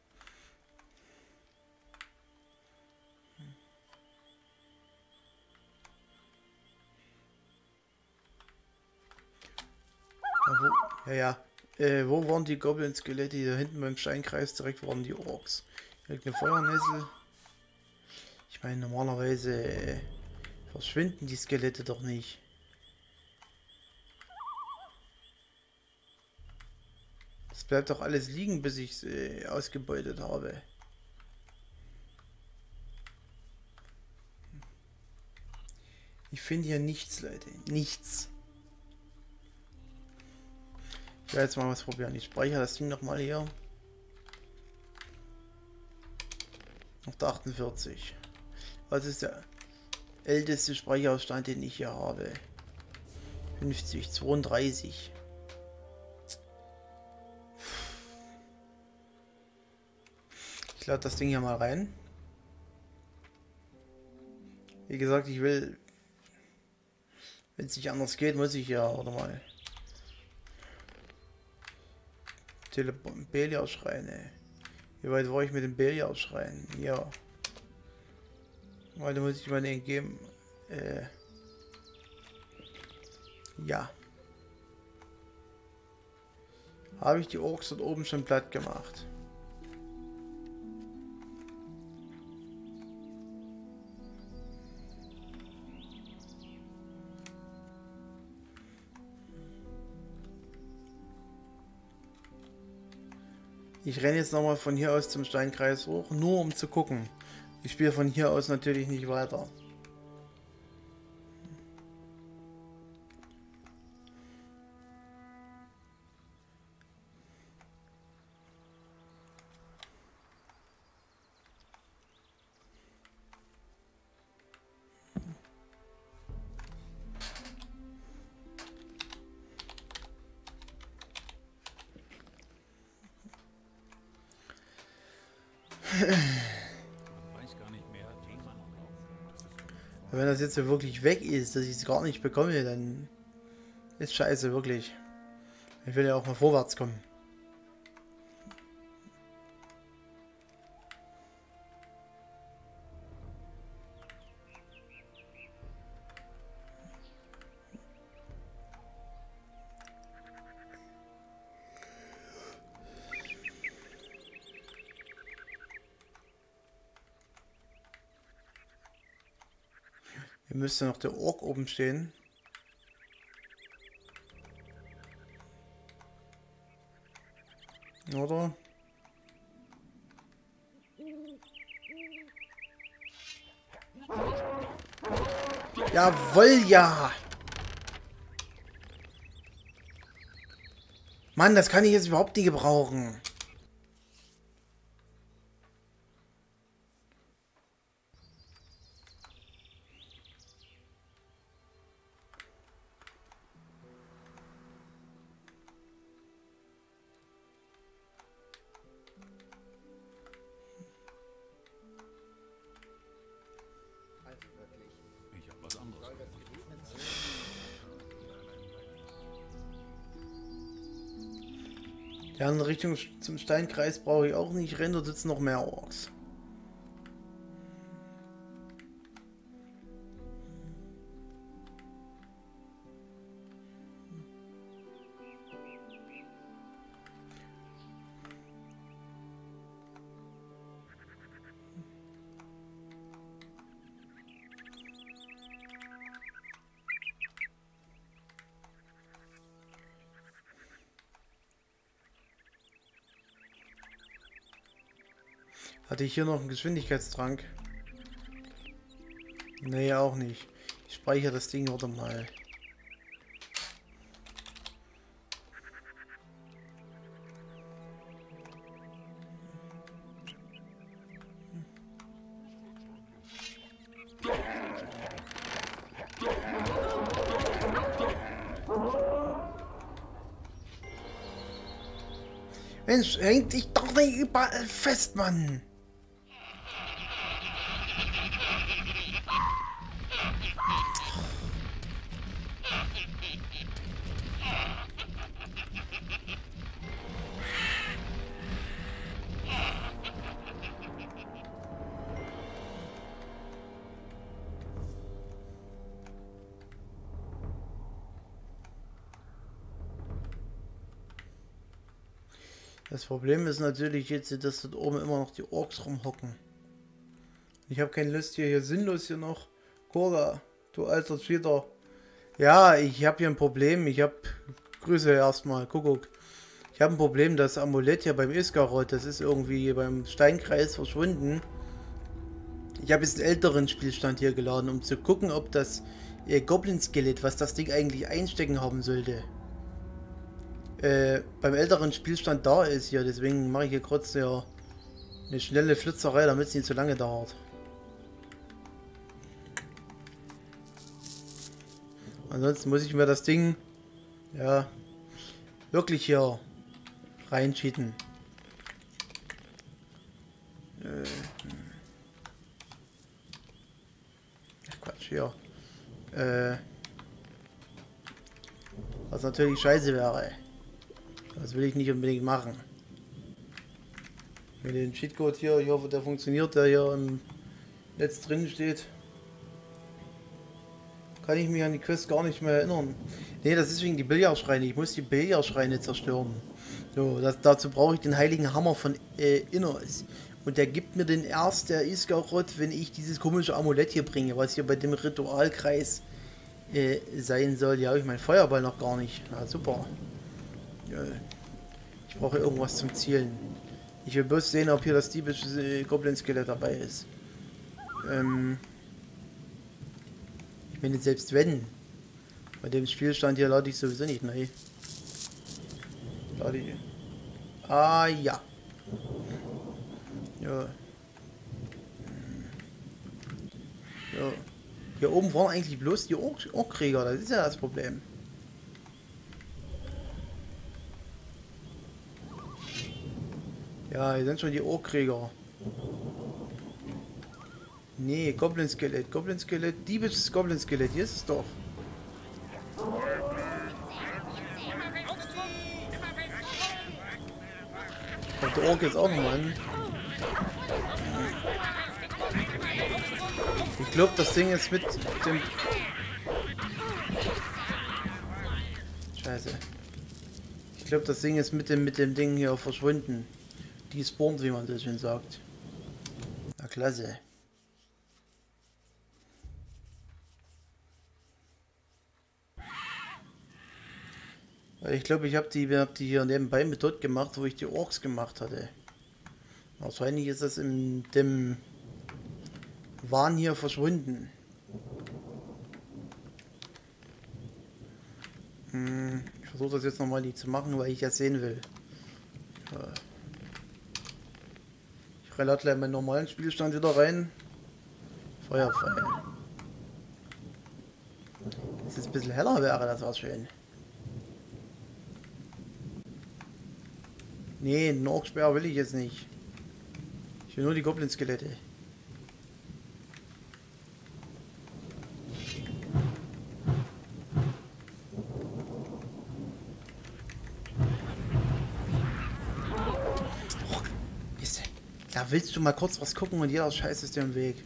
Wo waren die Goblin-Skelette? Da hinten beim Steinkreis direkt waren die Orks. Irgendeine Feuernessel. Ich meine, normalerweise verschwinden die Skelette doch nicht. Es bleibt doch alles liegen, bis ich es ausgebeutet habe. Ich finde hier nichts, Leute. Nichts. Ich werde jetzt mal was probieren. Ich speichere das Ding nochmal hier. Auf der 48. Was ist der älteste Speicherstand, den ich hier habe? 50, 32. Ich lade das Ding hier mal rein. Wie gesagt, ich will, wenn es nicht anders geht, muss ich ja, oder mal. Belial-Schreine. Wie weit war ich mit dem Belial-Schrein? Ja. Heute muss ich mal den geben. Ja. Habe ich die Orks dort oben schon platt gemacht? Ich renne jetzt nochmal von hier aus zum Steinkreis hoch, nur um zu gucken. Ich spiele von hier aus natürlich nicht weiter. Wenn das jetzt so wirklich weg ist, dass ich es gar nicht bekomme, dann ist scheiße, wirklich. Ich will ja auch mal vorwärts kommen. Hier müsste noch der Ork oben stehen. Oder? Jawohl, ja! Mann, das kann ich jetzt überhaupt nicht gebrauchen. Ich hab was anderes. Die andere Richtung zum Steinkreis brauche ich auch nicht rennen, da sitzen noch mehr Orks. Hatte ich hier noch einen Geschwindigkeitstrank? Nee, auch nicht. Ich speichere das Ding oder mal. Mensch, hängt dich doch nicht überall fest, Mann! Das Problem ist natürlich jetzt, dass dort oben immer noch die Orks rumhocken. Ich habe keine Lust hier sinnlos hier noch. Cora, du alter Cheater. Ja, ich habe hier ein Problem. Grüße erstmal, Kuckuck. Ich habe ein Problem, das Amulett hier beim Iskarot, das ist irgendwie beim Steinkreis verschwunden. Ich habe jetzt einen älteren Spielstand hier geladen, um zu gucken, ob das Goblin-Skelett, was das Ding eigentlich einstecken haben sollte, beim älteren Spielstand da ist hier. Deswegen mache ich hier kurz ja eine schnelle Flitzerei, damit es nicht zu lange dauert. Ansonsten muss ich mir das Ding ja wirklich hier reinschieten. Quatsch, hier. Was natürlich scheiße wäre. Das will ich nicht unbedingt machen. Mit dem Cheatcode hier, ich hoffe der funktioniert, der hier im Netz drin steht. Kann ich mich an die Quest gar nicht mehr erinnern. Ne, das ist wegen die Billardschreine. Ich muss die Billardschreine zerstören. So, dazu brauche ich den heiligen Hammer von Innos. Und der gibt mir den erst der Iskarot, wenn ich dieses komische Amulett hier bringe, was hier bei dem Ritualkreis sein soll. Ja, habe ich meinen Feuerball noch gar nicht. Na super. Ich brauche irgendwas zum Zielen. Ich will bloß sehen, ob hier das diebische Goblin-Skelett dabei ist. Ich meine, selbst wenn. Bei dem Spielstand hier lade ich sowieso nicht neu. Lade ich. Ah ja. Ja. Ja. Hier oben waren eigentlich bloß die Orkkrieger, das ist ja das Problem. Ja, hier sind schon die Orkkrieger. Nee, Goblin-Skelett, Goblin-Skelett, diebisches Goblin-Skelett, hier ist es doch. Kommt der Ork jetzt auch nochmal an? Ich glaube, das Ding ist mit dem... Scheiße. Ich glaube, das Ding ist mit dem Ding hier verschwunden. Die spawnt, wie man das schön sagt. Na klasse. Weil ich glaube, ich habe die hier nebenbei mit dort gemacht, wo ich die Orks gemacht hatte. Wahrscheinlich ist das in dem Wahn hier verschwunden. Ich versuche das jetzt nochmal nicht zu machen, weil ich das sehen will. Ich relate gleich meinen normalen Spielstand wieder rein. Feuerpfeil. Wenn es jetzt ein bisschen heller wäre, das war schön. Nee, einen Orkspeer will ich jetzt nicht. Ich will nur die Goblin-Skelette. Oh, da willst du mal kurz was gucken und jeder Scheiß ist dir im Weg.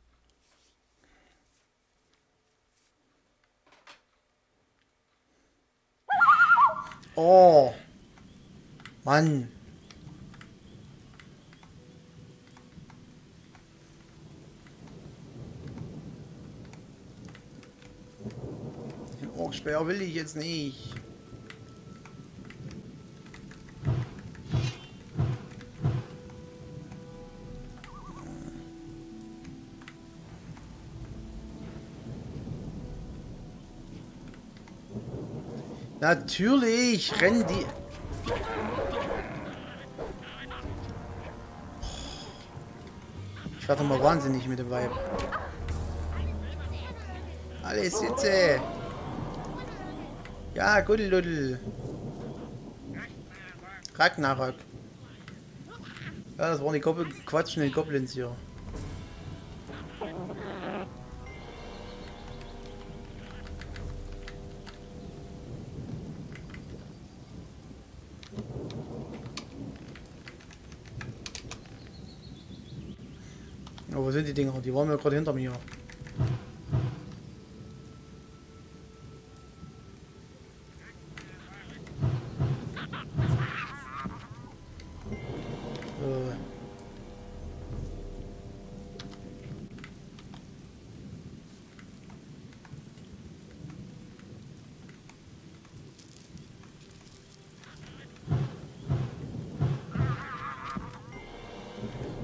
Oh. Mann. Den Orkspeer will ich jetzt nicht. Natürlich rennen die... Ich werde mal wahnsinnig mit dem Vibe. Alles sitze. Ja, Guddeluddel. Ragnarok. Ja, das waren die quatschenden Goblins hier. Oh, wo sind die Dinger? Die waren ja gerade hinter mir.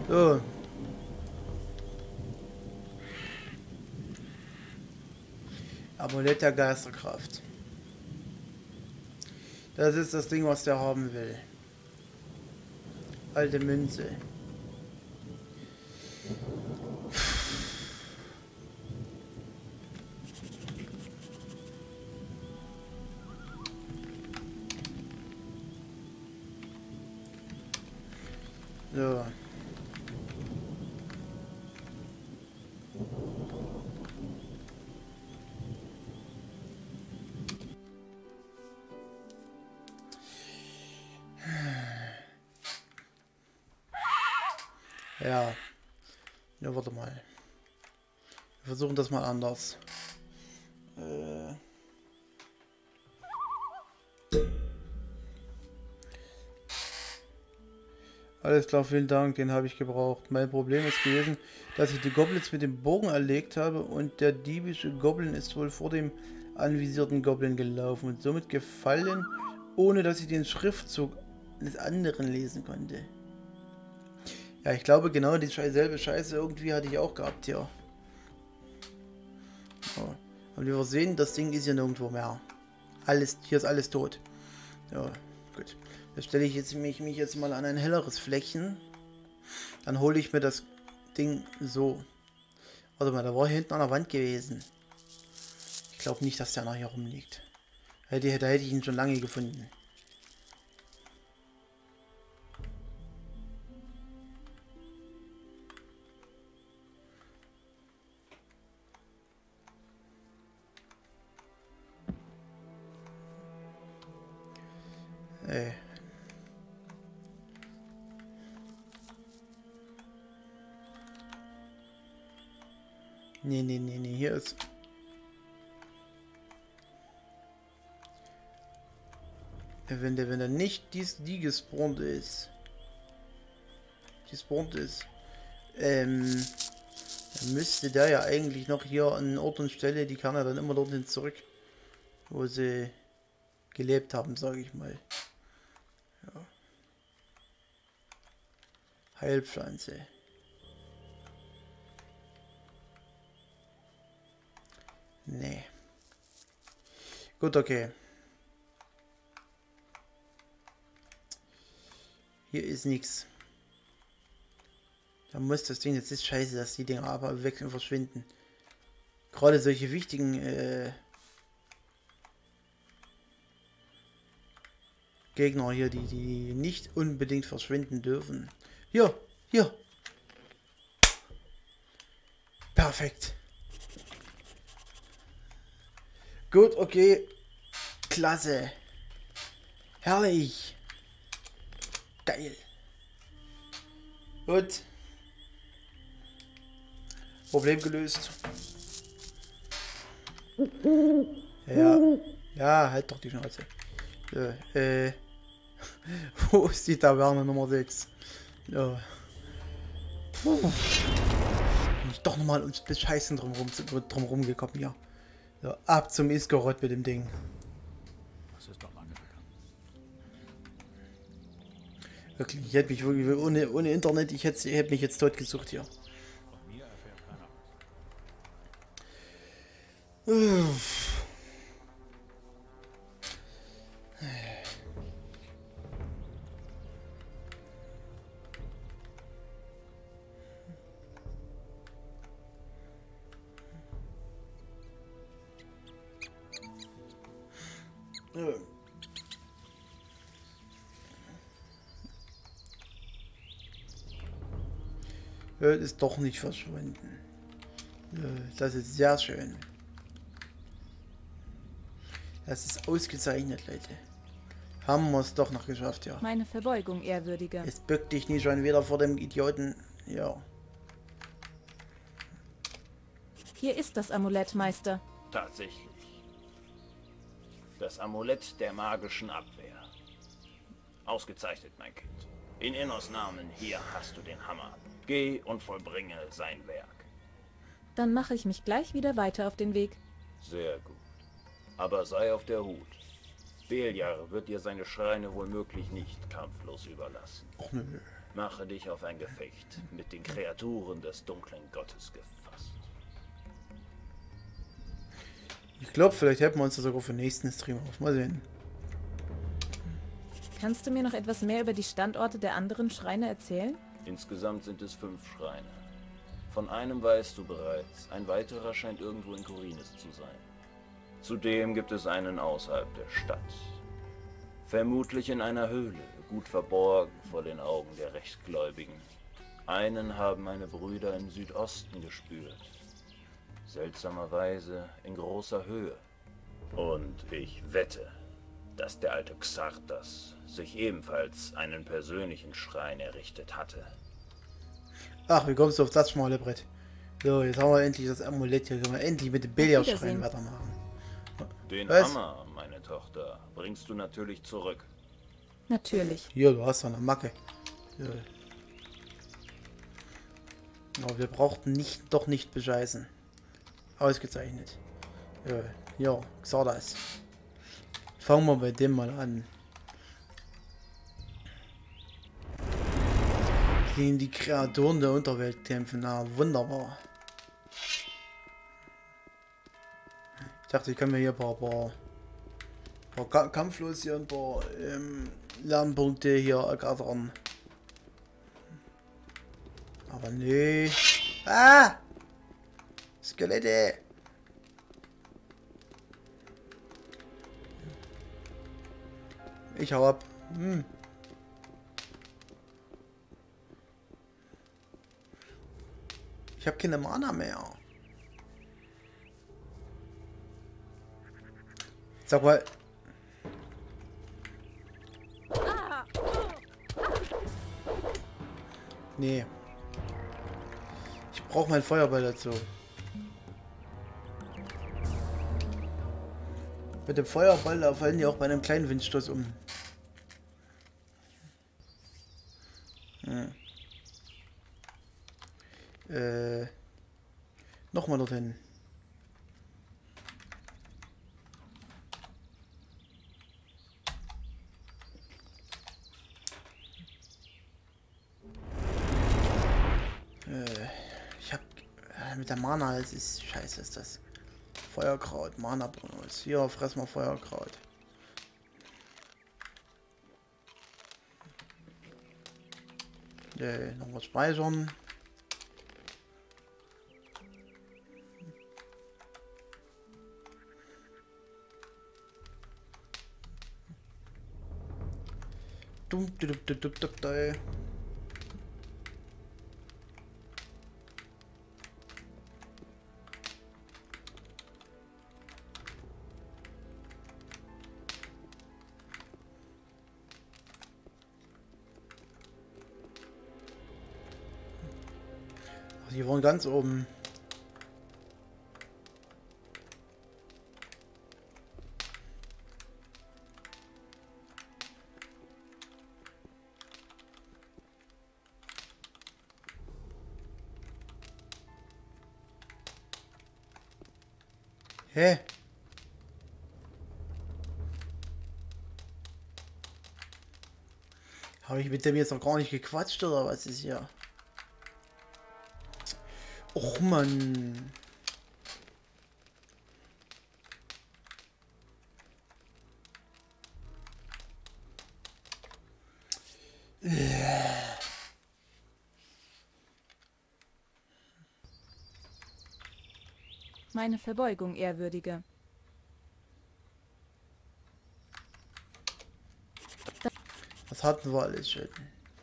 So. Amulett der Geisterkraft. Das ist das Ding, was der haben will. Alte Münze. So. Ja. Ja, warte mal. Wir versuchen das mal anders. Alles klar, vielen Dank, den habe ich gebraucht. Mein Problem ist gewesen, dass ich die Goblins mit dem Bogen erlegt habe und der diebische Goblin ist wohl vor dem anvisierten Goblin gelaufen und somit gefallen, ohne dass ich den Schriftzug des anderen lesen konnte. Ja, ich glaube genau dieselbe Scheiße irgendwie hatte ich auch gehabt hier. Oh. Aber wir sehen, das Ding ist ja nirgendwo mehr. Alles, hier ist alles tot. Ja, gut. Da stelle ich jetzt mich jetzt mal an ein helleres Fleckchen. Dann hole ich mir das Ding so. Warte mal, da war hier hinten an der Wand gewesen. Ich glaube nicht, dass der noch hier rumliegt. Da hätte ich ihn schon lange gefunden. Nee, hier ist... Wenn der nicht die gespawnt ist... dann müsste der ja eigentlich noch hier an Ort und Stelle, die kann er dann immer dorthin zurück, wo sie gelebt haben, sage ich mal. Ja. Heilpflanze. Nee. Gut, okay. Hier ist nichts. Da muss das Ding, jetzt ist scheiße, dass die Dinger aber weg und verschwinden. Gerade solche wichtigen Gegner hier, die nicht unbedingt verschwinden dürfen. Hier. Perfekt. Gut, okay. Klasse. Herrlich. Geil. Gut. Problem gelöst. Ja, halt doch die Schnauze. So, wo ist die Taverne Nummer 6? Ja. Bin ich doch nochmal ums Bescheißen drumherum gekommen hier. So, ab zum Iskorot mit dem Ding. Das ist doch lange bekannt. Wirklich, ich hätte mich wirklich ohne Internet, ich hätte mich jetzt tot gesucht hier. Von mir erfährt keiner was. Ist doch nicht verschwunden. Das ist sehr schön. Das ist ausgezeichnet, Leute. Haben wir es doch noch geschafft, ja. Meine Verbeugung, Ehrwürdiger. Jetzt bück dich nicht schon wieder vor dem Idioten. Ja. Hier ist das Amulett, Meister. Tatsächlich. Das Amulett der magischen Abwehr. Ausgezeichnet, mein Kind. In Innos Namen, hier hast du den Hammer. Geh und vollbringe sein Werk. Dann mache ich mich gleich wieder weiter auf den Weg. Sehr gut. Aber sei auf der Hut. Beliar wird dir seine Schreine womöglich nicht kampflos überlassen. Och, nö. Mache dich auf ein Gefecht mit den Kreaturen des dunklen Gottes gefasst. Ich glaube, vielleicht hätten wir uns das sogar für den nächsten Stream auf. Mal sehen. Kannst du mir noch etwas mehr über die Standorte der anderen Schreine erzählen? Insgesamt sind es 5 Schreine. Von einem weißt du bereits, ein weiterer scheint irgendwo in Khorinis zu sein. Zudem gibt es einen außerhalb der Stadt. Vermutlich in einer Höhle, gut verborgen vor den Augen der Rechtgläubigen. Einen haben meine Brüder im Südosten gespürt. Seltsamerweise in großer Höhe. Und ich wette, dass der alte Xardas sich ebenfalls einen persönlichen Schrein errichtet hatte. Ach, wie kommst du auf das schmale Brett? So, jetzt haben wir endlich das Amulett hier. Können wir endlich mit dem Beliar-Schrein weitermachen. Den Was? Hammer, meine Tochter, bringst du natürlich zurück. Natürlich. Hier, du hast doch eine Macke. Ja. Aber wir brauchten doch nicht bescheißen. Ausgezeichnet. Ja, Xardas. Fangen wir bei dem mal an. Gegen die Kreaturen der Unterwelt kämpfen. Na, wunderbar. Ich dachte, ich kann mir hier ein paar kampflos hier ein paar Lernpunkte hier ergattern. Aber nee. Ah! Skelette! Ich hau ab. Ich habe keine Mana mehr. Sag mal. Nee. Ich brauche meinen Feuerball dazu. Mit dem Feuerball, da fallen die auch bei einem kleinen Windstoß um. Nochmal dorthin. Ich hab mit der Mana, das ist scheiße, ist das. Feuerkraut, Mana-Bonus. Hier, fress mal Feuerkraut. Noch was speichern. Die waren ganz oben. Hä? Habe ich mit dem jetzt noch gar nicht gequatscht oder was ist hier? Och Mann. Meine Verbeugung, Ehrwürdige. Das hatten wir alles schon.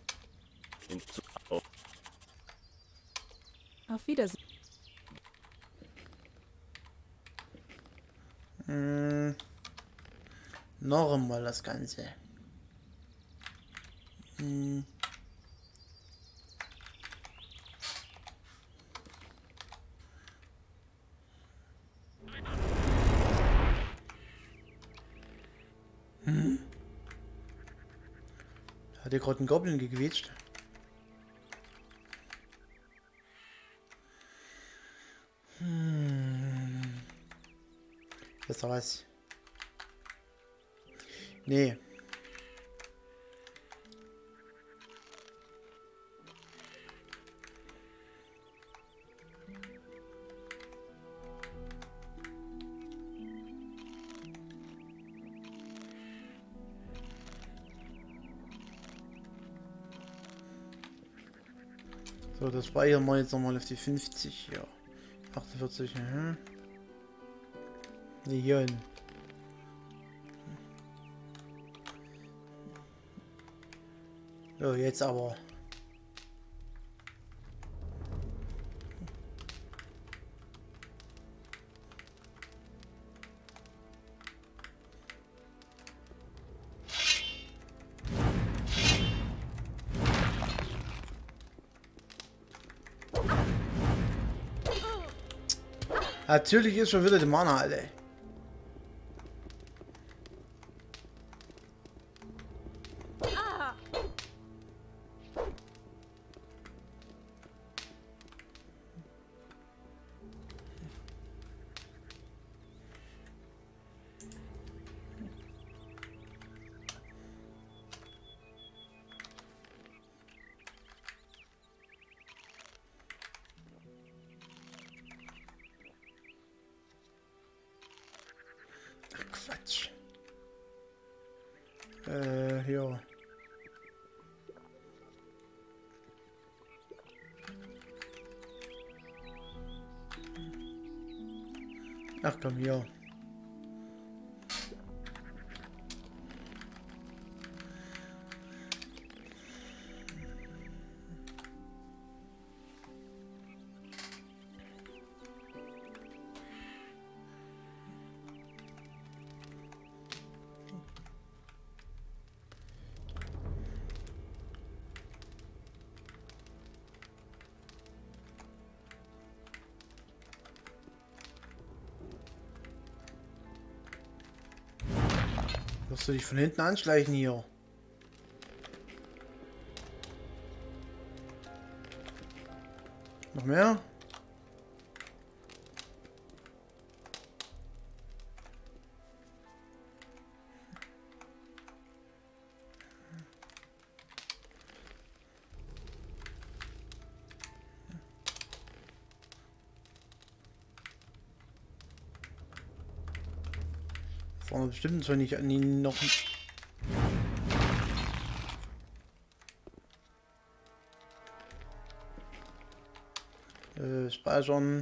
Auf Wiedersehen. Noch einmal das Ganze. Hat hier gerade ein Goblin gequetscht? Wisst ihr was? Nee. So, das speichern wir jetzt nochmal auf die 50, ja. 48, Nee, hier hin. So, jetzt aber. Natürlich ist schon wieder die Mana alle. Quatsch. Ja. Ach komm, ja. Wirst du dich von hinten anschleichen hier? Noch mehr? Vorne bestimmt schon nicht an ihn noch. Speichern.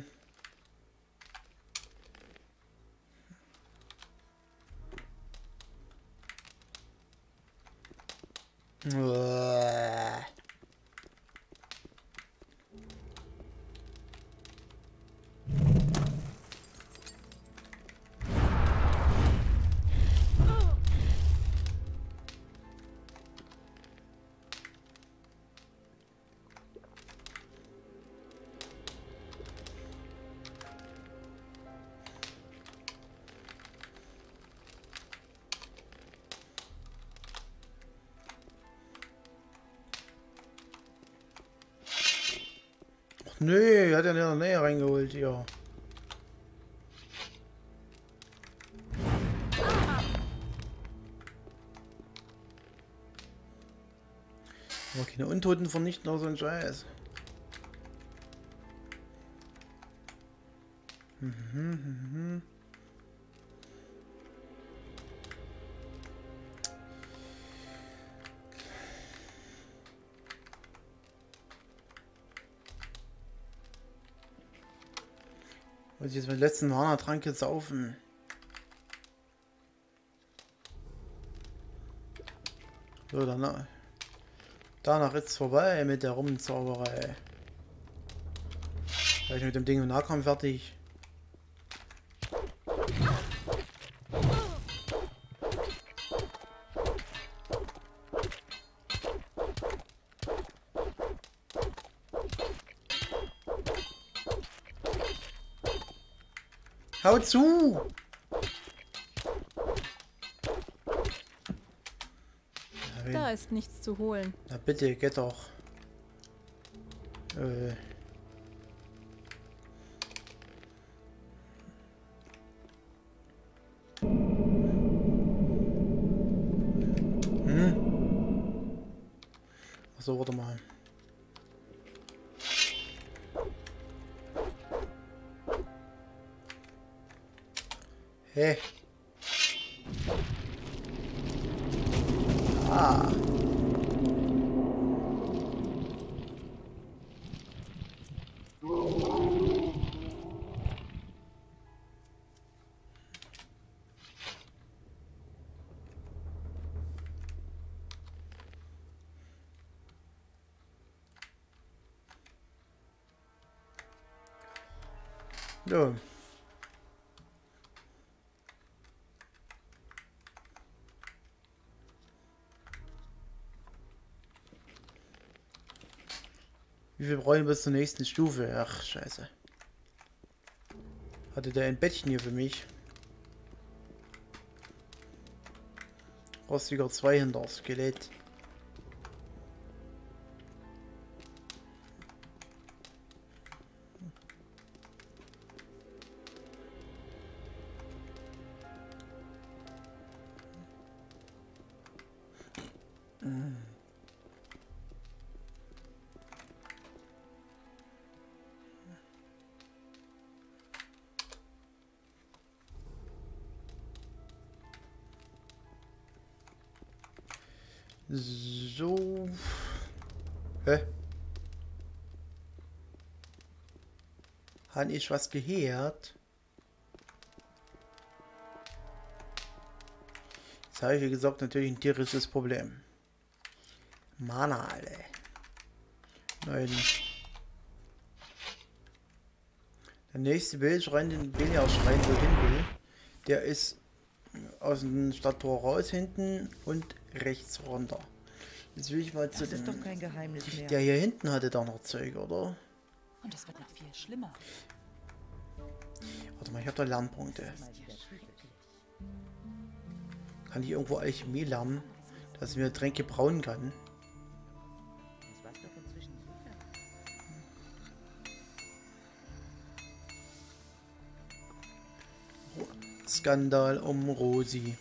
Nö, hat er in der Nähe reingeholt, ja. Aber keine Untoten vernichten oder so ein Scheiß. Muss ich jetzt mit letzten Mana-Trank jetzt saufen? So, danach ist es vorbei mit der Rumzauberei. Gleich mit dem Ding im Nahkampf fertig. Hau zu! Da ist nichts zu holen. Na bitte, geht doch. So, warte mal. Hä? Ah. Ja. Wie viel brauchen wir bis zur nächsten Stufe? Ach, scheiße. Hatte der ein Bettchen hier für mich? Rostiger 2 hinter Skelett. So. Hä? Han ich was gehört? Jetzt habe ich, wie gesagt, natürlich ein tierisches Problem. Mana, alle. Nein. Der nächste Bildschrein, den Billard-Schrein, wo ich hin will, der ist aus dem Stadttor raus hinten und rechts runter. Jetzt will ich mal zu dem. Das ist doch kein Geheimnis mehr. Der hier hinten hatte da noch Zeug, oder? Und das wird noch viel schlimmer. Warte mal, ich habe da Lernpunkte. Kann ich irgendwo Alchemie lernen, dass ich mir Tränke brauen kann? Skandal um Rosi.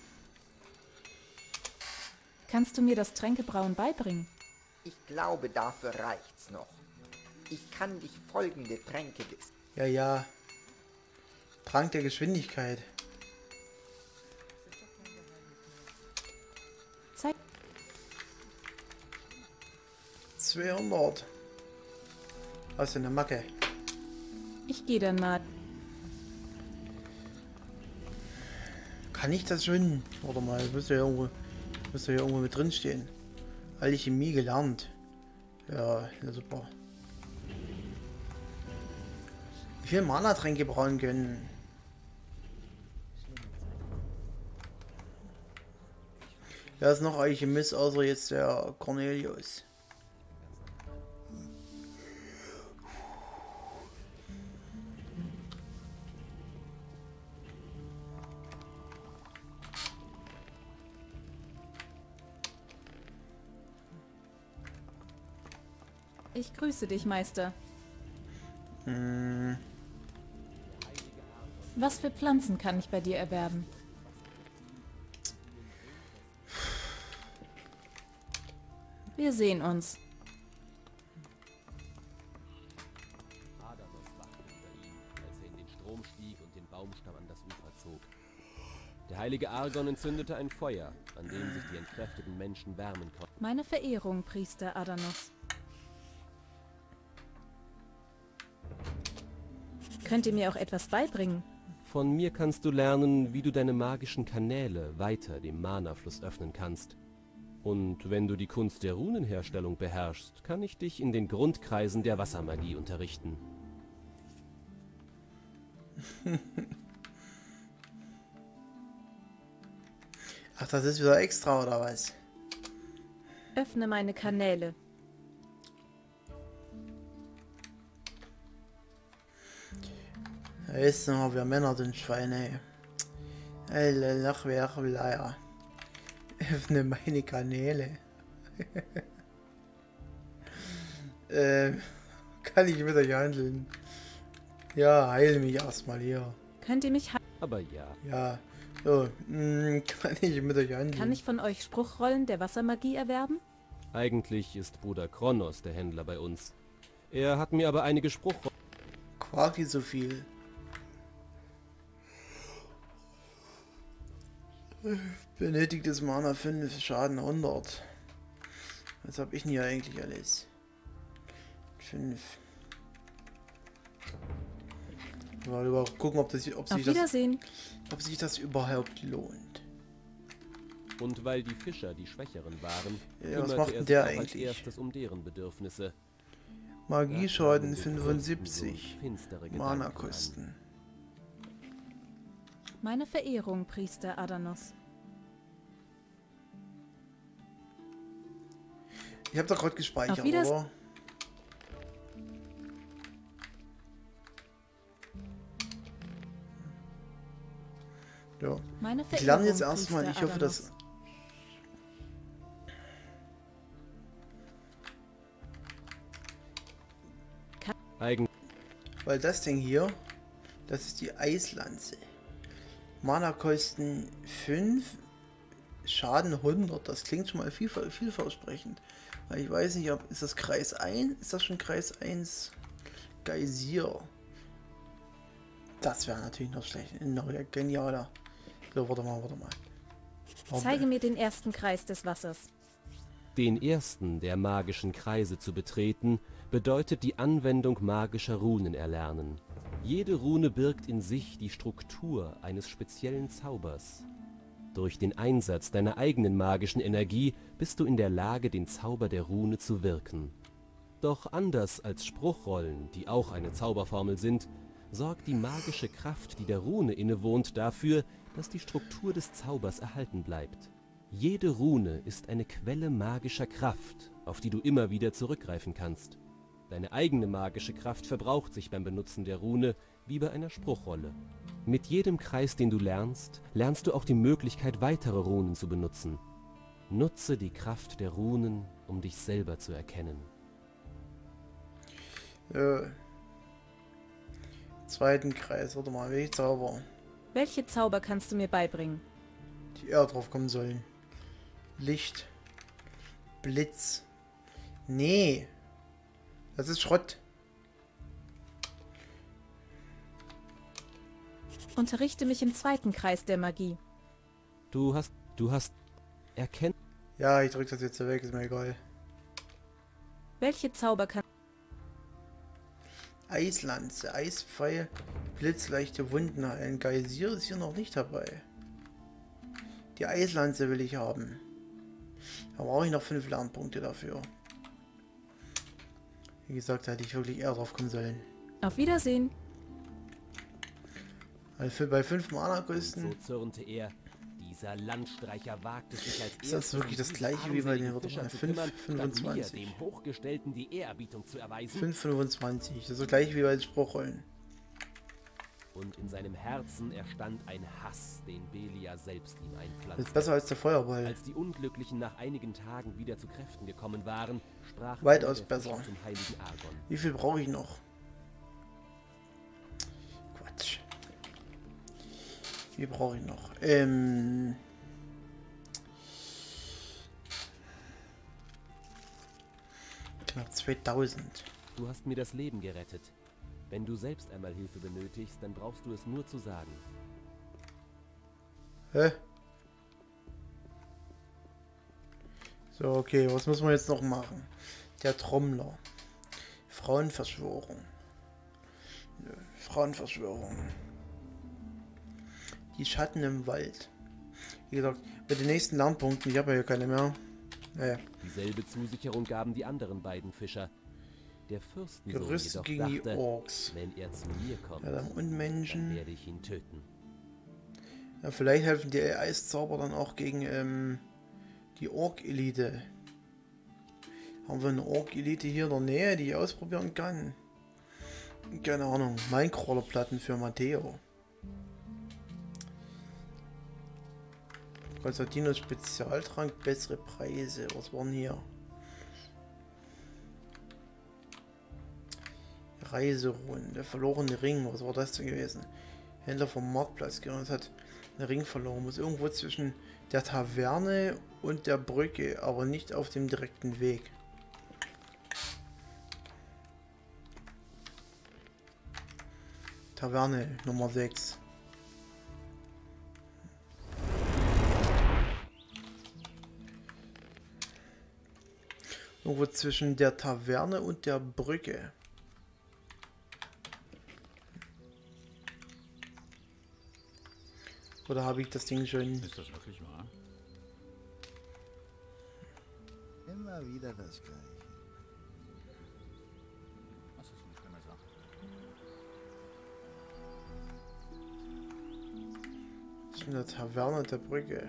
Kannst du mir das Tränkebrauen beibringen? Ich glaube, dafür reicht's noch. Ich kann dich folgende Tränke wissen. Ja, ja. Trank der Geschwindigkeit. Zeig. 200. Was für eine Macke. Ich gehe dann mal. Kann ich das schon? Warte mal, müsste ja irgendwo mit drin stehen. Alchemie gelernt. Ja, super. Wie viel Mana-Tränke brauen können? Wer ist noch Alchemist, außer jetzt der Cornelius? Ich grüße dich, Meister. Was für Pflanzen kann ich bei dir erwerben? Wir sehen uns. Adanos wachte über ihn, als er in den Strom stieg und den Baumstamm an das Ufer zog. Der heilige Argon entzündete ein Feuer, an dem sich die entkräfteten Menschen wärmen konnten. Meine Verehrung, Priester Adanos. Könnt ihr mir auch etwas beibringen? Von mir kannst du lernen, wie du deine magischen Kanäle weiter dem Mana-Fluss öffnen kannst. Und wenn du die Kunst der Runenherstellung beherrschst, kann ich dich in den Grundkreisen der Wassermagie unterrichten. Ach, das ist wieder extra, oder was? Öffne meine Kanäle. Da ist noch, wir Männer sind Schweine. Alle Lachwerkleier. Öffne meine Kanäle. Kann ich mit euch handeln? Ja, heil mich erstmal hier. Könnt ihr mich Aber ja. Ja, so, kann ich mit euch handeln? Kann ich von euch Spruchrollen der Wassermagie erwerben? Eigentlich ist Bruder Kronos der Händler bei uns. Er hat mir aber einige Spruchrollen... Quark nicht so viel. Benötigtes Mana 5, Schaden 100. Was habe ich denn hier eigentlich alles? 5. Mal gucken, ob sich das überhaupt lohnt. Und weil die Fischer die Schwächeren waren, ja, was kümmerte macht er sich der auch als eigentlich? erstes um deren Bedürfnisse. Magieschaden 75. Finstere Mana-Kosten. Meine Verehrung, Priester Adanos. Ich habe doch gerade gespeichert, Auf Wiedersehen. oder? Ja. Meine Ich lerne jetzt Verehrung, erstmal, ich Priester hoffe, dass... Weil das Ding hier, das ist die Eislanze. Mana-Kosten 5, Schaden 100. Das klingt schon mal vielversprechend. Weil ich weiß nicht, ob ist das Kreis 1? Ist das schon Kreis 1? Geysir. Das wäre natürlich noch schlecht. Noch genialer. So, warte mal. Zeige mir den ersten Kreis des Wassers. Den ersten der magischen Kreise zu betreten, bedeutet die Anwendung magischer Runen erlernen. Jede Rune birgt in sich die Struktur eines speziellen Zaubers. Durch den Einsatz deiner eigenen magischen Energie bist du in der Lage, den Zauber der Rune zu wirken. Doch anders als Spruchrollen, die auch eine Zauberformel sind, sorgt die magische Kraft, die der Rune innewohnt, dafür, dass die Struktur des Zaubers erhalten bleibt. Jede Rune ist eine Quelle magischer Kraft, auf die du immer wieder zurückgreifen kannst. Deine eigene magische Kraft verbraucht sich beim Benutzen der Rune, wie bei einer Spruchrolle. Mit jedem Kreis, den du lernst, lernst du auch die Möglichkeit, weitere Runen zu benutzen. Nutze die Kraft der Runen, um dich selber zu erkennen. Zweiten Kreis, warte mal, welche Zauber? Welche Zauber kannst du mir beibringen? Die eher drauf kommen sollen. Licht. Blitz. Nee. Das ist Schrott. Unterrichte mich im zweiten Kreis der Magie. Du hast erkennt. Ja, ich drück das jetzt weg, ist mir egal. Welche Zauber kann... Eislanze, Eispfeil, blitzleichte Wunden heilen. Geysir ist hier noch nicht dabei. Die Eislanze will ich haben. Da brauche ich noch 5 Lernpunkte dafür. Wie gesagt, da hätte ich wirklich eher drauf kommen sollen. Auf Wiedersehen. Also bei 5 Mana-Kosten. So zürnte er. Dieser Landstreicher wagte sich als Ist das wirklich das gleiche wie bei den 5,25? Dem Hochgestellten die Ehrerbietung zu erweisen. 5,25. Das ist das gleiche wie bei den Spruchrollen. Und in seinem Herzen erstand ein Hass, den Belia selbst ihm einpflanzte. Das ist besser als der Feuerball. Als die Unglücklichen nach einigen Tagen wieder zu Kräften gekommen waren, sprach weitaus besser. Zum heiligen Argon. Wie viel brauche ich noch? Quatsch. Wie brauche ich noch? Knapp 2000. Du hast mir das Leben gerettet. Wenn du selbst einmal Hilfe benötigst, dann brauchst du es nur zu sagen. Hä? So, okay, was muss man jetzt noch machen? Der Trommler. Frauenverschwörung. Nö, Frauenverschwörung. Die Schatten im Wald. Wie gesagt, bei den nächsten Lernpunkten, ich habe ja hier keine mehr. Naja. Dieselbe Zusicherung gaben die anderen beiden Fischer. Der Fürstensohn Gerüstet jedoch gegen dachte, die Orks. wenn er zu mir kommt, Ja, dann Unmenschen. dann werde ich ihn töten. Ja, vielleicht helfen die Eiszauber dann auch gegen die Ork-Elite. Haben wir eine Ork-Elite hier in der Nähe, die ich ausprobieren kann? Keine Ahnung. Minecrawler-Platten für Matteo. Konstantinos Spezialtrank, bessere Preise. Was waren hier? Reiseruhen, der verlorene Ring, was war das denn gewesen? Händler vom Marktplatz, genau, das hat einen Ring verloren. Muss irgendwo zwischen der Taverne und der Brücke, aber nicht auf dem direkten Weg. Taverne Nummer 6. Irgendwo zwischen der Taverne und der Brücke. Oder habe ich das Ding schon? Ist das wirklich wahr? Immer wieder das Gleiche. Was ist mit deiner Sache? Zwischen der Taverne und der Brücke.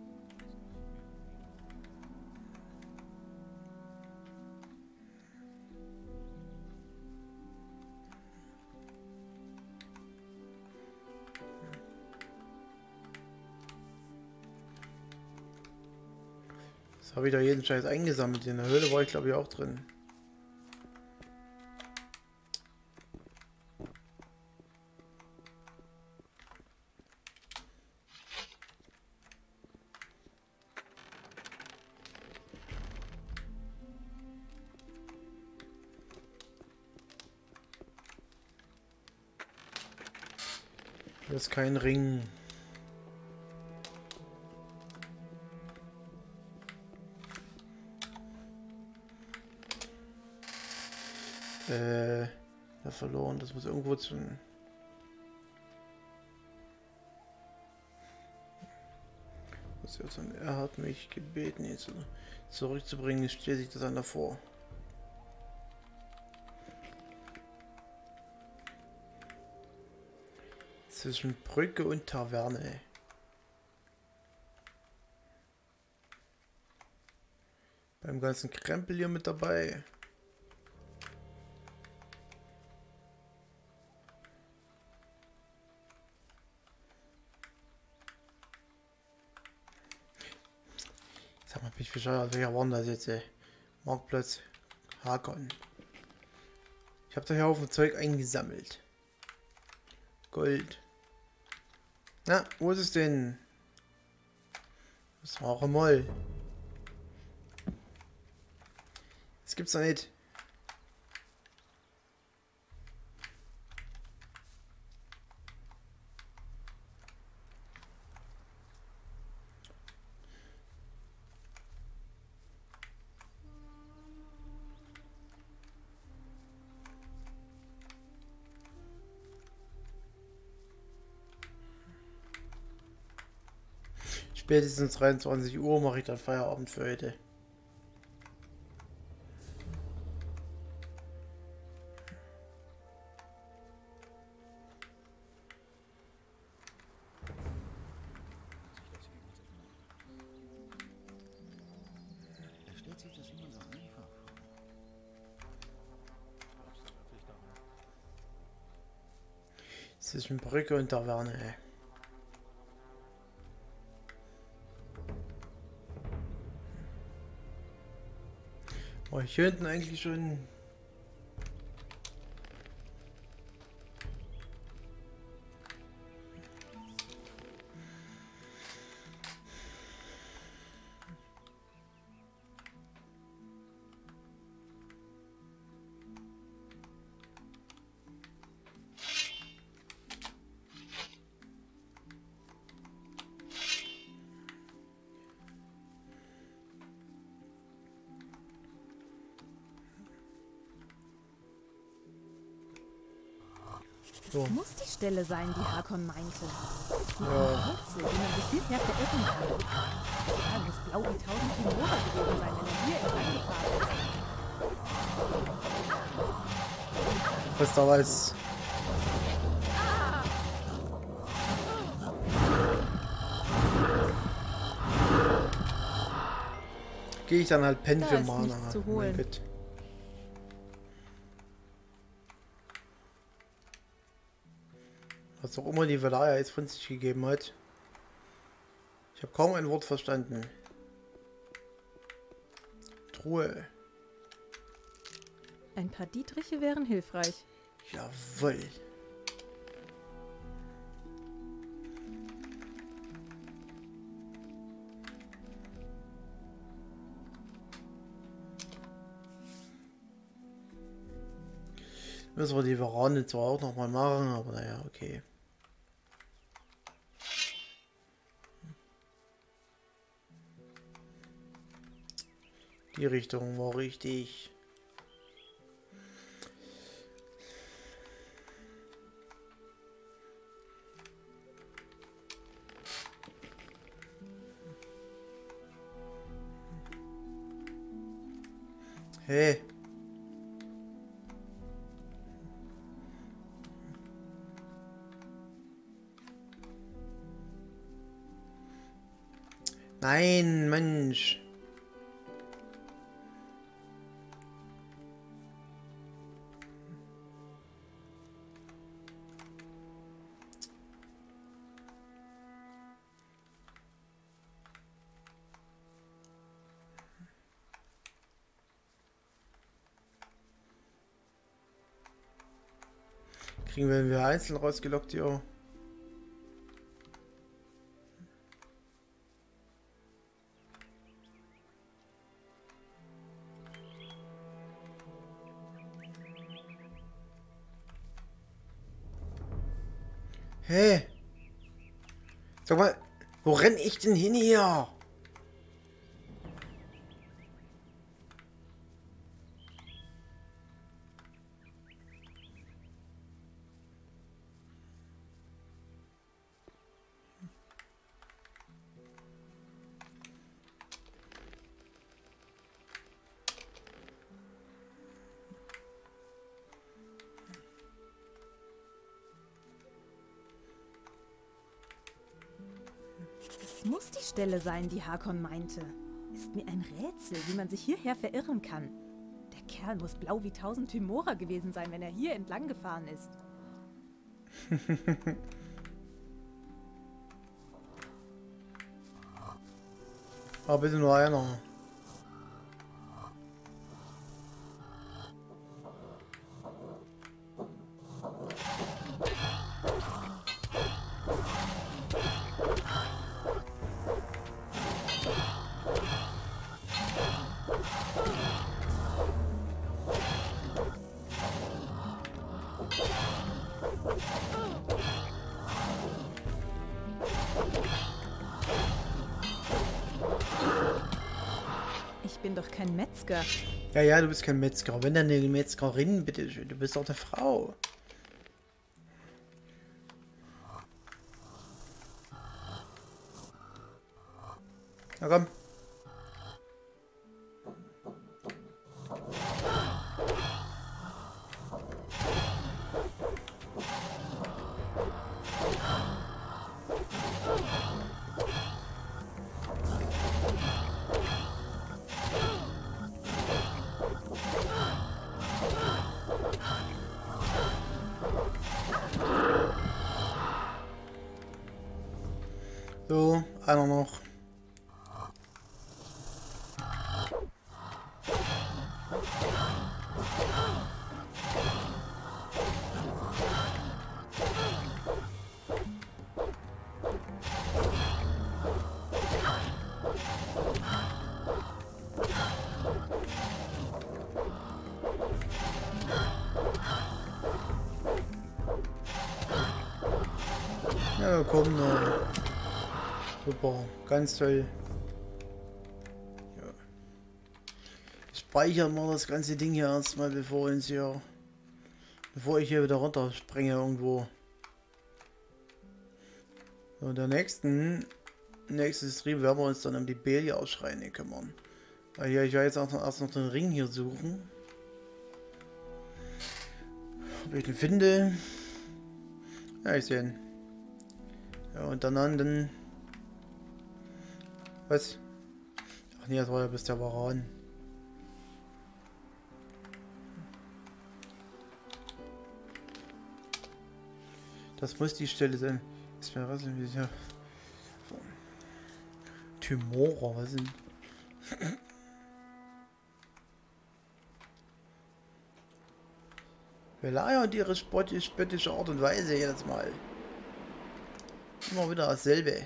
Habe ich da jeden Scheiß eingesammelt. In der Höhle war ich glaube ich auch drin. Hier ist kein Ring. Ja, verloren. Das muss irgendwo zwischen. Er hat mich gebeten, ihn zurückzubringen. Jetzt stellt sich das einer vor. Zwischen Brücke und Taverne. Beim ganzen Krempel hier mit dabei. Sag mal, bin ich bescheuert, welcher war denn das jetzt? Marktplatz Hakon. Ich habe da hier auf dem Zeug eingesammelt. Gold. Na, wo ist es denn? Das war auch einmal. Das gibt's doch nicht. Spätestens 23 Uhr mache ich dann Feierabend für heute. Er stellt sich das immer so einfach vor. Zwischen Brücke und Taverne. War ich hier hinten eigentlich schon? Das muss die Stelle sein, die Hakon meinte. Die Ja. Wurzel, die man sich hinterher verirren kann. Ja, muss blau wie 1000 Kilometer gewesen sein, wenn er hier entlang gefahren ist. Was da weiß. Gehe ich dann halt pennen Da für ist Mana. nichts zu Mein holen. Gott. Was auch immer die Velaya jetzt von sich gegeben hat. Ich habe kaum ein Wort verstanden. Truhe. Ein paar Dietriche wären hilfreich. Jawohl. Müssen wir die Verande zwar auch noch mal machen, aber naja, okay. Die Richtung war richtig. Hey. Nein, Mensch. Kriegen wir einzeln rausgelockt, ja. Hä? Sag mal, wo renn ich denn hin hier? Das muss die Stelle sein, die Hakon meinte. Ist mir ein Rätsel, wie man sich hierher verirren kann. Der Kerl muss blau wie 1000 Tymora gewesen sein, wenn er hier entlang gefahren ist. Aber bitte nur einer. Ich bin doch kein Metzger. Ja, ja, du bist kein Metzger. Wenn dann eine Metzgerin, bitte schön. Du bist doch eine Frau. Na komm. So, einer noch. Ja, komm, super, ganz toll. Ja. Speichern wir das ganze Ding hier erstmal, bevor ich hier wieder runterspringe irgendwo. So, der nächstes Stream werden wir uns dann um die Belia-Schreine kümmern. Weil hier, ich werde jetzt auch erst noch den Ring hier suchen. Ob ich den finde. Ja, ich sehe ihn. Ja, und dann. Was? Ach nee, das war ja bis der Varan. Das muss die Stelle sein. Ist mir was denn wieder. Tymora, was sind. Velaya und ihre spöttische Art und Weise jedes Mal. Immer wieder dasselbe.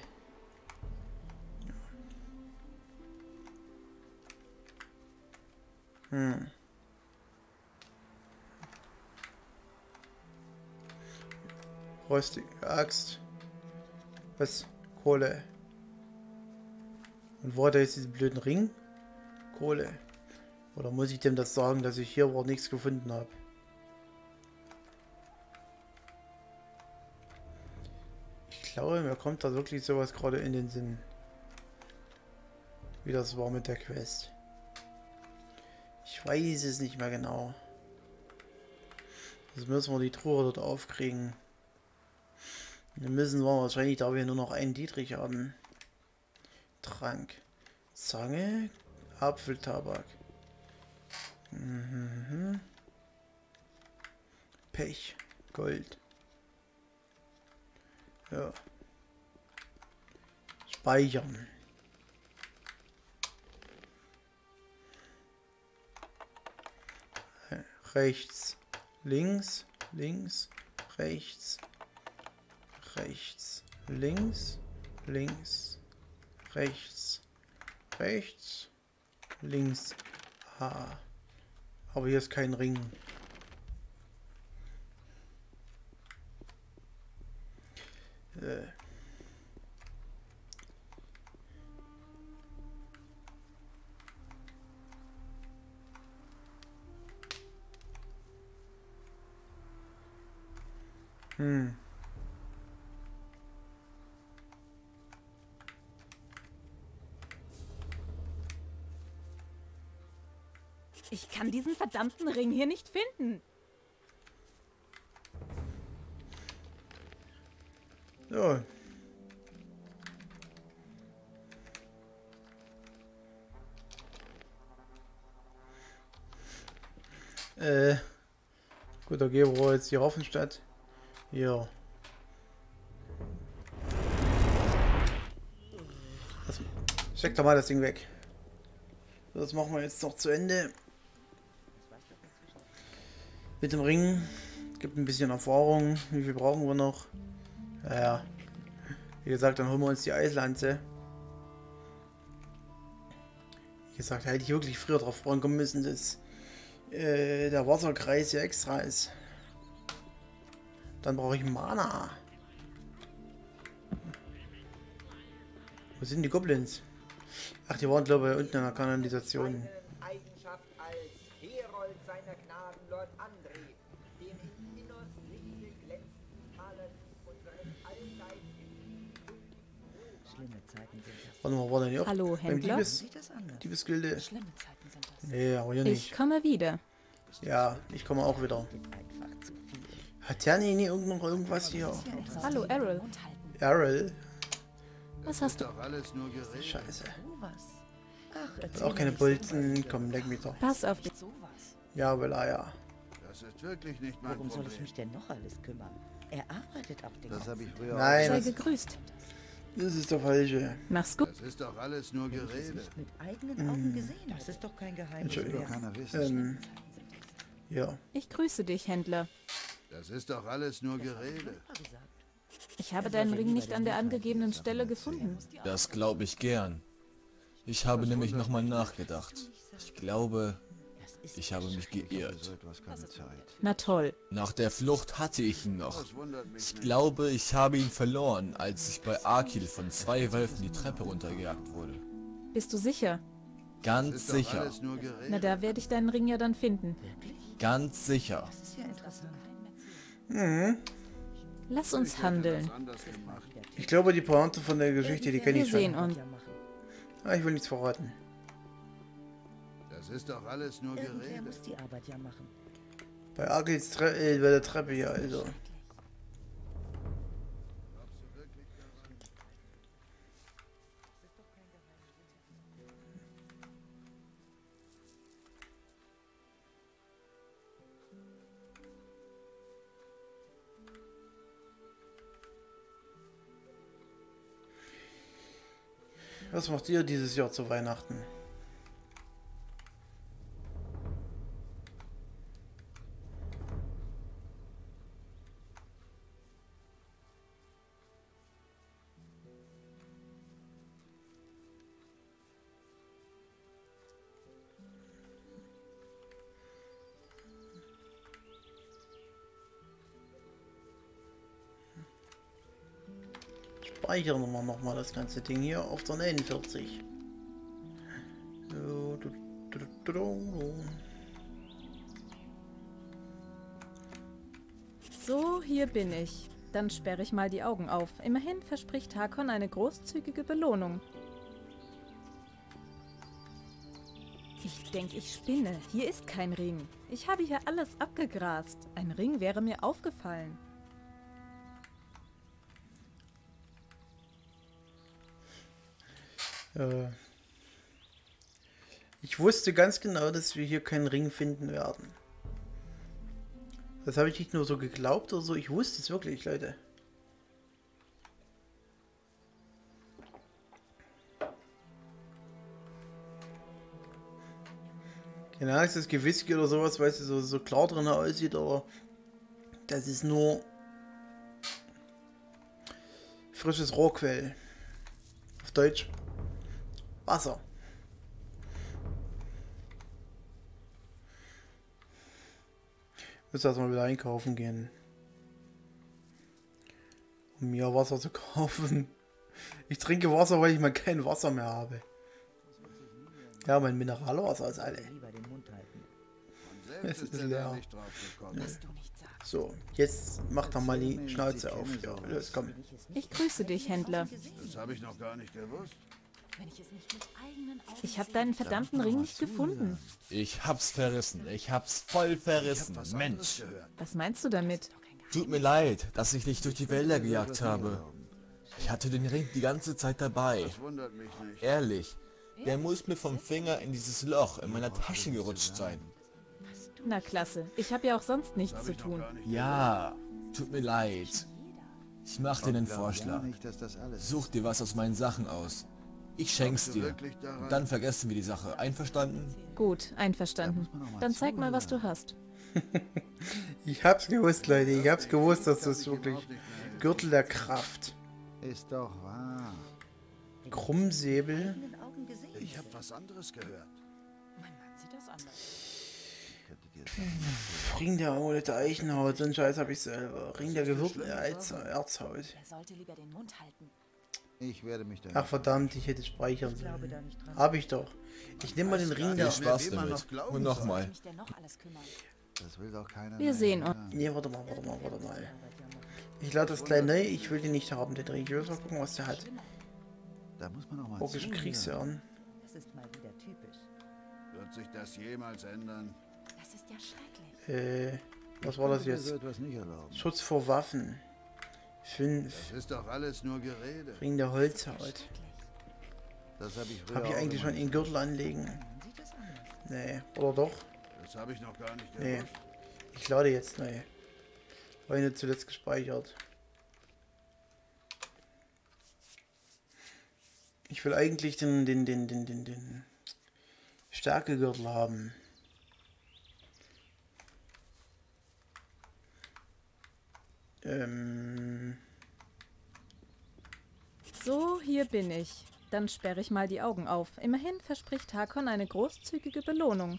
Rostige Axt. Was? Kohle. Und wo hat er jetzt diesen blöden Ring? Kohle. Oder muss ich dem das sagen, dass ich hier aber nichts gefunden habe? Ich glaube, mir kommt da wirklich sowas gerade in den Sinn. Wie das war mit der Quest. Ich weiß es nicht mehr genau. Jetzt müssen wir die Truhe dort aufkriegen. Dann müssen wir wahrscheinlich, da wir nur noch einen Dietrich haben. Trank. Zange. Apfeltabak. Pech. Gold. Ja. Speichern. Rechts. Links. Links. Rechts. Rechts. Links. Links. Rechts. Rechts. Links. Ah. Aber hier ist kein Ring. Ich kann diesen verdammten Ring hier nicht finden. So. Gut, okay, wo war jetzt die Hafenstadt? Ja. Steck doch mal das Ding weg. Das machen wir jetzt noch zu Ende. Mit dem Ring. Gibt ein bisschen Erfahrung. Wie viel brauchen wir noch? Ja. Wie gesagt, dann holen wir uns die Eislanze. Wie gesagt, hätte ich wirklich früher drauf vorkommen müssen, dass der Wasserkreis ja extra ist. Dann brauche ich Mana. Wo sind die Goblins? Ach, die waren glaube ich unten in der Kanalisation. Eigenschaft als Herold seiner Gnaden Lord André, dem in Innos Lichte glänzenden Paladin unseres allseits Schlimme Zeiten sind das. Warte mal, war denn hier auch Hallo, beim Händler? Diebesgilde? Schlimme Zeiten sind das. Nee, aber hier Ich nicht. komme wieder. Ja, ich komme auch wieder. Hat der nie noch irgendwas hier? Hallo, Errol. Errol? Was hast du? Scheiße. Ach, Hat auch keine Bolzen. Komm, leck mich doch. Pass auf dich. Ja, weil ja. Das ist wirklich nicht mein Worum soll ich Problem. mich denn noch alles kümmern? Er arbeitet auf den Das habe ich früher Nein, Sei das, gegrüßt. das ist der falsche. Mach's gut. Das ist doch alles nur Gerede. mit eigenen Augen gesehen. Das ist doch kein Geheimnis Entschuldigung. mehr. Keiner wissen. Ja. Ich grüße dich, Händler. Das ist doch alles nur Gerede. Ich habe deinen Ring nicht an der angegebenen Stelle gefunden. Das glaube ich gern. Ich habe nämlich nochmal nachgedacht. Ich glaube, ich habe mich geirrt. Na toll. Nach der Flucht hatte ich ihn noch. Ich glaube, ich habe ihn verloren, als ich bei Akil von 2 Wölfen die Treppe runtergejagt wurde. Bist du sicher? Ganz sicher. Na, da werde ich deinen Ring ja dann finden. Ganz sicher. Das ist ja interessant. Mhm. Lass uns handeln. Ich glaube, die Pointe von der Geschichte, die kenne Wir ich sehen schon. uns. Ah, ich will nichts verraten. Das ist doch alles nur Irgendwer Gerede. muss die Arbeit ja machen. Bei Akils bei der Treppe hier, also. Was macht ihr dieses Jahr zu Weihnachten? speichern wir nochmal das ganze Ding hier auf der 49. So, So, hier bin ich. Dann sperre ich mal die Augen auf. Immerhin verspricht Hakon eine großzügige Belohnung. Ich denke, ich spinne. Hier ist kein Ring. Ich habe hier alles abgegrast. Ein Ring wäre mir aufgefallen. Ich wusste ganz genau, dass wir hier keinen Ring finden werden. Das habe ich nicht nur so geglaubt oder so, ich wusste es wirklich, Leute. Genau, ist das Gewissky oder sowas, weil es so klar drin aussieht, aber das ist nur frisches Rohrquell. Auf Deutsch Wasser. Ich muss erstmal wieder einkaufen gehen. Um mir Wasser zu kaufen. Ich trinke Wasser, weil ich mal kein Wasser mehr habe. Ja, mein Mineralwasser ist alle. Es ist leer. Ja. So, jetzt mach doch mal die Schnauze auf. Ja, los, komm. Ich grüße dich, Händler. Das habe ich noch gar nicht gewusst. Ich habe deinen verdammten Ring nicht gefunden. Ich hab's verrissen. Ich hab's voll verrissen. Mensch. Was meinst du damit? Tut mir leid, dass ich dich durch die Wälder gejagt habe. Ich hatte den Ring die ganze Zeit dabei. Ehrlich, der muss mir vom Finger in dieses Loch in meiner Tasche gerutscht sein. Na klasse, ich habe ja auch sonst nichts zu tun. Ja, tut mir leid. Ich mach dir den Vorschlag. Such dir was aus meinen Sachen aus. Ich schenk's dir. Und dann vergessen wir die Sache. Einverstanden? Gut, einverstanden. Dann zeig mal, was du hast. Ich hab's gewusst, Leute. Ich hab's gewusst, dass das wirklich Gürtel der Kraft. Ist doch wahr. Krummsäbel. Ich habe was anderes gehört. Ring der Amulette Eichenhaut, so ein Scheiß habe ich selber. Ring der gewürfelte Erzhaut. Er sollte lieber den Mund halten. Ich werde mich da. Ach verdammt, ich hätte speichern sollen. Hab ich doch. Ich nehme mal den Ring der... Viel Spaß damit. Und nochmal. Das will doch keiner. Wir sehen uns. Nee, warte mal. Ich lade das gleich neu. Ich will den nicht haben, den Ring. Ich will mal gucken, was der hat. Da muss man noch mal Orkische Kriegsherren. Das ist mal wieder typisch. Wird sich das jemals ändern? Das ist ja schrecklich. Was war das jetzt? Schutz vor Waffen. 5. Das ist doch alles nur Gerede. Ring der Holzhaut. Das habe ich Hab ich eigentlich schon in den Gürtel anlegen? Nee, oder doch? Das habe ich noch gar nicht gewusst. Nee. Ich lade jetzt neu. War ich nicht zuletzt gespeichert. Ich will eigentlich den Stärkegürtel haben. So, hier bin ich. Dann sperre ich mal die Augen auf. Immerhin verspricht Hakon eine großzügige Belohnung.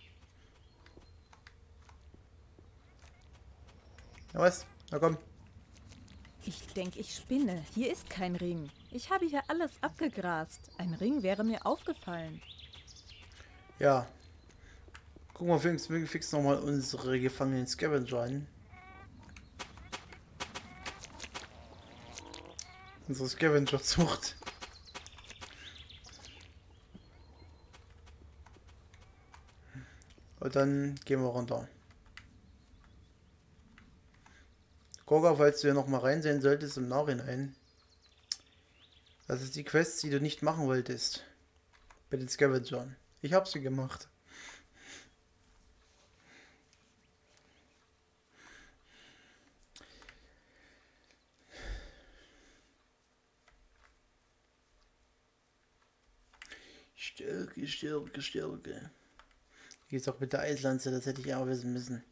Na was? Na komm. Ich denke, ich spinne. Hier ist kein Ring. Ich habe hier alles abgegrast. Ein Ring wäre mir aufgefallen. Ja. Gucken wir fix nochmal unsere gefangenen Scavenger an. Unsere Scavenger-Zucht. Und dann gehen wir runter. Gorga, falls du ja noch mal reinsehen solltest im Nachhinein. Das ist die Quest, die du nicht machen wolltest. Bei den Scavengern. Ich habe sie gemacht. Stärke. Hier ist auch mit der Eislanze, das hätte ich auch wissen müssen.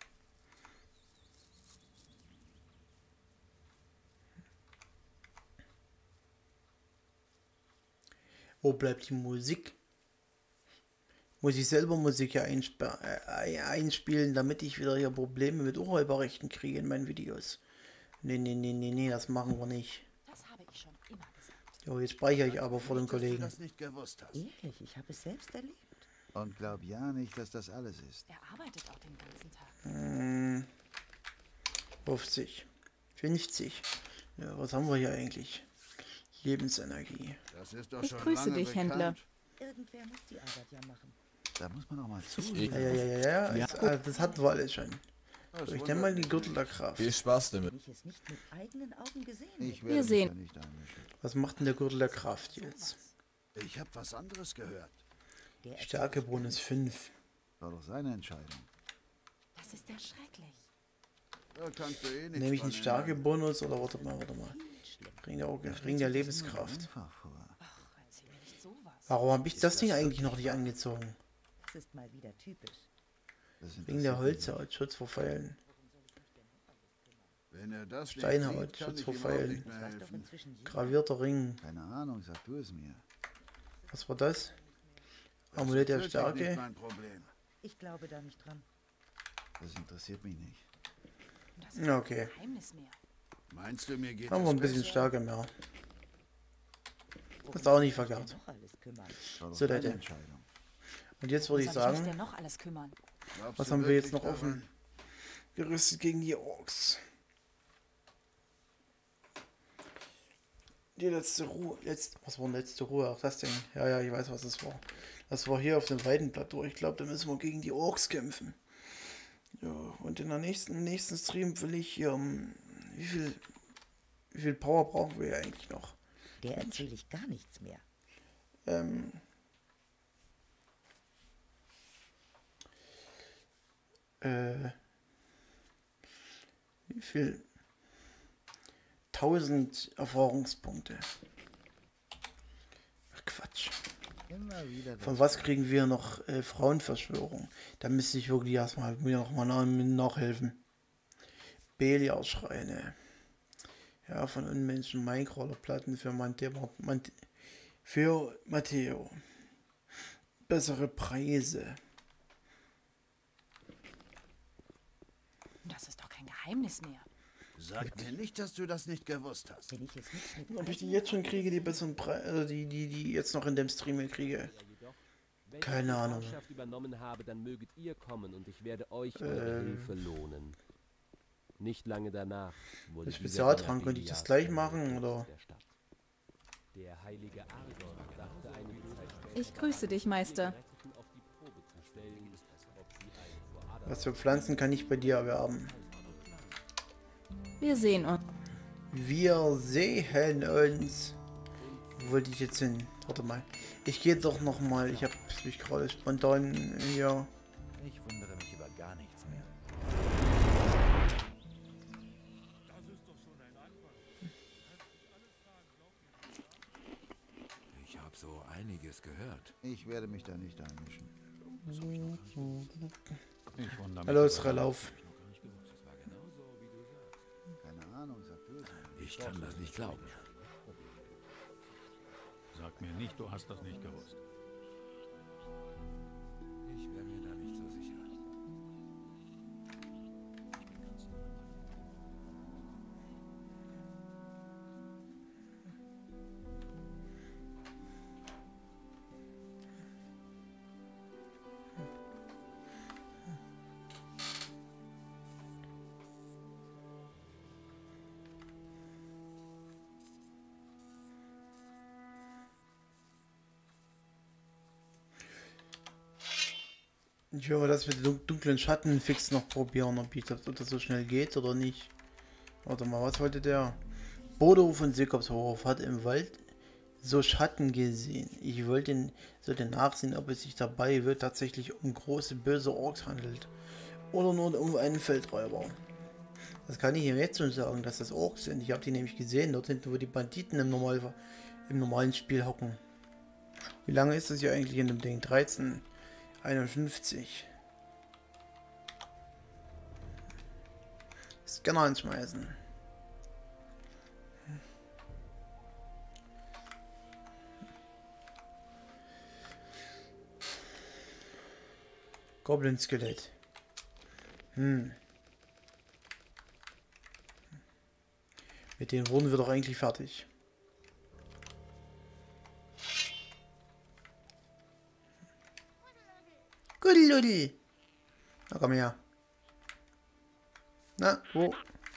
Wo bleibt die Musik? Muss ich selber Musik hier einspielen, damit ich wieder hier Probleme mit Urheberrechten kriege in meinen Videos? Nee, das machen wir nicht. Das habe ich schon immer gesagt. Jo, jetzt speichere ich aber vor dem Dass du Kollegen. das nicht gewusst hast. Ehrlich, ich habe es selbst erlebt. Und glaub ja nicht, dass das alles ist. Er arbeitet auch den ganzen Tag. 50. 50. Ja, was haben wir hier eigentlich? Lebensenergie. Das ist doch Ich schon grüße lange dich, Händler. bekannt. Irgendwer muss die Arbeit ja machen. Da muss man auch mal zusehen. Ja. Das hatten wir alles schon. So, ich nenne mal die Gürtel der Kraft. Viel Spaß damit. Ich es nicht mit eigenen Augen gesehen Ich hätte. werde mich da nicht einmischen. Was macht denn der Gürtel der Kraft jetzt? Ich habe was anderes gehört. Stärkebonus 5. War doch seine Entscheidung. Das ist ja schrecklich. Da kannst du eh nichts Nehme ich einen dran Stärkebonus oder warte mal. Ring der Lebenskraft. Warum habe ich das Ding eigentlich noch nicht angezogen? Das ist mal wieder typisch. Ring der Holzhaut, Schutz vor Pfeilen. Wenn er das nicht Steinhaut, sieht, kann Schutz ich vor ihm auch Pfeilen. nicht mehr helfen. Gravierter Ring. Keine Ahnung, sag du es mir. Was war das? Amulett der Das ist wirklich nicht Stärke. mein Problem. Ich glaube da nicht dran. Das interessiert mich nicht. Das ist Ja, okay. kein Geheimnis mehr. Meinst du, mir geht Haben wir es ein bisschen besser? Stärke mehr. Das ist auch nicht verkehrt. Noch alles kümmern. War doch So, deine Leute. Entscheidung. Und jetzt würde ich Soll ich mich denn sagen, noch alles kümmern? Glaubst was du haben wir jetzt wirklich noch offen? Gerüstet gegen die Orks. Die letzte Ruhe. Was war denn letzte Ruhe? Ach, das Ding. Ja, ich weiß, was das war. Das war hier auf dem Weidenplateau. Ich glaube, da müssen wir gegen die Orks kämpfen. Ja, und im nächsten Stream will ich hier. Wie viel Power brauchen wir eigentlich noch? Der erzähle ich gar nichts mehr. Wie viel? 1000 Erfahrungspunkte. Ach Quatsch. Immer wieder das. Von was kriegen wir noch Frauenverschwörung? Da müsste ich wirklich erstmal mir noch mal nachhelfen. Belial-Schreine. Ja, von Unmenschen Minecrawler-Platten für Matteo. Bessere Preise. Das ist doch kein Geheimnis mehr. Sag mir nicht, dass du das nicht gewusst hast. Wenn ich es nicht mit Ob ich die jetzt schon kriege, die besseren Preise, die jetzt noch in dem Stream kriege. Wenn Keine ich die Ahnung. Herrschaft übernommen habe, dann möget ihr kommen und ich werde euch eure Hilfe lohnen. Nicht lange danach wurde Der dieser Spezialtrank, Donner könnte ich das Belias gleich der machen, Fürst oder? der Stadt. Der heilige Argon dachte einige Zeit später, Ich grüße dich, Meister. Geretteten auf die Probe zu stellen, ob sie ein vor Adam Was für Pflanzen kann ich bei dir erwerben? Wir sehen uns. Wir sehen uns. Wo wollte ich jetzt hin? Warte mal. Ich gehe doch noch mal. Ich habe mich gerade spontan hier. Ich wundere mich über gar nichts mehr. Ich habe so einiges gehört. Ich werde mich da nicht einmischen. Ich wundere mich. Hallo, über Srelauf. Keine Ahnung, sag du es mir. Ich kann das nicht glauben. Sag mir nicht, du hast das nicht gewusst. Ich wäre mir da nicht so sicher. Ich höre, dass wir den dunklen Schattenfix noch probieren, ob das so schnell geht oder nicht. Warte mal, was wollte der? Bodo von Seekopshof hat im Wald so Schatten gesehen. Ich sollte nachsehen, ob es sich dabei tatsächlich um große böse Orks handelt. Oder nur um einen Feldräuber. Das kann ich ihm jetzt schon sagen, dass das Orks sind. Ich habe die nämlich gesehen, dort hinten, wo die Banditen im normalen Spiel hocken. Wie lange ist das hier eigentlich in dem Ding? 13:51. Scanner anschmeißen. Goblin-Skelett. Mit denen wurden wir doch eigentlich fertig. Kuddeludel. Na, komm her. Na, wo?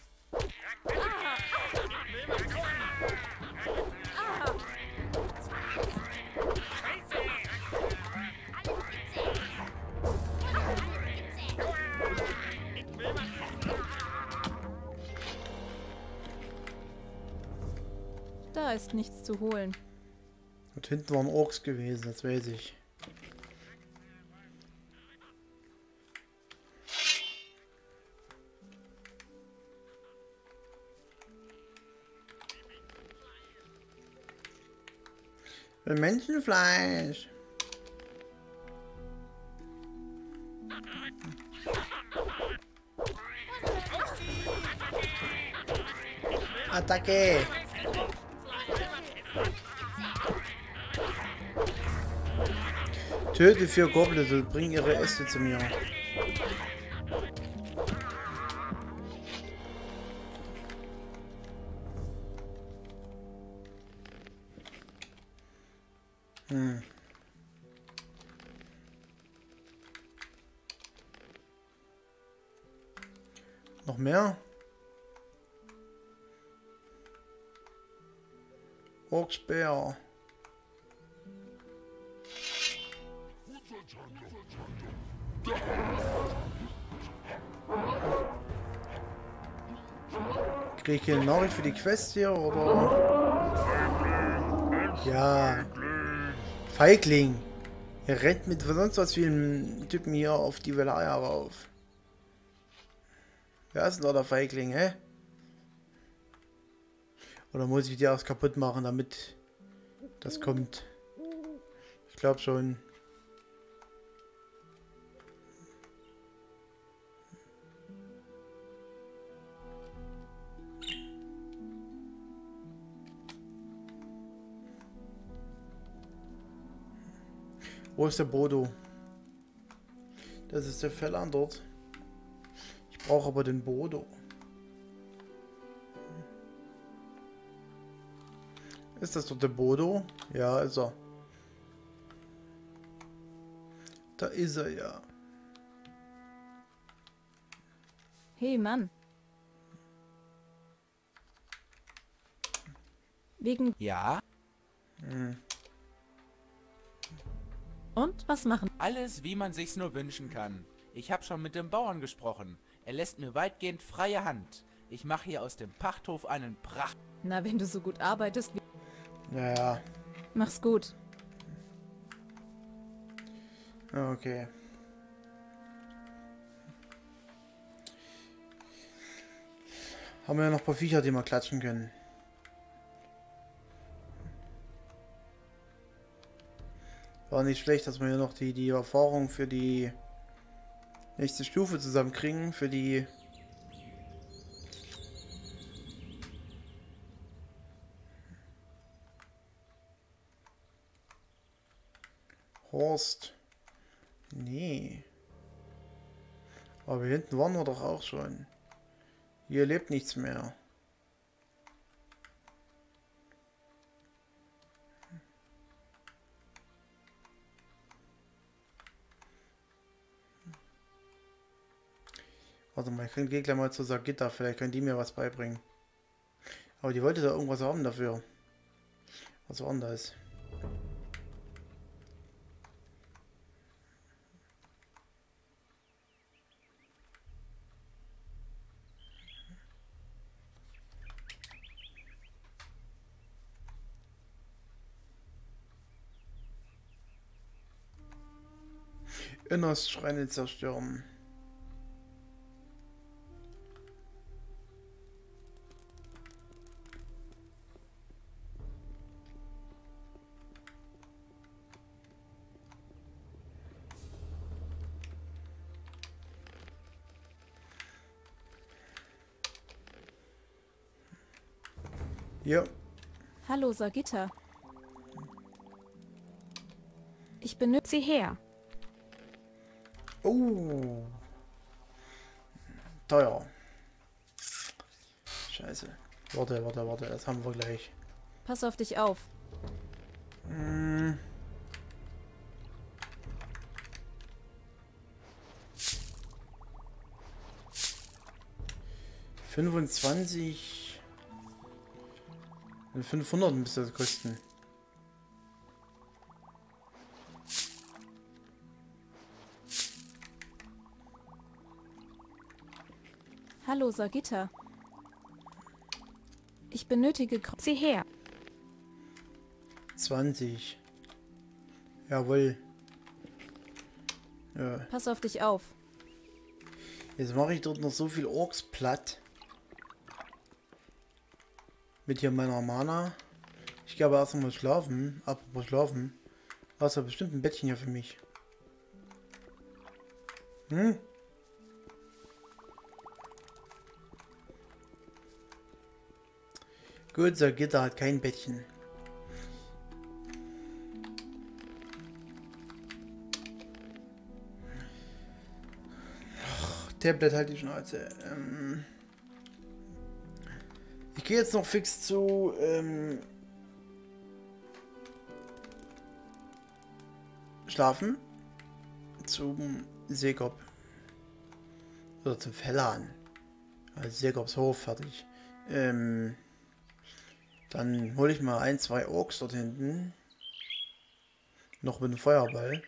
Da ist nichts zu holen. Und hinten waren Orks gewesen, das weiß ich. Menschenfleisch. Attacke. Töte 4 Goblins und bring ihre Äste zu mir. Noch mehr? Orkspeer. Krieg ich hier eine Nachricht für die Quest hier, oder? Ja. Feigling. Er rennt mit sonst was vielen Typen hier auf die Velaya rauf. Wer ist denn da der Feigling, hä? Oder muss ich die erst kaputt machen, damit das kommt? Ich glaube schon. Wo ist der Bodo? Das ist der Fellan dort. Ich brauche aber den Bodo. Ist das dort der Bodo? Ja, ist er. Da ist er ja. Hey Mann. Wegen... Ja? Und? Was machen? Alles, wie man sich's nur wünschen kann. Ich habe schon mit dem Bauern gesprochen. Er lässt mir weitgehend freie Hand. Ich mache hier aus dem Pachthof einen Pracht... Na, wenn du so gut arbeitest wie... Ja. Mach's gut. Okay. Haben wir ja noch ein paar Viecher, die wir klatschen können. War nicht schlecht, dass wir hier noch die Erfahrung für die nächste Stufe zusammenkriegen. Für die... Horst. Nee. Aber hier hinten waren wir doch auch schon. Hier lebt nichts mehr. Warte mal, ich gehe gleich mal zu Sagitta, vielleicht können die mir was beibringen. Aber die wollte da irgendwas haben dafür. Was war denn das? Innerstschreine zerstören. Ja. Hallo, Sagitta. Ich benutze sie her. Oh. Teuer. Scheiße. Warte, das haben wir gleich. Pass auf dich auf. 25. 500 müsste das kosten. Hallo, Sagitta. Ich benötige... Sieh her. 20. Jawohl. Ja. Pass auf dich auf. Jetzt mache ich dort noch so viel Orks platt. Mit hier meiner Mana. Ich gehe aber erst mal schlafen. Apropos schlafen. Hast du bestimmt ein Bettchen hier für mich. Hm? Gut, Sagitta hat kein Bettchen. Tablet halt die Schnauze. Ich gehe jetzt noch fix zu schlafen. Zum Segop. Oder zum Fellan. Also Segops Hof fertig. Dann hole ich mal 1, 2 Orks dort hinten. Noch mit dem Feuerball.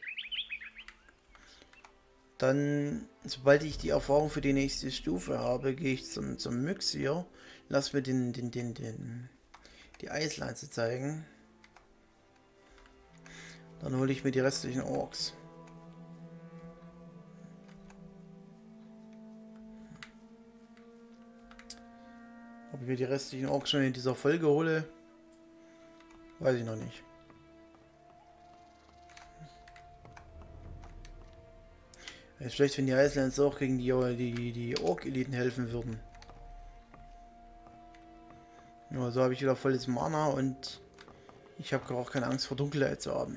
Dann, sobald ich die Erfahrung für die nächste Stufe habe, gehe ich zum Myxir. Lass mir die Eislanze zeigen. Dann hole ich mir die restlichen Orks. Ob ich mir die restlichen Orks schon in dieser Folge hole, weiß ich noch nicht. Es ist schlecht, wenn die Eislands auch gegen die Ork-Eliten helfen würden. Ja, so habe ich wieder volles Mana und ich habe auch keine Angst vor Dunkelheit zu haben.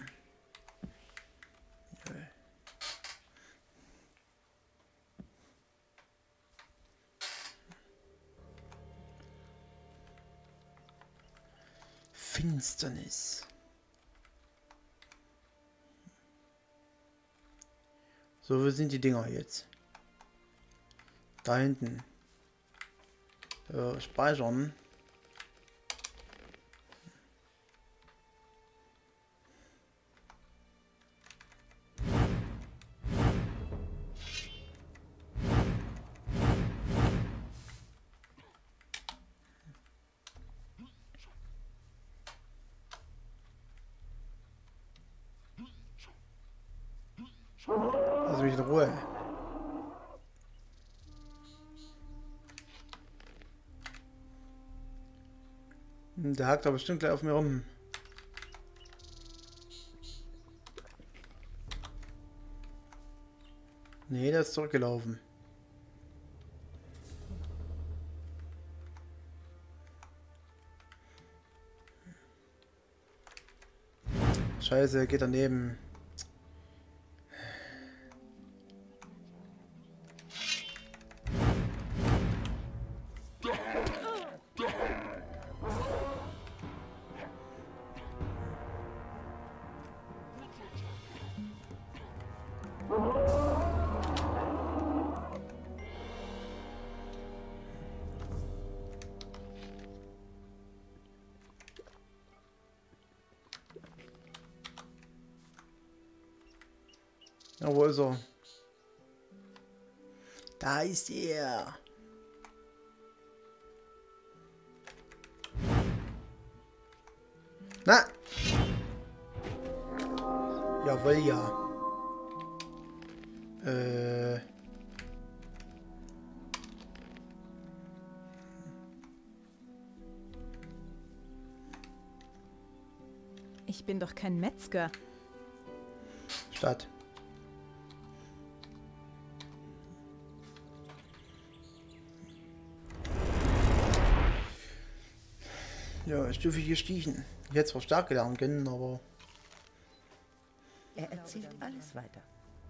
Finsternis. So, wo sind die Dinger jetzt? Da hinten. Speichern. Lass mich in Ruhe. Der hakt aber bestimmt gleich auf mir rum. Nee, der ist zurückgelaufen. Scheiße, geht daneben. Ja, wo ist er? Da ist er. Na! Jawohl, ja. Ich bin doch kein Metzger. Stadt. Ja, Stufe gestiegen. Ich hätte zwar stark gelernt können, aber... Er erzählt alles weiter.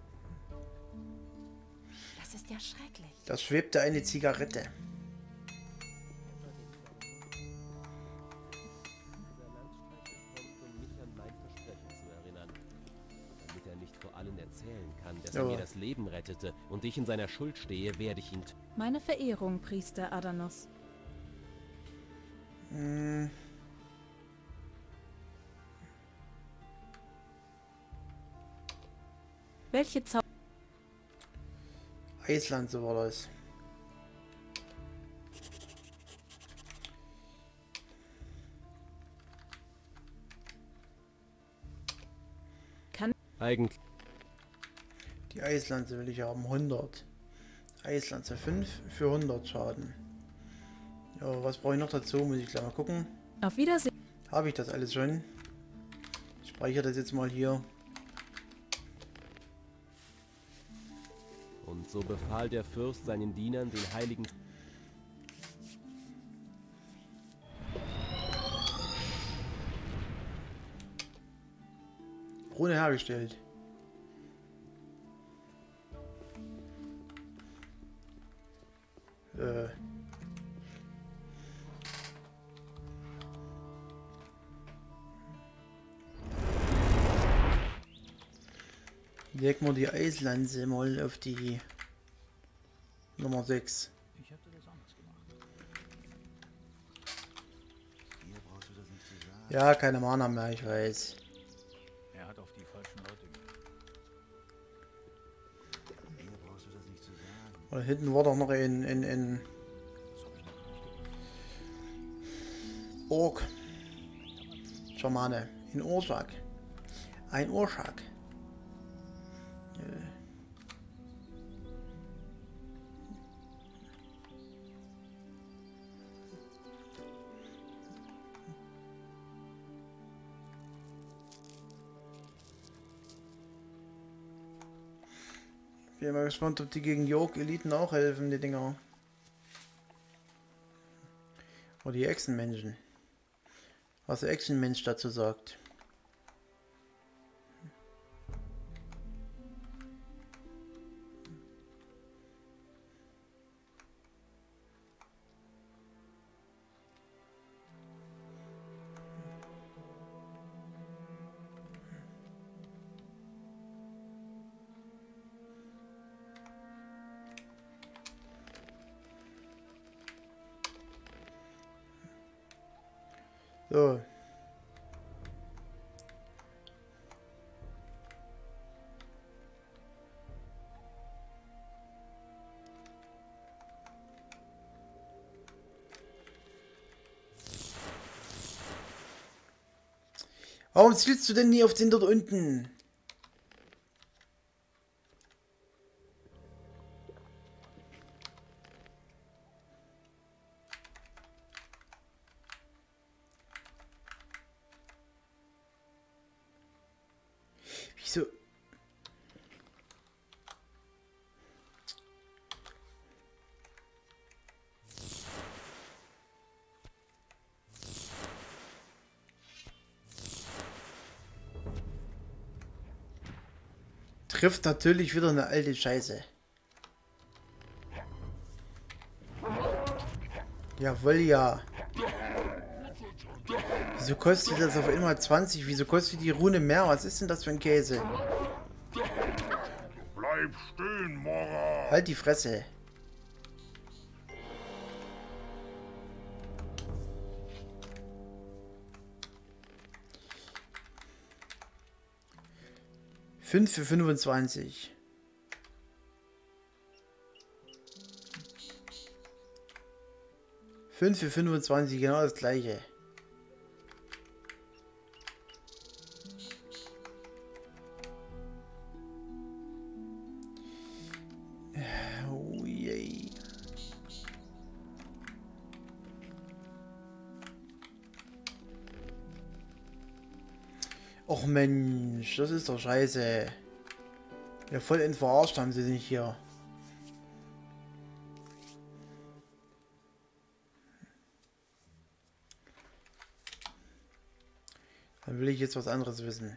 Das ist ja schrecklich. Das schwebte eine Zigarette. Damit er nicht vor allen erzählen kann, kann, dass Ja. er mir das Leben rettete und ich in seiner Schuld stehe, werde ich ihn... Meine Verehrung, Priester Adanos. Hm. Welche Zau... Eisland, so war das. Kann... Eigentlich... Die Eislanze will ich haben, 100. Eislanze 5 für 100 Schaden. Ja, was brauche ich noch dazu? Muss ich gleich mal gucken. Auf Wiedersehen. Habe ich das alles schon? Ich speichere das jetzt mal hier. Und so befahl der Fürst seinen Dienern, den heiligen... Rune hergestellt. Leg mal die Eislanze mal auf die Nummer 6. Ich hätte das anders gemacht. Hier brauchst du das nicht zu sagen. Ja, keine Mana mehr, ich weiß. Er hat auf die falschen Leute gehört. Hier brauchst du das nicht zu sagen. Und hinten war doch noch ein Ork. Schamane. Ein Urschak. Ein Urschak. Bin mal gespannt, ob die gegen York-Eliten auch helfen, die Dinger. Oder die Echsenmenschen. Was der Echsenmensch dazu sagt. So. Warum zielst du denn nie auf den dort unten? Wieso? Trifft natürlich wieder eine alte Scheiße. Jawohl, ja. Wieso kostet das auf einmal 20? Wieso kostet die Rune mehr? Was ist denn das für ein Käse? Bleib stehen, Mora! Halt die Fresse. Fünf für 25. Fünf für 25, genau das gleiche. Oh je. Och Mensch, das ist doch scheiße. Ja, voll verarscht haben sie sich hier. Dann will ich jetzt was anderes wissen.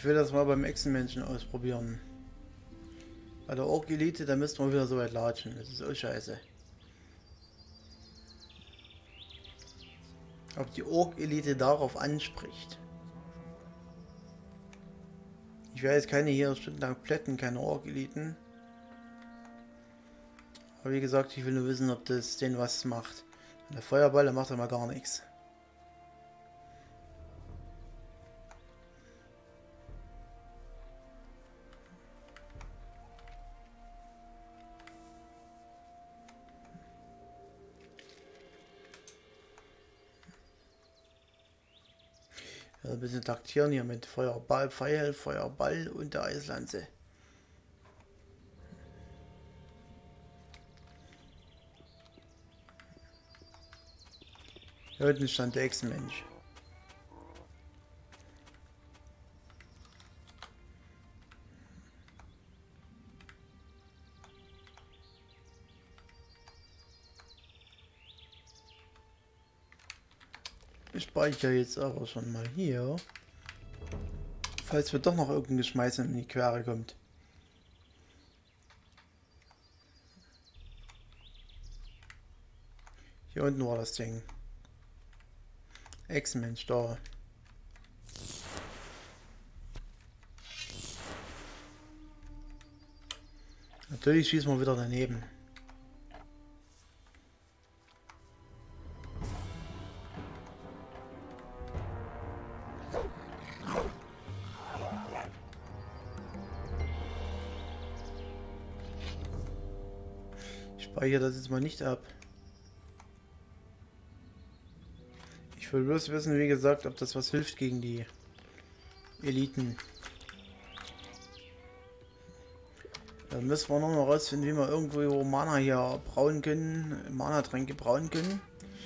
will das mal beim Echsenmenschen ausprobieren. Bei der Ork-Elite, da müssten wir wieder so weit latschen. Das ist auch scheiße. Ob die Ork-Elite darauf anspricht. Ich werde jetzt keine hier stundenlang plätten, keine Ork-Eliten. Aber wie gesagt, ich will nur wissen, ob das denen was macht. Und der Feuerball, der macht immer gar nichts. Ja, ein bisschen taktieren hier mit Feuerball, Pfeil, Feuerball und der Eislanze. Hier unten stand der Echsenmensch. Ich speichere jetzt aber schon mal hier. Falls mir doch noch irgendein Geschmeiß in die Quere kommt. Hier unten war das Ding. Echsenmensch da. Natürlich schießen wir wieder daneben. Ich speichere das jetzt mal nicht ab. Ich will bloß wissen, wie gesagt, ob das was hilft gegen die Eliten. Dann müssen wir noch mal rausfinden, wie wir irgendwo Mana hier brauen können, Mana-Tränke brauen können.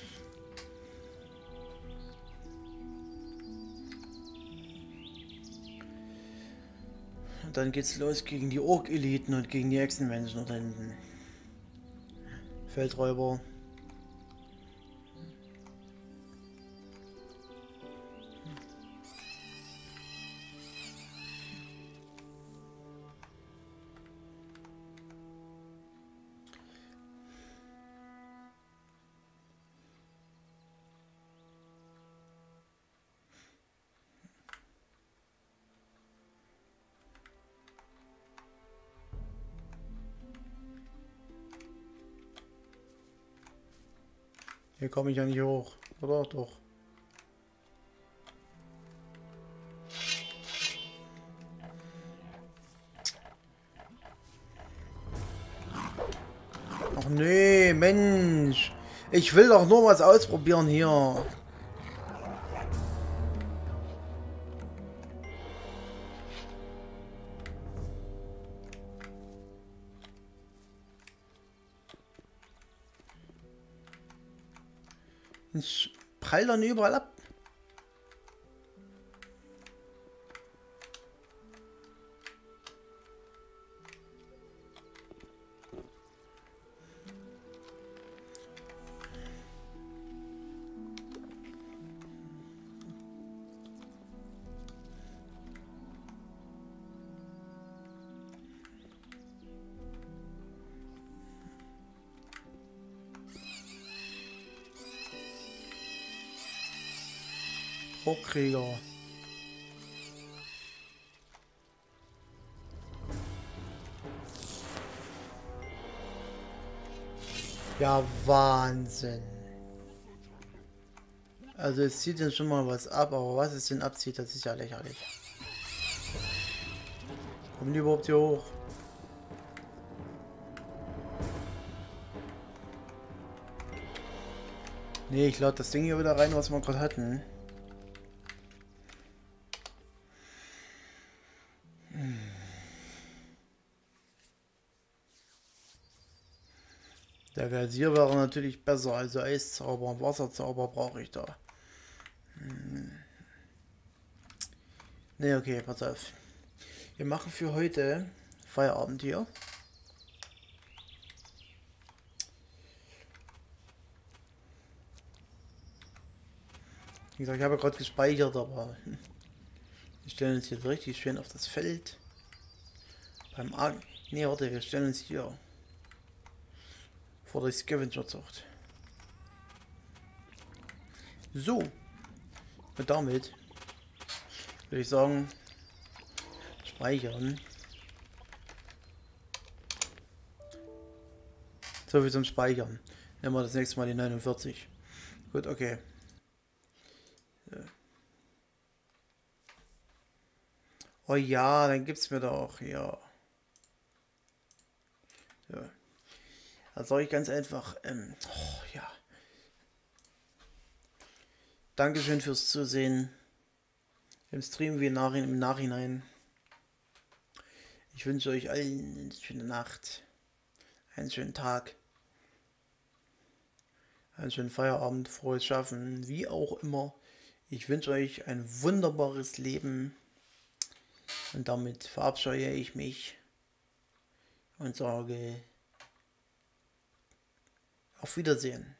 Und dann geht's los gegen die Ork-Eliten und gegen die Echsenmenschen da hinten. Feldräuber. Hier komme ich ja nicht hoch, oder? Doch. Ach nee, Mensch. Ich will doch nur was ausprobieren hier. Ich prall dann überall ab. Hochkrieger. Ja, Wahnsinn. Also es zieht denn schon mal was ab, aber was es denn abzieht, das ist ja lächerlich. Kommen die überhaupt hier hoch? Nee, ich lade das Ding hier wieder rein, was wir gerade hatten. Der Geysir wäre natürlich besser, also Eiszauber und Wasserzauber brauche ich da. Ne, okay, pass auf. Wir machen für heute Feierabend hier. Wie gesagt, ich habe gerade gespeichert, aber Wir stellen uns hier richtig schön auf das Feld. Beim A. Ne, warte, wir stellen uns hier vor die Scavenger-Zucht. So. Und damit würde ich sagen, speichern. So viel zum Speichern. Nehmen wir das nächste Mal die 49. Gut, okay. So. Oh ja, dann gibt's mir doch, ja. So. Da sage ich ganz einfach, oh, ja. Dankeschön fürs Zusehen. Im Stream wie im Nachhinein. Ich wünsche euch allen eine schöne Nacht. Einen schönen Tag. Einen schönen Feierabend, frohes Schaffen, wie auch immer. Ich wünsche euch ein wunderbares Leben. Und damit verabscheue ich mich und sage auf Wiedersehen.